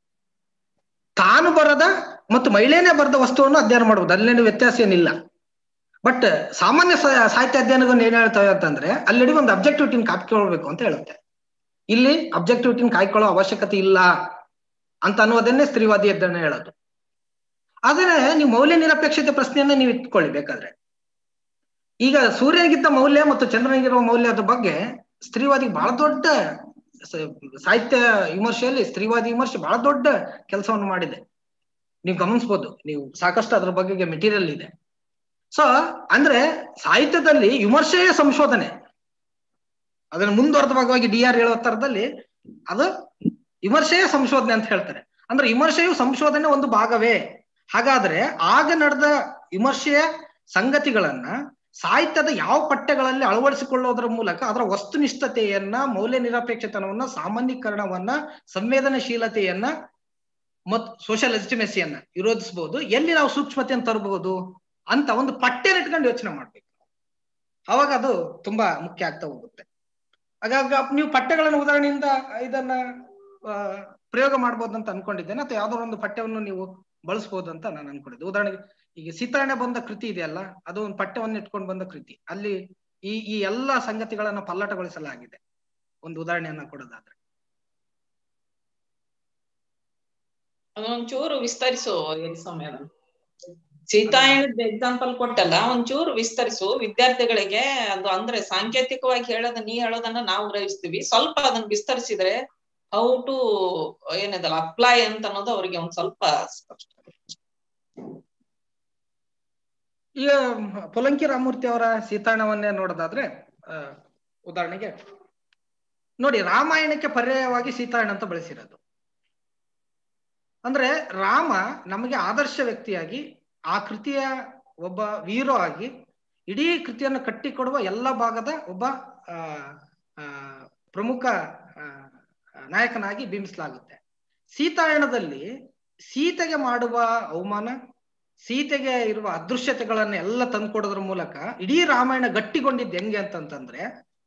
ತಾನು ಬರದ ಮತ್ತು ಮಹಿಳೆನೇ ಬರೆದ ವಸ್ತುವನ್ನು ಅಧ್ಯಯನ ಮಾಡಬಹುದು, ಅಲ್ಲೇನು ವ್ಯತ್ಯಾಸ ಏನಿಲ್ಲ. ಬಟ್ ಸಾಮಾನ್ಯ ಸಾಹಿತ್ಯ ಅಧ್ಯಯನಗಳನ್ನು ಏನ್ ಹೇಳ್ತವೆ ಅಂತಂದ್ರೆ, ಅಲ್ಲಿ ಒಂದು ಅಬ್ಜೆಕ್ಟಿವಿಟಿನ ಕಾಯ್ಕೊಳ್ಬೇಕು ಅಂತ ಹೇಳುತ್ತೆ. ಇಲ್ಲಿ ಅಬ್ಜೆಕ್ಟಿವಿಟಿನ ಕಾಯ್ಕೊಳ್ಳೋ ಅವಶ್ಯಕತೆ ಇಲ್ಲ ಅಂತ ಅನ್ನೋದನ್ನೇ ಸ್ತ್ರೀವಾದಿ ಅಧ್ಯಯನ ಹೇಳೋದು. ಆದ್ರೆ ನೀವು ಮೌಲ್ಯ ನಿರಪೇಕ್ಷತೆ ಪ್ರಶ್ನೆಯನ್ನ ನೀವು ಇಟ್ಕೊಳ್ಳಿ ಬೇಕಾದ್ರೆ. ಈಗ ಸೂರ್ಯನಿಗಿಂತ ಮೌಲ್ಯ ಮತ್ತು ಚಂದ್ರನಿಗಿರುವ ಮೌಲ್ಯದ ಬಗ್ಗೆ ಸ್ತ್ರೀವಾದಿ ಬಹಳ ದೊಡ್ಡ ಸಾಹಿತ್ಯ ವಿಮರ್ಶೆಯಲ್ಲಿ ಸ್ತ್ರೀವಾದಿ ವಿಮರ್ಶೆ ಬಹಳ ದೊಡ್ಡ ಕೆಲಸವನ್ನು ಮಾಡಿದೆ. ನೀವು ಗಮನಿಸ್ಬೋದು, ನೀವು ಸಾಕಷ್ಟು ಅದ್ರ ಬಗ್ಗೆ ಮೆಟೀರಿಯಲ್ ಇದೆ. ಸೊ ಅಂದ್ರೆ ಸಾಹಿತ್ಯದಲ್ಲಿ ವಿಮರ್ಶೆಯೇ ಸಂಶೋಧನೆ. ಅದನ್ನ ಮುಂದುವರೆದ ಭಾಗವಾಗಿ ಡಿ ಆರ್ ಹೇಳೋ ತರದಲ್ಲಿ ಅದು ವಿಮರ್ಶೆಯೇ ಸಂಶೋಧನೆ ಅಂತ ಹೇಳ್ತಾರೆ. ಅಂದ್ರೆ ವಿಮರ್ಶೆಯು ಸಂಶೋಧನೆ ಒಂದು ಭಾಗವೇ. ಹಾಗಾದ್ರೆ ಆಗ ನಡೆದ ವಿಮರ್ಶೆಯ ಸಂಗತಿಗಳನ್ನ ಸಾಹಿತ್ಯದ ಯಾವ ಪಠ್ಯಗಳಲ್ಲಿ ಅಳವಡಿಸಿಕೊಳ್ಳೋದ್ರ ಮೂಲಕ ಅದರ ವಸ್ತುನಿಷ್ಠತೆಯನ್ನ, ಮೌಲ್ಯ ನಿರಪೇಕ್ಷತನವನ್ನ, ಸಾಮಾನ್ಯೀಕರಣವನ್ನ, ಸಂವೇದನಶೀಲತೆಯನ್ನ ಮತ್ತು ಸೋಷಿಯಲ್ ಲೆಜಿಟಿಮೆಸಿಯನ್ನ ವಿರೋಧಿಸಬಹುದು. ಎಲ್ಲಿ ನಾವು ಸೂಕ್ಷ್ಮತೆಯನ್ನು ತರಬಹುದು ಅಂತ ಒಂದು ಪಠ್ಯ ಇಟ್ಕೊಂಡು ಯೋಚನೆ ಮಾಡ್ಬೇಕು. ಅವಾಗ ಅದು ತುಂಬಾ ಮುಖ್ಯ ಆಗ್ತಾ ಹೋಗುತ್ತೆ. ಹಾಗಾಗಿ ನೀವು ಪಠ್ಯಗಳನ್ನು ಉದಾಹರಣೆಯಿಂದ ಇದನ್ನ ಅಹ್ ಪ್ರಯೋಗ ಮಾಡ್ಬೋದು ಅಂತ ಅನ್ಕೊಂಡಿದ್ದೇನೆ, ಅಥವಾ ಯಾವ್ದಾದ್ರು ಒಂದು ಪಠ್ಯವನ್ನು ನೀವು ಬಳಸ್ಬೋದು ಅಂತ ನಾನು ಅನ್ಕೊಂಡಿದ್ದೆ. ಉದಾಹರಣೆಗೆ ಈಗ ಸೀತಾರಾಣೆ ಬಂದ ಕೃತಿ ಇದೆಯಲ್ಲ, ಅದು ಒಂದು ಪಠ್ಯವನ್ನು ಇಟ್ಕೊಂಡು ಬಂದ ಕೃತಿ. ಅಲ್ಲಿ ಈ ಈ ಎಲ್ಲ ಸಂಗತಿಗಳನ್ನ ಪಲ್ಲಟಗೊಳಿಸಲಾಗಿದೆ. ಒಂದು ಉದಾಹರಣೆಯನ್ನ ಕೊಡೋದಾದ್ರೆ ಅದೊಂಚೂರು ವಿಸ್ತರಿಸು ಸ್ವಾಮಿ. ಅದನ್ನು ಸೀತಾಯಣದ ಎಕ್ಸಾಂಪಲ್ ಕೊಟ್ಟಲ್ಲ, ಒಂಚೂರು ವಿಸ್ತರಿಸು ವಿದ್ಯಾರ್ಥಿಗಳಿಗೆ. ಅದು ಅಂದ್ರೆ ಸಾಂಕೇತಿಕವಾಗಿ ಹೇಳೋದ ನೀ ಹೇಳೋದನ್ನ ನಾವು ಗ್ರಹಿಸ್ತೀವಿ, ಸ್ವಲ್ಪ ಅದನ್ನ ವಿಸ್ತರಿಸಿದ್ರೆ ಹೌ ಟು ಏನದಲ್ಲ ಅಪ್ಲೈ ಅಂತ ಅನ್ನೋದು ಅವ್ರಿಗೆ ಒಂದ್ ಸ್ವಲ್ಪ ಸ್ಪಷ್ಟ. ಈಗ ಪೊಲಂಕಿ ರಾಮಮೂರ್ತಿ ಅವರ ಸೀತಾಯಣವನ್ನೇ ನೋಡೋದಾದ್ರೆ ಅಹ್ ಉದಾಹರಣೆಗೆ ನೋಡಿ, ರಾಮಾಯಣಕ್ಕೆ ಪರ್ಯಾಯವಾಗಿ ಸೀತಾಯಣ ಅಂತ ಬಳಸಿರೋದು. ಅಂದ್ರೆ ರಾಮ ನಮಗೆ ಆದರ್ಶ ವ್ಯಕ್ತಿಯಾಗಿ, ಆ ಕೃತಿಯ ಒಬ್ಬ ವೀರೋ ಆಗಿ, ಇಡೀ ಕೃತಿಯನ್ನು ಕಟ್ಟಿಕೊಡುವ ಎಲ್ಲ ಭಾಗದ ಒಬ್ಬ ಆ ಪ್ರಮುಖ ನಾಯಕನಾಗಿ ಬಿಂಬಿಸಲಾಗುತ್ತೆ. ಸೀತಾಯಣದಲ್ಲಿ ಸೀತೆಗೆ ಮಾಡುವ ಅವಮಾನ, ಸೀತೆಗೆ ಇರುವ ಅದೃಶ್ಯತೆಗಳನ್ನ ಎಲ್ಲ ತಂದ್ಕೊಡೋದ್ರ ಮೂಲಕ ಇಡೀ ರಾಮಾಯಣ ಗಟ್ಟಿಗೊಂಡಿದ್ದು ಹೆಂಗೆ ಅಂತಂತಂದ್ರೆ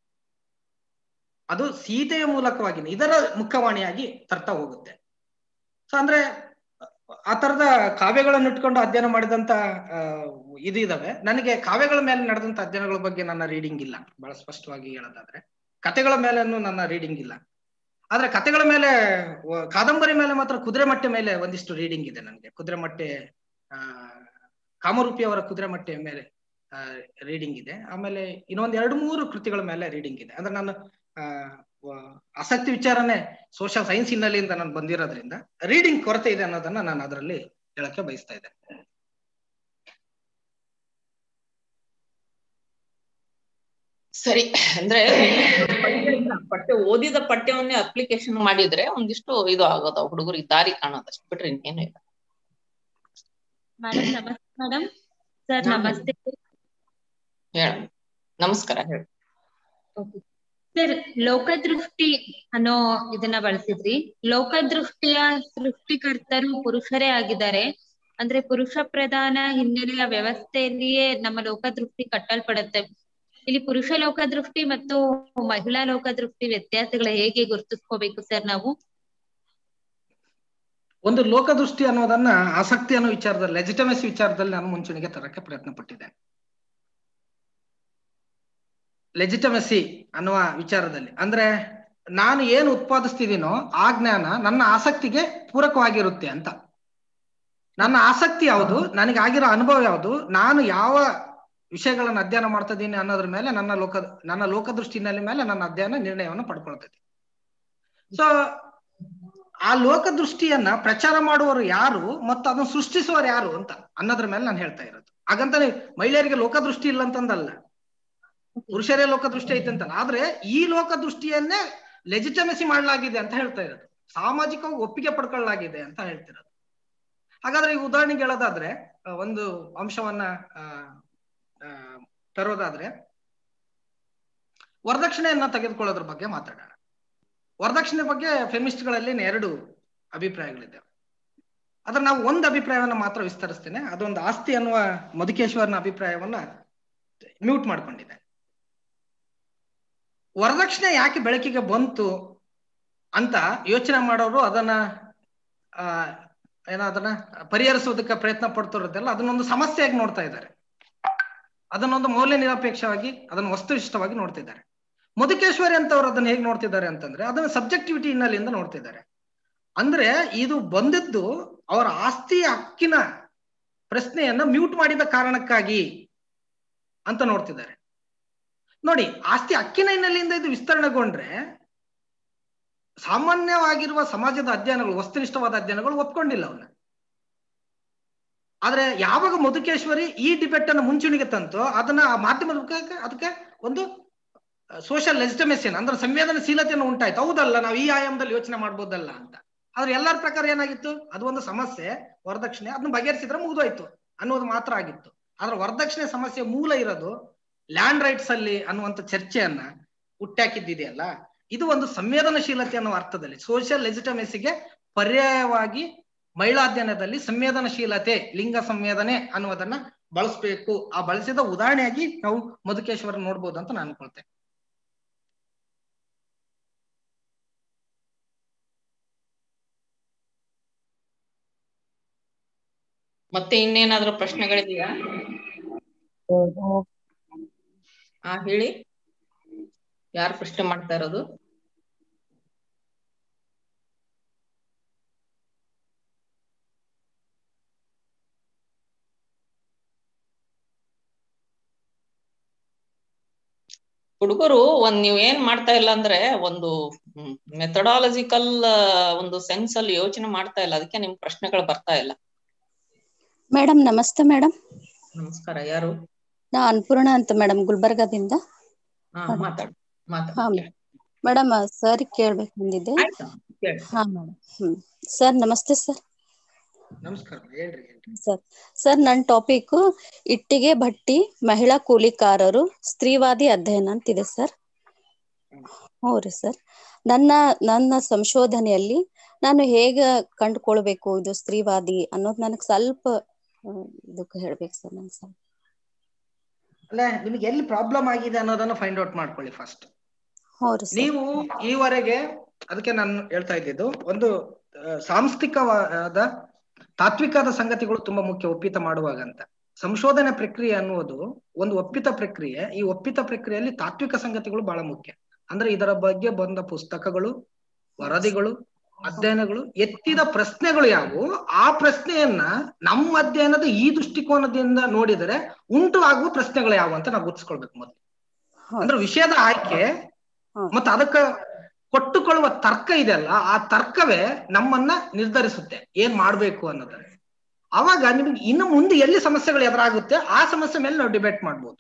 ಅದು ಸೀತೆಯ ಮೂಲಕವಾಗಿ ಇದರ ಮುಖವಾಣಿಯಾಗಿ ತರ್ತಾ ಹೋಗುತ್ತೆ. ಸೊ ಅಂದ್ರೆ ಆ ತರದ ಕಾವ್ಯಗಳನ್ನು ಇಟ್ಕೊಂಡು ಅಧ್ಯಯನ ಮಾಡಿದಂತ ಅಹ್ ಇದು ಇದಾವೆ. ನನಗೆ ಕಾವ್ಯಗಳ ಮೇಲೆ ನಡೆದಂತ ಅಧ್ಯಯನಗಳ ಬಗ್ಗೆ ನನ್ನ ರೀಡಿಂಗ್ ಇಲ್ಲ, ಬಹಳ ಸ್ಪಷ್ಟವಾಗಿ ಹೇಳೋದಾದ್ರೆ. ಕಥೆಗಳ ಮೇಲೇನು ನನ್ನ ರೀಡಿಂಗ್ ಇಲ್ಲ. ಆದ್ರೆ ಕಥೆಗಳ ಮೇಲೆ, ಕಾದಂಬರಿ ಮೇಲೆ ಮಾತ್ರ ಕುದುರೆಮಟ್ಟೆ ಮೇಲೆ ಒಂದಿಷ್ಟು ರೀಡಿಂಗ್ ಇದೆ ನನಗೆ. ಕುದುರೆಮಟ್ಟೆ ಆ ಕಾಮರೂಪಿ ಅವರ ಕುದುರೆಮಟ್ಟೆ ಮೇಲೆ ರೀಡಿಂಗ್ ಇದೆ. ಆಮೇಲೆ ಇನ್ನೊಂದ್ ಎರಡು ಮೂರು ಕೃತಿಗಳ ಮೇಲೆ ರೀಡಿಂಗ್ ಇದೆ. ಅಂದ್ರೆ ನಾನು ಆ ಆಸಕ್ತಿ ವಿಚಾರನೆ ಸೋಷಿಯಲ್ ಸೈನ್ಸ್ ಹಿನ್ನೆಲೆಯಿಂದ ನಾನು ಬಂದಿರೋದ್ರಿಂದ ರೀಡಿಂಗ್ ಕೊರತೆ ಇದೆ ಅನ್ನೋದನ್ನ ನಾನು ಅದರಲ್ಲಿ ಹೇಳಕ್ಕೆ ಬಯಸ್ತಾ ಇದ್ದೆ. ಸರಿ, ಅಂದ್ರೆ ಪಠ್ಯ ಓದಿದ ಪಠ್ಯವನ್ನೇ ಅಪ್ಲಿಕೇಶನ್ ಮಾಡಿದ್ರೆ ಒಂದಿಷ್ಟು ಇದು ಆಗೋದ ಹುಡುಗರಿಗೆ ದಾರಿ ಕಾಣೋದಷ್ಟು ಬಿಟ್ರೆ ಇನ್ನೇನು ಇಲ್ಲ. ಮೇಡಮ್ ನಮಸ್ತೆ. ಮೇಡಮ್ ಸರ್ ನಮಸ್ತೆ. ಹೇಳ ನಮಸ್ಕಾರ ಹೇಳಿ. ಸರ್, ಲೋಕದೃಷ್ಟಿ ಅನ್ನೋ ಇದನ್ನ ಬಳಸಿದ್ರಿ. ಲೋಕದೃಷ್ಟಿಯ ಸೃಷ್ಟಿಕರ್ತರು ಪುರುಷರೇ ಆಗಿದ್ದಾರೆ. ಅಂದ್ರೆ ಪುರುಷ ಪ್ರಧಾನ ಹಿನ್ನೆಲೆಯ ವ್ಯವಸ್ಥೆಯಲ್ಲಿಯೇ ನಮ್ಮ ಲೋಕದೃಷ್ಟಿ ಕಟ್ಟಲ್ಪಡುತ್ತೆ. ಇಲ್ಲಿ ಪುರುಷ ಲೋಕದೃಷ್ಟಿ ಮತ್ತು ಮಹಿಳಾ ಲೋಕದೃಷ್ಟಿ ವ್ಯತ್ಯಾಸಗಳ ಹೇಗೆ ಗುರುತಿಸ್ಕೋಬೇಕು ಸರ್ ನಾವು? ಒಂದು ಲೋಕದೃಷ್ಟಿ ಅನ್ನೋದನ್ನ ಆಸಕ್ತಿ ಅನ್ನೋ ವಿಚಾರದಲ್ಲಿ, ಲೆಜಿಟಮಸಿ ವಿಚಾರದಲ್ಲಿ ನಾನು ಮುಂಚೂಣಿಗೆ ತರಕ್ಕೆ ಪ್ರಯತ್ನ ಪಟ್ಟಿದ್ದೇನೆ. ಲೆಜಿಟಮಸಿ ಅನ್ನುವ ವಿಚಾರದಲ್ಲಿ ಅಂದ್ರೆ ನಾನು ಏನು ಉತ್ಪಾದಿಸ್ತಿದ್ದೀನೋ ಆ ಜ್ಞಾನ ನನ್ನ ಆಸಕ್ತಿಗೆ ಪೂರಕವಾಗಿರುತ್ತೆ ಅಂತ. ನನ್ನ ಆಸಕ್ತಿ ಯಾವುದು, ನನಗಾಗಿರೋ ಅನುಭವ ಯಾವುದು, ನಾನು ಯಾವ ವಿಷಯಗಳನ್ನು ಅಧ್ಯಯನ ಮಾಡ್ತಾ ಇದ್ದೀನಿ ಅನ್ನೋದ್ರ ಮೇಲೆ ನನ್ನ ಲೋಕ ನನ್ನ ಲೋಕದೃಷ್ಟಿನಲ್ಲಿ ಮೇಲೆ ನನ್ನ ಅಧ್ಯಯನ ನಿರ್ಣಯವನ್ನು ಪಡ್ಕೊಳ್ತೈತಿ. ಸೊ ಆ ಲೋಕದೃಷ್ಟಿಯನ್ನ ಪ್ರಚಾರ ಮಾಡುವವರು ಯಾರು ಮತ್ತು ಅದನ್ನು ಸೃಷ್ಟಿಸುವವರು ಯಾರು ಅಂತ ಅನ್ನೋದ್ರ ಮೇಲೆ ನಾನು ಹೇಳ್ತಾ ಇರೋದು. ಹಾಗಂತಾನೆ ಮಹಿಳೆಯರಿಗೆ ಲೋಕದೃಷ್ಟಿ ಇಲ್ಲ ಅಂತಂದಲ್ಲ, ಪುರುಷರೇ ಲೋಕದೃಷ್ಟಿ ಐತೆ ಅಂತಲ್ಲ. ಆದ್ರೆ ಈ ಲೋಕದೃಷ್ಟಿಯನ್ನೇ ಲೆಜಿಟಮಸಿ ಮಾಡಲಾಗಿದೆ ಅಂತ ಹೇಳ್ತಾ ಇರೋದು, ಸಾಮಾಜಿಕವಾಗಿ ಒಪ್ಪಿಗೆ ಪಡ್ಕೊಳ್ಳಲಾಗಿದೆ ಅಂತ ಹೇಳ್ತಿರೋದು. ಹಾಗಾದ್ರೆ ಈ ಉದಾಹರಣೆಗೆ ಹೇಳೋದಾದ್ರೆ ಒಂದು ಅಂಶವನ್ನ ಆ ತರೋದಾದ್ರೆ ವರದಕ್ಷಿಣೆಯನ್ನ ತೆಗೆದುಕೊಳ್ಳೋದ್ರ ಬಗ್ಗೆ ಮಾತಾಡೋಣ. ವರದಕ್ಷಿಣೆ ಬಗ್ಗೆ ಫೆಮಿನಿಸ್ಟ್ಗಳಲ್ಲಿ ಎರಡು ಅಭಿಪ್ರಾಯಗಳಿದ್ದಾವೆ. ಆದ್ರೆ ನಾವು ಒಂದು ಅಭಿಪ್ರಾಯವನ್ನ ಮಾತ್ರ ವಿಸ್ತರಿಸ್ತೇನೆ. ಅದೊಂದು ಆಸ್ತಿ ಅನ್ನುವ ಮಧುಕೇಶ್ವರನ ಅಭಿಪ್ರಾಯವನ್ನ ಮ್ಯೂಟ್ ಮಾಡ್ಕೊಂಡಿದೆ. ವರದಕ್ಷಿಣೆ ಯಾಕೆ ಬೆಳಕಿಗೆ ಬಂತು ಅಂತ ಯೋಚನೆ ಮಾಡೋರು ಅದನ್ನ ಆ ಏನೋ ಅದನ್ನ ಪರಿಹರಿಸೋದಕ್ಕೆ ಪ್ರಯತ್ನ ಪಡ್ತಿರೋದೆಲ್ಲ ಅದನ್ನೊಂದು ಸಮಸ್ಯೆಯಾಗಿ ನೋಡ್ತಾ ಇದ್ದಾರೆ. ಅದನ್ನೊಂದು ಮೌಲ್ಯ ನಿರಪೇಕ್ಷವಾಗಿ, ಅದನ್ನು ವಸ್ತುನಿಷ್ಠವಾಗಿ ನೋಡ್ತಿದ್ದಾರೆ. ಮಧುಕೇಶ್ವರಿ ಅಂತವ್ರು ಅದನ್ನ ಹೇಗೆ ನೋಡ್ತಿದ್ದಾರೆ ಅಂತಂದ್ರೆ ಅದನ್ನ ಸಬ್ಜೆಕ್ಟಿವಿಟಿ ಹಿನ್ನೆಲೆಯಿಂದ ನೋಡ್ತಿದ್ದಾರೆ. ಅಂದ್ರೆ ಇದು ಬಂದಿದ್ದು ಅವರ ಆಸ್ತಿ ಹಕ್ಕಿನ ಪ್ರಶ್ನೆಯನ್ನ ಮ್ಯೂಟ್ ಮಾಡಿದ ಕಾರಣಕ್ಕಾಗಿ ಅಂತ ನೋಡ್ತಿದ್ದಾರೆ. ನೋಡಿ, ಆಸ್ತಿ ಹಕ್ಕಿನ ಹಿನ್ನೆಲೆಯಿಂದ ಇದು ವಿಸ್ತರಣೆಗೊಂಡ್ರೆ ಸಾಮಾನ್ಯವಾಗಿರುವ ಸಮಾಜದ ಅಧ್ಯಯನಗಳು, ವಸ್ತುನಿಷ್ಠವಾದ ಅಧ್ಯಯನಗಳು ಒಪ್ಕೊಂಡಿಲ್ಲ ಅವನ್ನ. ಆದ್ರೆ ಯಾವಾಗ ಮಧುಕೇಶ್ವರಿ ಈ ಡಿಬೇಟ್ ಅನ್ನು ಮುಂಚೂಣಿಗೆ ತಂತು, ಅದನ್ನ ಆ ಮಾಧ್ಯಮದ ಅದಕ್ಕೆ ಒಂದು ಸೋಷಿಯಲ್ ಲೆಜಿಟಮೇಷನ್ ಅಂದ್ರೆ ಸಂವೇದನಶೀಲತೆಯನ್ನು ಉಂಟಾಯ್ತು. ಹೌದಲ್ಲ, ನಾವು ಈ ಆಯಾಮದಲ್ಲಿ ಯೋಚನೆ ಮಾಡ್ಬೋದಲ್ಲ ಅಂತ. ಆದ್ರೆ ಎಲ್ಲರ ಪ್ರಕಾರ ಏನಾಗಿತ್ತು, ಅದು ಒಂದು ಸಮಸ್ಯೆ ವರದಕ್ಷಿಣೆ, ಅದನ್ನ ಬಗೆಹರಿಸಿದ್ರೆ ಮುಗಿದೋಯ್ತು ಅನ್ನೋದು ಮಾತ್ರ ಆಗಿತ್ತು. ಆದ್ರೆ ವರದಕ್ಷಿಣೆ ಸಮಸ್ಯೆ ಮೂಲ ಇರೋದು ಲ್ಯಾಂಡ್ ರೈಟ್ಸ್ ಅಲ್ಲಿ ಅನ್ನುವಂಥ ಚರ್ಚೆಯನ್ನ ಹುಟ್ಟಾಕಿದ್ದಿದೆಯಲ್ಲ, ಇದು ಒಂದು ಸಂವೇದನಶೀಲತೆ ಅನ್ನೋ ಅರ್ಥದಲ್ಲಿ ಸೋಷಿಯಲ್ ಲೆಜಿಟಮೇಸಿಗೆ ಪರ್ಯಾಯವಾಗಿ ಮಹಿಳಾಧ್ಯಯನದಲ್ಲಿ ಸಂವೇದನಶೀಲತೆ, ಲಿಂಗ ಸಂವೇದನೆ ಅನ್ನುವುದನ್ನ ಬಳಸಬೇಕು. ಆ ಬಳಸಿದ ಉದಾಹರಣೆಯಾಗಿ ನಾವು ಮಧುಕೇಶ್ವರ ನೋಡ್ಬೋದು ಅಂತ ನಾನು ಅನ್ಕೊಳ್ತೇನೆ. ಮತ್ತೆ ಇನ್ನೇನಾದ್ರೂ ಪ್ರಶ್ನೆಗಳಿದೆಯಾ? ಹಾ ಹೇಳಿ, ಯಾರು ಪ್ರಶ್ನೆ ಮಾಡ್ತಾ ಇರೋದು? ಹುಡುಗರು ಒಂದ್ ನೀವ್ ಏನ್ ಮಾಡ್ತಾ ಇಲ್ಲ ಅಂದ್ರೆ ಒಂದು ಮೆಥಡಾಲಜಿಕಲ್ ಒಂದು ಸೆನ್ಸ್ ಅಲ್ಲಿ ಯೋಚನೆ ಮಾಡ್ತಾ ಇಲ್ಲ, ಅದಕ್ಕೆ ನಿಮ್ ಪ್ರಶ್ನೆಗಳು ಬರ್ತಾ ಇಲ್ಲ. ಮೇಡಮ್ ನಮಸ್ತೆ ಮೇಡಮ್. ನಮಸ್ಕಾರ, ಯಾರು? ನಾ ಅನ್ಪೂರ್ಣ ಅಂತ ಮೇಡಮ್, ಗುಲ್ಬರ್ಗಾದಿಂದ. ಹಾ ಮಾತಾಡಿ ಮಾತಾಡಿ. ಹಾ ಮೇಡಮ್, ಸರ್ ಕೇಳ್ಬೇಕು ಬಂದಿದ್ದೆ. ಹಾ ಮೇಡಮ್. ಹ್ಮ್ ಸರ್ ನಮಸ್ತೆ ಸರ್. ನಮಸ್ಕಾರ, ಹೇಳ್ರಿ. ಸರ್ ಸರ್ ನನ್ನ ಟಾಪಿಕ್ ಇಟ್ಟಿಗೆ ಭಟ್ಟಿ ಮಹಿಳಾ ಕೂಲಿಕಾರರು ಸ್ತ್ರೀವಾದಿ ಅಧ್ಯಯನ ಅಂತಿದೆ ಸರ್. ಹ್ಞೂ ರೀ ಸರ್. ನನ್ನ ನನ್ನ ಸಂಶೋಧನೆಯಲ್ಲಿ ನಾನು ಹೇಗೆ ಕಂಡುಕೊಳ್ಬೇಕು ಇದು ಸ್ತ್ರೀವಾದಿ ಅನ್ನೋದು ನನಗೆ ಸ್ವಲ್ಪ ಇದಕ್ಕೆ ಹೇಳ್ಬೇಕು ಸರ್. ನನ್ ಸರ್ ಅಲ್ಲ, ನಿಮ್ಗೆ ಎಲ್ಲಿ ಪ್ರಾಬ್ಲಮ್ ಆಗಿದೆ ಅನ್ನೋದನ್ನ ಫೈಂಡ್ ಔಟ್ ಮಾಡ್ಕೊಳ್ಳಿ ಫಸ್ಟ್. ಹೌದು ಸರ್. ನೀವು ಈವರೆಗೆ, ಅದಕ್ಕೆ ನಾನು ಹೇಳ್ತಾ ಇದ್ದಿದ್ದು, ಒಂದು ಸಾಂಸ್ಥಿಕವಾದ ತಾತ್ವಿಕವಾದ ಸಂಗತಿಗಳು ತುಂಬಾ ಮುಖ್ಯ ಒಪ್ಪಿತ ಮಾಡುವಾಗ ಅಂತ. ಸಂಶೋಧನೆ ಪ್ರಕ್ರಿಯೆ ಅನ್ನುವುದು ಒಂದು ಒಪ್ಪಿತ ಪ್ರಕ್ರಿಯೆ. ಈ ಒಪ್ಪಿತ ಪ್ರಕ್ರಿಯೆಯಲ್ಲಿ ತಾತ್ವಿಕ ಸಂಗತಿಗಳು ಬಹಳ ಮುಖ್ಯ. ಅಂದ್ರೆ ಇದರ ಬಗ್ಗೆ ಬಂದ ಪುಸ್ತಕಗಳು, ವರದಿಗಳು, ಅಧ್ಯಯನಗಳು, ಎತ್ತಿದ ಪ್ರಶ್ನೆಗಳು ಯಾವುವು, ಆ ಪ್ರಶ್ನೆಯನ್ನ ನಮ್ಮ ಅಧ್ಯಯನದ ಈ ದೃಷ್ಟಿಕೋನದಿಂದ ನೋಡಿದರೆ ಉಂಟು ಆಗುವ ಪ್ರಶ್ನೆಗಳು ಯಾವುವು ಅಂತ ನಾವು ಗುರುತಿಸ್ಕೊಳ್ಬೇಕು ಮೊದಲು. ಅಂದ್ರೆ ವಿಷಯದ ಆಯ್ಕೆ ಮತ್ತೆ ಅದಕ್ಕ ಕೊಟ್ಟುಕೊಳ್ಳುವ ತರ್ಕ ಇದೆಯಲ್ಲ, ಆ ತರ್ಕವೇ ನಮ್ಮನ್ನ ನಿರ್ಧರಿಸುತ್ತೆ ಏನ್ ಮಾಡ್ಬೇಕು ಅನ್ನೋದನ್ನ. ಅವಾಗ ನಿಮ್ಗೆ ಇನ್ನು ಮುಂದೆ ಎಲ್ಲಿ ಸಮಸ್ಯೆಗಳು ಎದುರಾಗುತ್ತೆ ಆ ಸಮಸ್ಯೆ ಮೇಲೆ ನಾವು ಡಿಬೇಟ್ ಮಾಡ್ಬೋದು.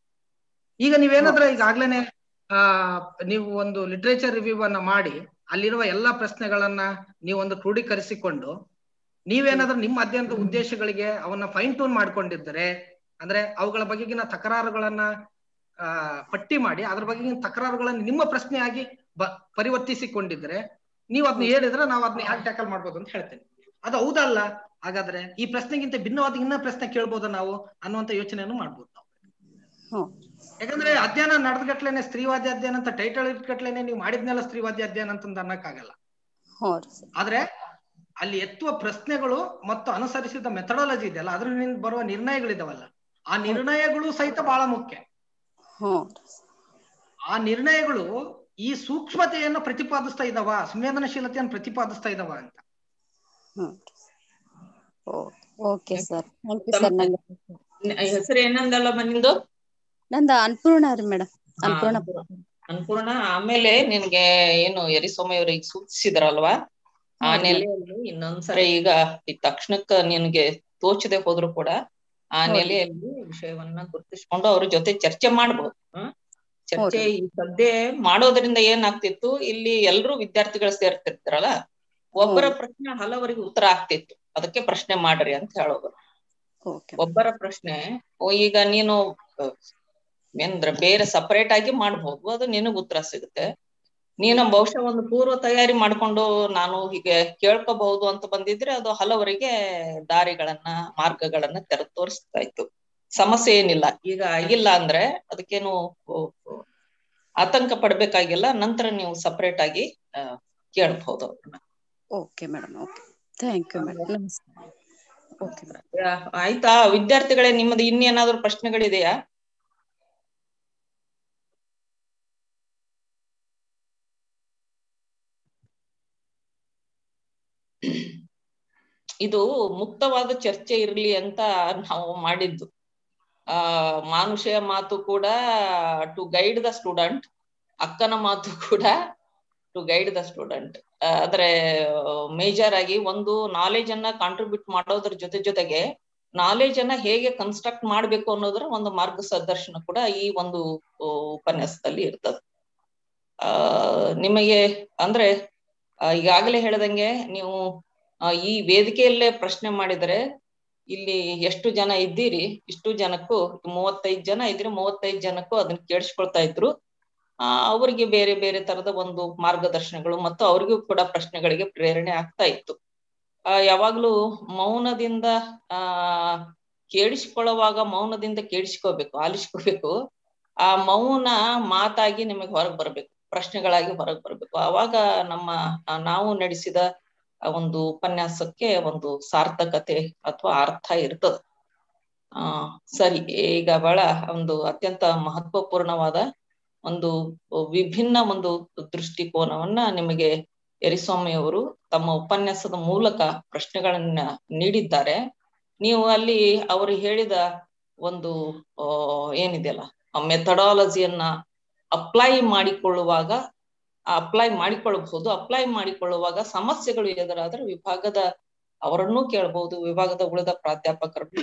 ಈಗ ನೀವೇನಾದ್ರೆ ಈಗಾಗ್ಲೇನೆ ಆ ನೀವು ಒಂದು ಲಿಟ್ರೇಚರ್ ರಿವ್ಯೂ ಅನ್ನ ಮಾಡಿ ಅಲ್ಲಿರುವ ಎಲ್ಲಾ ಪ್ರಶ್ನೆಗಳನ್ನ ನೀವೊಂದು ಕ್ರೋಢೀಕರಿಸಿಕೊಂಡು ನೀವೇನಾದ್ರೂ ನಿಮ್ಮ ಅಧ್ಯಯನದ ಉದ್ದೇಶಗಳಿಗೆ ಅವನ್ನ ಫೈನ್ ಟ್ಯೂನ್ ಮಾಡ್ಕೊಂಡಿದ್ದರೆ, ಅಂದ್ರೆ ಅವುಗಳ ಬಗೆಗಿನ ತಕರಾರುಗಳನ್ನ ಆ ಪಟ್ಟಿ ಮಾಡಿ ಅದ್ರ ಬಗೆಗಿನ ತಕರಾರುಗಳನ್ನ ನಿಮ್ಮ ಪ್ರಶ್ನೆಯಾಗಿ ಬ ಪರಿವರ್ತಿಸಿಕೊಂಡಿದ್ರೆ ನೀವು ಅದನ್ನ ಹೇಳಿದ್ರೆ ನಾವು ಅದನ್ನ ಹ್ಯಾಕ್ ಟ್ಯಾಕಲ್ ಮಾಡ್ಬೋದು ಅಂತ ಹೇಳ್ತೇನೆ. ಅದು ಹೌದಲ್ಲ, ಹಾಗಾದ್ರೆ ಈ ಪ್ರಶ್ನೆಗಿಂತ ಭಿನ್ನವಾದ ಇನ್ನ ಪ್ರಶ್ನೆ ಕೇಳ್ಬೋದ ನಾವು ಅನ್ನುವಂತ ಯೋಚನೆಯನ್ನು ಮಾಡ್ಬೋದು ನಾವು. ಯಾಕಂದ್ರೆ ಅಧ್ಯಯನ ನಡೆದಗಟ್ಲೆನೆ ಸ್ತ್ರೀವಾದಿ ಅಧ್ಯಯನ ಅಂತ ಟೈಟಲ್ ಇಟ್ಗಟ್ಲೆನೆ ನೀವು ಮಾಡಿದ್ನೆಲ್ಲ ಸ್ತ್ರೀವಾದಿ ಅಧ್ಯಯನ ಅಂತ ಅನ್ನಕ್ಕಾಗಲ್ಲ. ಆದ್ರೆ ಅಲ್ಲಿ ಎತ್ತುವ ಪ್ರಶ್ನೆಗಳು ಮತ್ತು ಅನುಸರಿಸಿದ ಮೆಥಡಾಲಜಿ ಇದೆಯಲ್ಲ, ಅದರಿಂದ ಬರುವ ನಿರ್ಣಯಗಳಿದಾವಲ್ಲ, ಆ ನಿರ್ಣಯಗಳು ಸಹಿತ ಬಹಳ ಮುಖ್ಯ. ಆ ನಿರ್ಣಯಗಳು ಈ ಸೂಕ್ಷ್ಮತೆಯನ್ನು ಪ್ರತಿಪಾದಿಸ್ತಾ ಇದಾವ, ಸಂವೇದನಶೀಲತೆಯನ್ನು ಪ್ರತಿಪಾದಿಸ್ತಾ ಇದಾವ ಅಂತ. Okay sir, thank you sir. ನಂಗೆ ಹೆಸರು ಏನಂದಲ್ಲ ನಿಂದು? ನಂದ ಅನ್ಪೂರ್ಣ ರೀ ಮೇಡಮ್. ಅನ್ಪೂರ್ಣ ಅನ್ಪೂರ್ಣ. ಆಮೇಲೆ ನಿನ್ಗೆ ಏನು ಎರಿಸ್ವಾಮಿ ಅವ್ರಿಗೆ ಸೂಚಿಸಿದ್ರಲ್ವಾ, ಆ ನೆಲೆಯಲ್ಲಿ ಇನ್ನೊಂದ್ಸರಿ ಈಗ ಈ ತಕ್ಷಣಕ್ಕ ನಿನ್ಗೆ ತೋಚದೆ ಹೋದ್ರು ಕೂಡ ಆ ನೆಲೆಯಲ್ಲಿ ವಿಷಯವನ್ನ ಗುರುತಿಸ್ಕೊಂಡು ಅವ್ರ ಜೊತೆ ಚರ್ಚೆ ಮಾಡ್ಬೋದು. ಹ್ಮ್ ಚರ್ಚೆ ಈ ಸದ್ಯ ಮಾಡೋದ್ರಿಂದ ಏನಾಗ್ತಿತ್ತು, ಇಲ್ಲಿ ಎಲ್ರು ವಿದ್ಯಾರ್ಥಿಗಳು ಸೇರ್ತಿರ್ತಾರಲ್ಲ, ಒಬ್ಬರ ಪ್ರಶ್ನೆ ಹಲವರಿಗೆ ಉತ್ತರ ಆಗ್ತಿತ್ತು. ಅದಕ್ಕೆ ಪ್ರಶ್ನೆ ಮಾಡ್ರಿ ಅಂತ ಹೇಳೋದು. ಒಬ್ಬರ ಪ್ರಶ್ನೆ ಈಗ ನೀನು ಏನ್ರ ಬೇರೆ ಸಪರೇಟ್ ಆಗಿ ಮಾಡ್ಬೋದು, ಅದು ನಿನಗ್ ಉತ್ತರ ಸಿಗುತ್ತೆ. ನೀನು ಬಹುಶಃ ಒಂದು ಪೂರ್ವ ತಯಾರಿ ಮಾಡ್ಕೊಂಡು ನಾನು ಹೀಗೆ ಕೇಳ್ಕೋಬಹುದು ಅಂತ ಬಂದಿದ್ರೆ ಅದು ಹಲವರಿಗೆ ದಾರಿಗಳನ್ನ ಮಾರ್ಗಗಳನ್ನ ತೆರ ತೋರಿಸ್ತಾ ಇತ್ತು. ಸಮಸ್ಯೆ ಏನಿಲ್ಲ. ಈಗ ಆಗಿಲ್ಲ ಅಂದ್ರೆ ಅದಕ್ಕೇನು ಆತಂಕ ಪಡ್ಬೇಕಾಗಿಲ್ಲ. ನಂತರ ನೀವು ಸಪರೇಟ್ ಆಗಿ ಕೇಳ್ಬಹುದು ಅವ್ರನ್ನ. Okay madam. Okay, thank you madam. ನಮಸ್ಕಾರ. ಓಕೆ, ಆಯ್ತಾ ವಿದ್ಯಾರ್ಥಿಗಳೇ, ನಿಮ್ಮದು ಇನ್ನೇನಾದ್ರೂ ಪ್ರಶ್ನೆಗಳಿದೆಯಾ? ಇದು ಮುಕ್ತವಾದ ಚರ್ಚೆ ಇರ್ಲಿ ಅಂತ ನಾವು ಮಾಡಿದ್ದು. ಆ ಮಾನುಷೆಯ ಮಾತು ಕೂಡ ಟು ಗೈಡ್ ದ ಸ್ಟೂಡೆಂಟ್, ಅಕ್ಕನ ಮಾತು ಕೂಡ ಟು ಗೈಡ್ ದ ಸ್ಟೂಡೆಂಟ್. ಆದ್ರೆ ಮೇಜರ್ ಆಗಿ ಒಂದು ನಾಲೆಜ್ ಅನ್ನ ಕಾಂಟ್ರಿಬ್ಯೂಟ್ ಮಾಡೋದ್ರ ಜೊತೆ ಜೊತೆಗೆ ನಾಲೆಜ್ ಅನ್ನ ಹೇಗೆ ಕನ್ಸ್ಟ್ರಕ್ಟ್ ಮಾಡ್ಬೇಕು ಅನ್ನೋದ್ರ ಒಂದು ಮಾರ್ಗದರ್ಶನ ಕೂಡ ಈ ಒಂದು ಉಪನ್ಯಾಸದಲ್ಲಿ ಇರ್ತದೆ. ಆ ನಿಮಗೆ ಅಂದ್ರೆ ಈಗಾಗಲೇ ಹೇಳ್ದಂಗೆ ನೀವು ಈ ವೇದಿಕೆಯಲ್ಲೇ ಪ್ರಶ್ನೆ ಮಾಡಿದರೆ ಇಲ್ಲಿ ಎಷ್ಟು ಜನ ಇದ್ದೀರಿ, ಇಷ್ಟು ಜನಕ್ಕೂ ಮೂವತ್ತೈದು ಜನ ಇದ್ರೆ ಮೂವತ್ತೈದು ಜನಕ್ಕೂ ಅದನ್ನ ಕೇಳಿಸ್ಕೊಳ್ತಾ ಇದ್ರು. ಆ ಅವ್ರಿಗೆ ಬೇರೆ ಬೇರೆ ತರದ ಒಂದು ಮಾರ್ಗದರ್ಶನಗಳು ಮತ್ತು ಅವ್ರಿಗೂ ಕೂಡ ಪ್ರಶ್ನೆಗಳಿಗೆ ಪ್ರೇರಣೆ ಆಗ್ತಾ ಇತ್ತು. ಆ ಯಾವಾಗ್ಲೂ ಮೌನದಿಂದ ಆ ಕೇಳಿಸ್ಕೊಳ್ಳುವಾಗ ಮೌನದಿಂದ ಕೇಳಿಸ್ಕೋಬೇಕು, ಆಲಿಸ್ಕೋಬೇಕು. ಆ ಮೌನ ಮಾತಾಗಿ ನಿಮಗೆ ಹೊರಗೆ ಬರ್ಬೇಕು, ಪ್ರಶ್ನೆಗಳಾಗಿ ಹೊರಗೆ ಬರ್ಬೇಕು. ಆವಾಗ ನಮ್ಮ ನಾವು ನಡೆಸಿದ ಒಂದು ಉಪನ್ಯಾಸಕ್ಕೆ ಒಂದು ಸಾರ್ಥಕತೆ ಅಥವಾ ಅರ್ಥ ಇರ್ತದೆ. ಆ ಸರಿ, ಈಗ ಬಹಳ ಒಂದು ಅತ್ಯಂತ ಮಹತ್ವಪೂರ್ಣವಾದ ಒಂದು ವಿಭಿನ್ನ ಒಂದು ದೃಷ್ಟಿಕೋನವನ್ನ ನಿಮಗೆ ಯರಿಸ್ವಾಮಿ ಅವರು ತಮ್ಮ ಉಪನ್ಯಾಸದ ಮೂಲಕ ಪ್ರಶ್ನೆಗಳನ್ನ ನೀಡಿದ್ದಾರೆ. ನೀವು ಅಲ್ಲಿ ಅವರು ಹೇಳಿದ ಒಂದು ಅಹ್ ಏನಿದೆಯಲ್ಲ ಆ ಮೆಥಡಾಲಜಿಯನ್ನ ಅಪ್ಲೈ ಮಾಡಿಕೊಳ್ಳುವಾಗ ಅಪ್ಲೈ ಮಾಡಿಕೊಳ್ಳಬಹುದು ಅಪ್ಲೈ ಮಾಡಿಕೊಳ್ಳುವಾಗ ಸಮಸ್ಯೆಗಳು ಎದುರಾದ್ರೆ ವಿಭಾಗದ ಅವರನ್ನೂ ಕೇಳಬಹುದು, ವಿಭಾಗದ ಉಳಿದ ಪ್ರಾಧ್ಯಾಪಕರು.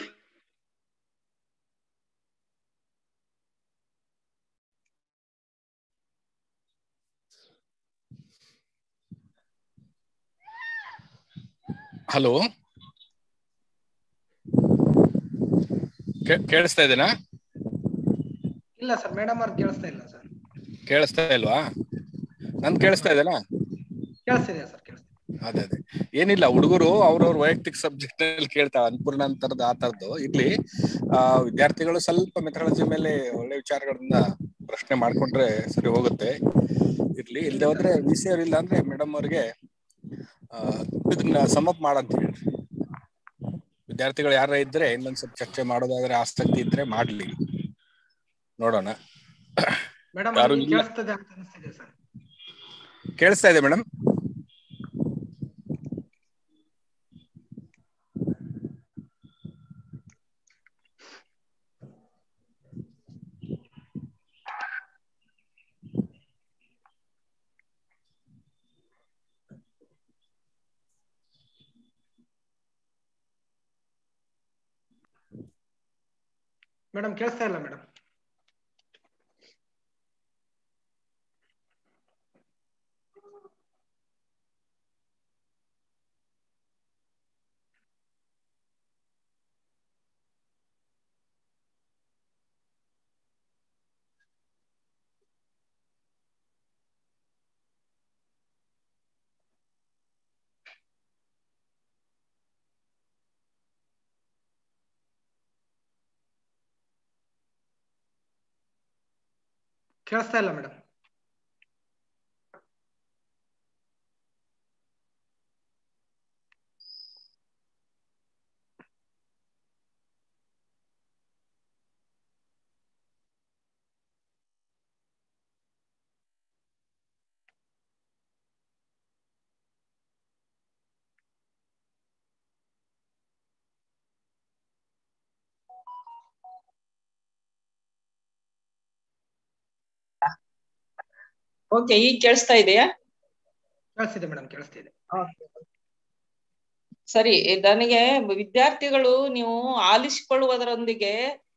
ಹಲೋ, ಕೇಳಿಸ್ತಾ ಇದೆನಾ? ಇಲ್ಲ ಸರ್, ಮೇಡಮ್ ಅವ್ರು ಕೇಳಿಸ್ತಾ ಇಲ್ಲ ಸರ್. ಕೇಳಿಸ್ತಾ ಇಲ್ವಾ? ನನ್ ಕೇಳಿಸ್ತಾ ಇದೆನಾ? ಕೇಳಿಸ್ತಿದೆ ಸರ್, ಕೇಳಿಸ್ತಿದೆ. ಅದೇ ಅದೇ ಏನಿಲ್ಲ, ಹುಡುಗರು ಅವ್ರವ್ರ ವೈಯಕ್ತಿಕ ಸಬ್ಜೆಕ್ಟ್ ನಲ್ಲಿ ಕೇಳ್ತಾವ, ಅನ್ಪೂರ್ಣ ಅಂತರದ್ದು ಆ ತರದ್ದು ಇರ್ಲಿ. ಆ ವಿದ್ಯಾರ್ಥಿಗಳು ಸ್ವಲ್ಪ ಮೆಥಡಾಲಜಿ ಮೇಲೆ ಒಳ್ಳೆ ವಿಚಾರಗಳನ್ನ ಪ್ರಶ್ನೆ ಮಾಡ್ಕೊಂಡ್ರೆ ಸರಿ ಹೋಗುತ್ತೆ. ಇರ್ಲಿ, ಇಲ್ದೆ ಹೋದ್ರೆ ವಿ ಸಿ ಅವ್ರು ಇಲ್ಲ ಅಂದ್ರೆ ಮೇಡಮ್ ಅವ್ರಿಗೆ ಆ ಇದನ್ನ ಸಮಪ್ ಮಾಡಂತ ಹೇಳ್ರಿ. ವಿದ್ಯಾರ್ಥಿಗಳು ಯಾರ ಇದ್ರೆ ಇನ್ನೊಂದ್ ಸ್ವಲ್ಪ ಚರ್ಚೆ ಮಾಡೋದಾದ್ರೆ ಆಸಕ್ತಿ ಇದ್ರೆ ಮಾಡ್ಲಿ, ನೋಡೋಣ. ಯಾರು ಇಲ್ಲ? ಕೇಳಿಸ್ತಾ ಇದೆ ಮೇಡಮ್? ಮೇಡಮ್ ಕೇಳಿಸ್ತಾ ಇಲ್ಲ ಮೇಡಮ್. ಕೇಳಿಸ್ತಾ ಇಲ್ಲ ಮೇಡಮ್. ಓಕೆ, ಈಗ ಕೇಳಿಸ್ತಾ ಇದೆಯಾ? ಕೇಳಿಸ್ತಿದೆ ಮೇಡಮ್, ಕೇಳಿಸ್ತಿದೆ. ಸರಿ, ನನಗೆ ವಿದ್ಯಾರ್ಥಿಗಳು ನೀವು ಆಲಿಸಿಕೊಳ್ಳುವುದರೊಂದಿಗೆ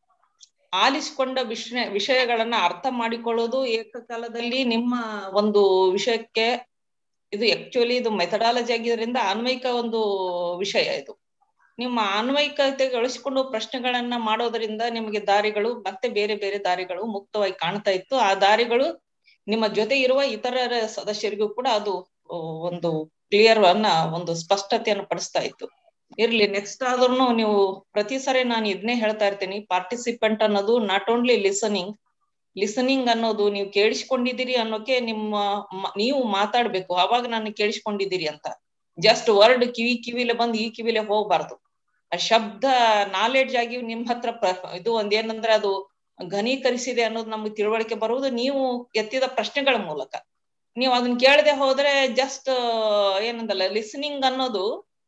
ಆಲಿಸಿಕೊಂಡ ವಿಷಯ ವಿಷಯಗಳನ್ನ ಅರ್ಥ ಮಾಡಿಕೊಳ್ಳೋದು ಏಕಕಾಲದಲ್ಲಿ ನಿಮ್ಮ ಒಂದು ವಿಷಯಕ್ಕೆ, ಇದು ಆಕ್ಚುಲಿ ಇದು ಮೆಥಡಾಲಜಿ ಆಗಿದ್ರಿಂದ ಅನ್ವಯಿಕ ಒಂದು ವಿಷಯ. ಇದು ನಿಮ್ಮ ಅನ್ವಯಿಕತೆಗೊಳಿಸಿಕೊಂಡು ಪ್ರಶ್ನೆಗಳನ್ನ ಮಾಡೋದ್ರಿಂದ ನಿಮಗೆ ದಾರಿಗಳು ಮತ್ತೆ ಬೇರೆ ಬೇರೆ ದಾರಿಗಳು ಮುಕ್ತವಾಗಿ ಕಾಣ್ತಾ ಇತ್ತು. ಆ ದಾರಿಗಳು ನಿಮ್ಮ ಜೊತೆ ಇರುವ ಇತರ ಸದಸ್ಯರಿಗೂ ಕೂಡ ಅದು ಒಂದು ಕ್ಲಿಯರ್ ಅನ್ನ ಒಂದು ಸ್ಪಷ್ಟತೆಯನ್ನು ಪಡಿಸ್ತಾ ಇತ್ತು. ಇರ್ಲಿ, ನೆಕ್ಸ್ಟ್ ಆದ್ರೂ ನೀವು ಪ್ರತಿ ಸರಿ ನಾನು ಇದನ್ನೇ ಹೇಳ್ತಾ ಇರ್ತೀನಿ, ಪಾರ್ಟಿಸಿಪೆಂಟ್ ಅನ್ನೋದು ನಾಟ್ ಓನ್ಲಿ ಲಿಸನಿಂಗ್ ಲಿಸನಿಂಗ್ ಅನ್ನೋದು ನೀವು ಕೇಳಿಸ್ಕೊಂಡಿದ್ದೀರಿ ಅನ್ನೋಕೆ ನಿಮ್ಮ ನೀವು ಮಾತಾಡ್ಬೇಕು. ಅವಾಗ ನಾನು ಕೇಳಿಸ್ಕೊಂಡಿದ್ದೀರಿ ಅಂತ ಜಸ್ಟ್ ವರ್ಡ್ ಕಿವಿ ಕಿವಿಲೆ ಬಂದು ಈ ಕಿವಿಲೆ ಹೋಗ್ಬಾರ್ದು. ಆ ಶಬ್ದ ನಾಲೆಡ್ಜ್ ಆಗಿ ನಿಮ್ ಹತ್ರ ಇದು ಒಂದೇನಂದ್ರೆ ಅದು ಘನೀಕರಿಸಿದೆ ಅನ್ನೋದು ನಮ್ಗೆ ತಿಳುವಳಿಕೆ ಬರುವುದು ನೀವು ಎತ್ತಿದ ಪ್ರಶ್ನೆಗಳ ಮೂಲಕ. ನೀವು ಅದನ್ನ ಕೇಳದೆ ಹೋದ್ರೆ ಜಸ್ಟ್ ಏನಂದಲ್ಲ, ಲಿಸನಿಂಗ್ ಅನ್ನೋದು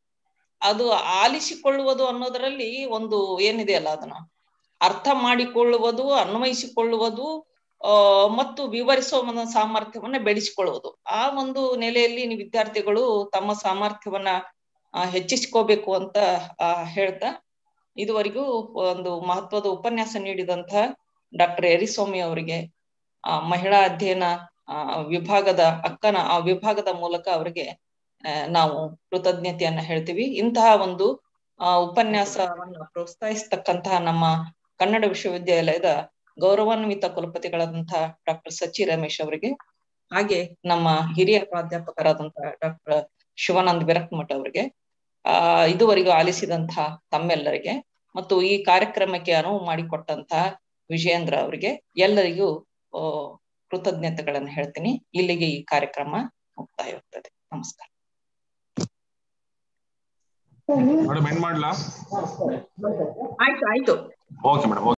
ಅದು ಆಲಿಸಿಕೊಳ್ಳುವುದು ಅನ್ನೋದರಲ್ಲಿ ಒಂದು ಏನಿದೆಯಲ್ಲ, ಅದನ್ನ ಅರ್ಥ ಮಾಡಿಕೊಳ್ಳುವುದು, ಅನ್ವಯಿಸಿಕೊಳ್ಳುವುದು ಅಹ್ ಮತ್ತು ವಿವರಿಸುವ ಸಾಮರ್ಥ್ಯವನ್ನ ಬೆಳೆಸಿಕೊಳ್ಳುವುದು. ಆ ಒಂದು ನೆಲೆಯಲ್ಲಿ ನೀವು ವಿದ್ಯಾರ್ಥಿಗಳು ತಮ್ಮ ಸಾಮರ್ಥ್ಯವನ್ನ ಹೆಚ್ಚಿಸ್ಕೋಬೇಕು ಅಂತ ಆ ಹೇಳ್ತಾ, ಇದುವರೆಗೂ ಒಂದು ಮಹತ್ವದ ಉಪನ್ಯಾಸ ನೀಡಿದಂತಹ ಡಾಕ್ಟರ್ ಯರಿಸ್ವಾಮಿ ಅವರಿಗೆ ಆ ಮಹಿಳಾ ಅಧ್ಯಯನ ಆ ವಿಭಾಗದ ಅಕ್ಕನ ಆ ವಿಭಾಗದ ಮೂಲಕ ಅವರಿಗೆ ನಾವು ಕೃತಜ್ಞತೆಯನ್ನ ಹೇಳ್ತೀವಿ. ಇಂತಹ ಒಂದು ಆ ಉಪನ್ಯಾಸವನ್ನ ಪ್ರೋತ್ಸಾಹಿಸ್ತಕ್ಕಂತಹ ನಮ್ಮ ಕನ್ನಡ ವಿಶ್ವವಿದ್ಯಾಲಯದ ಗೌರವಾನ್ವಿತ ಕುಲಪತಿಗಳಾದಂತಹ ಡಾಕ್ಟರ್ ಸಚಿ ರಮೇಶ್ ಅವರಿಗೆ, ಹಾಗೆ ನಮ್ಮ ಹಿರಿಯ ಪ್ರಾಧ್ಯಾಪಕರಾದಂತಹ ಡಾಕ್ಟರ್ ಶಿವಾನಂದ್ ಬೆರಕ್ಮಠ್ ಅವರಿಗೆ, ಆ ಇದುವರೆಗೂ ಆಲಿಸಿದಂತಹ ತಮ್ಮೆಲ್ಲರಿಗೆ ಮತ್ತು ಈ ಕಾರ್ಯಕ್ರಮಕ್ಕೆ ಅನುವು ಮಾಡಿಕೊಟ್ಟಂತಹ ವಿಜಯೇಂದ್ರ ಅವರಿಗೆ ಎಲ್ಲರಿಗೂ ಅಹ್ ಕೃತಜ್ಞತೆಗಳನ್ನು ಹೇಳ್ತೀನಿ. ಇಲ್ಲಿಗೆ ಈ ಕಾರ್ಯಕ್ರಮ ಮುಕ್ತಾಯವಾಗ್ತದೆ. ನಮಸ್ಕಾರ. ಮೇಡಮ್, ಎಂಡ್ ಮಾಡ್ಲಾ? ಆಯ್ತು ಆಯ್ತು. Okay madam.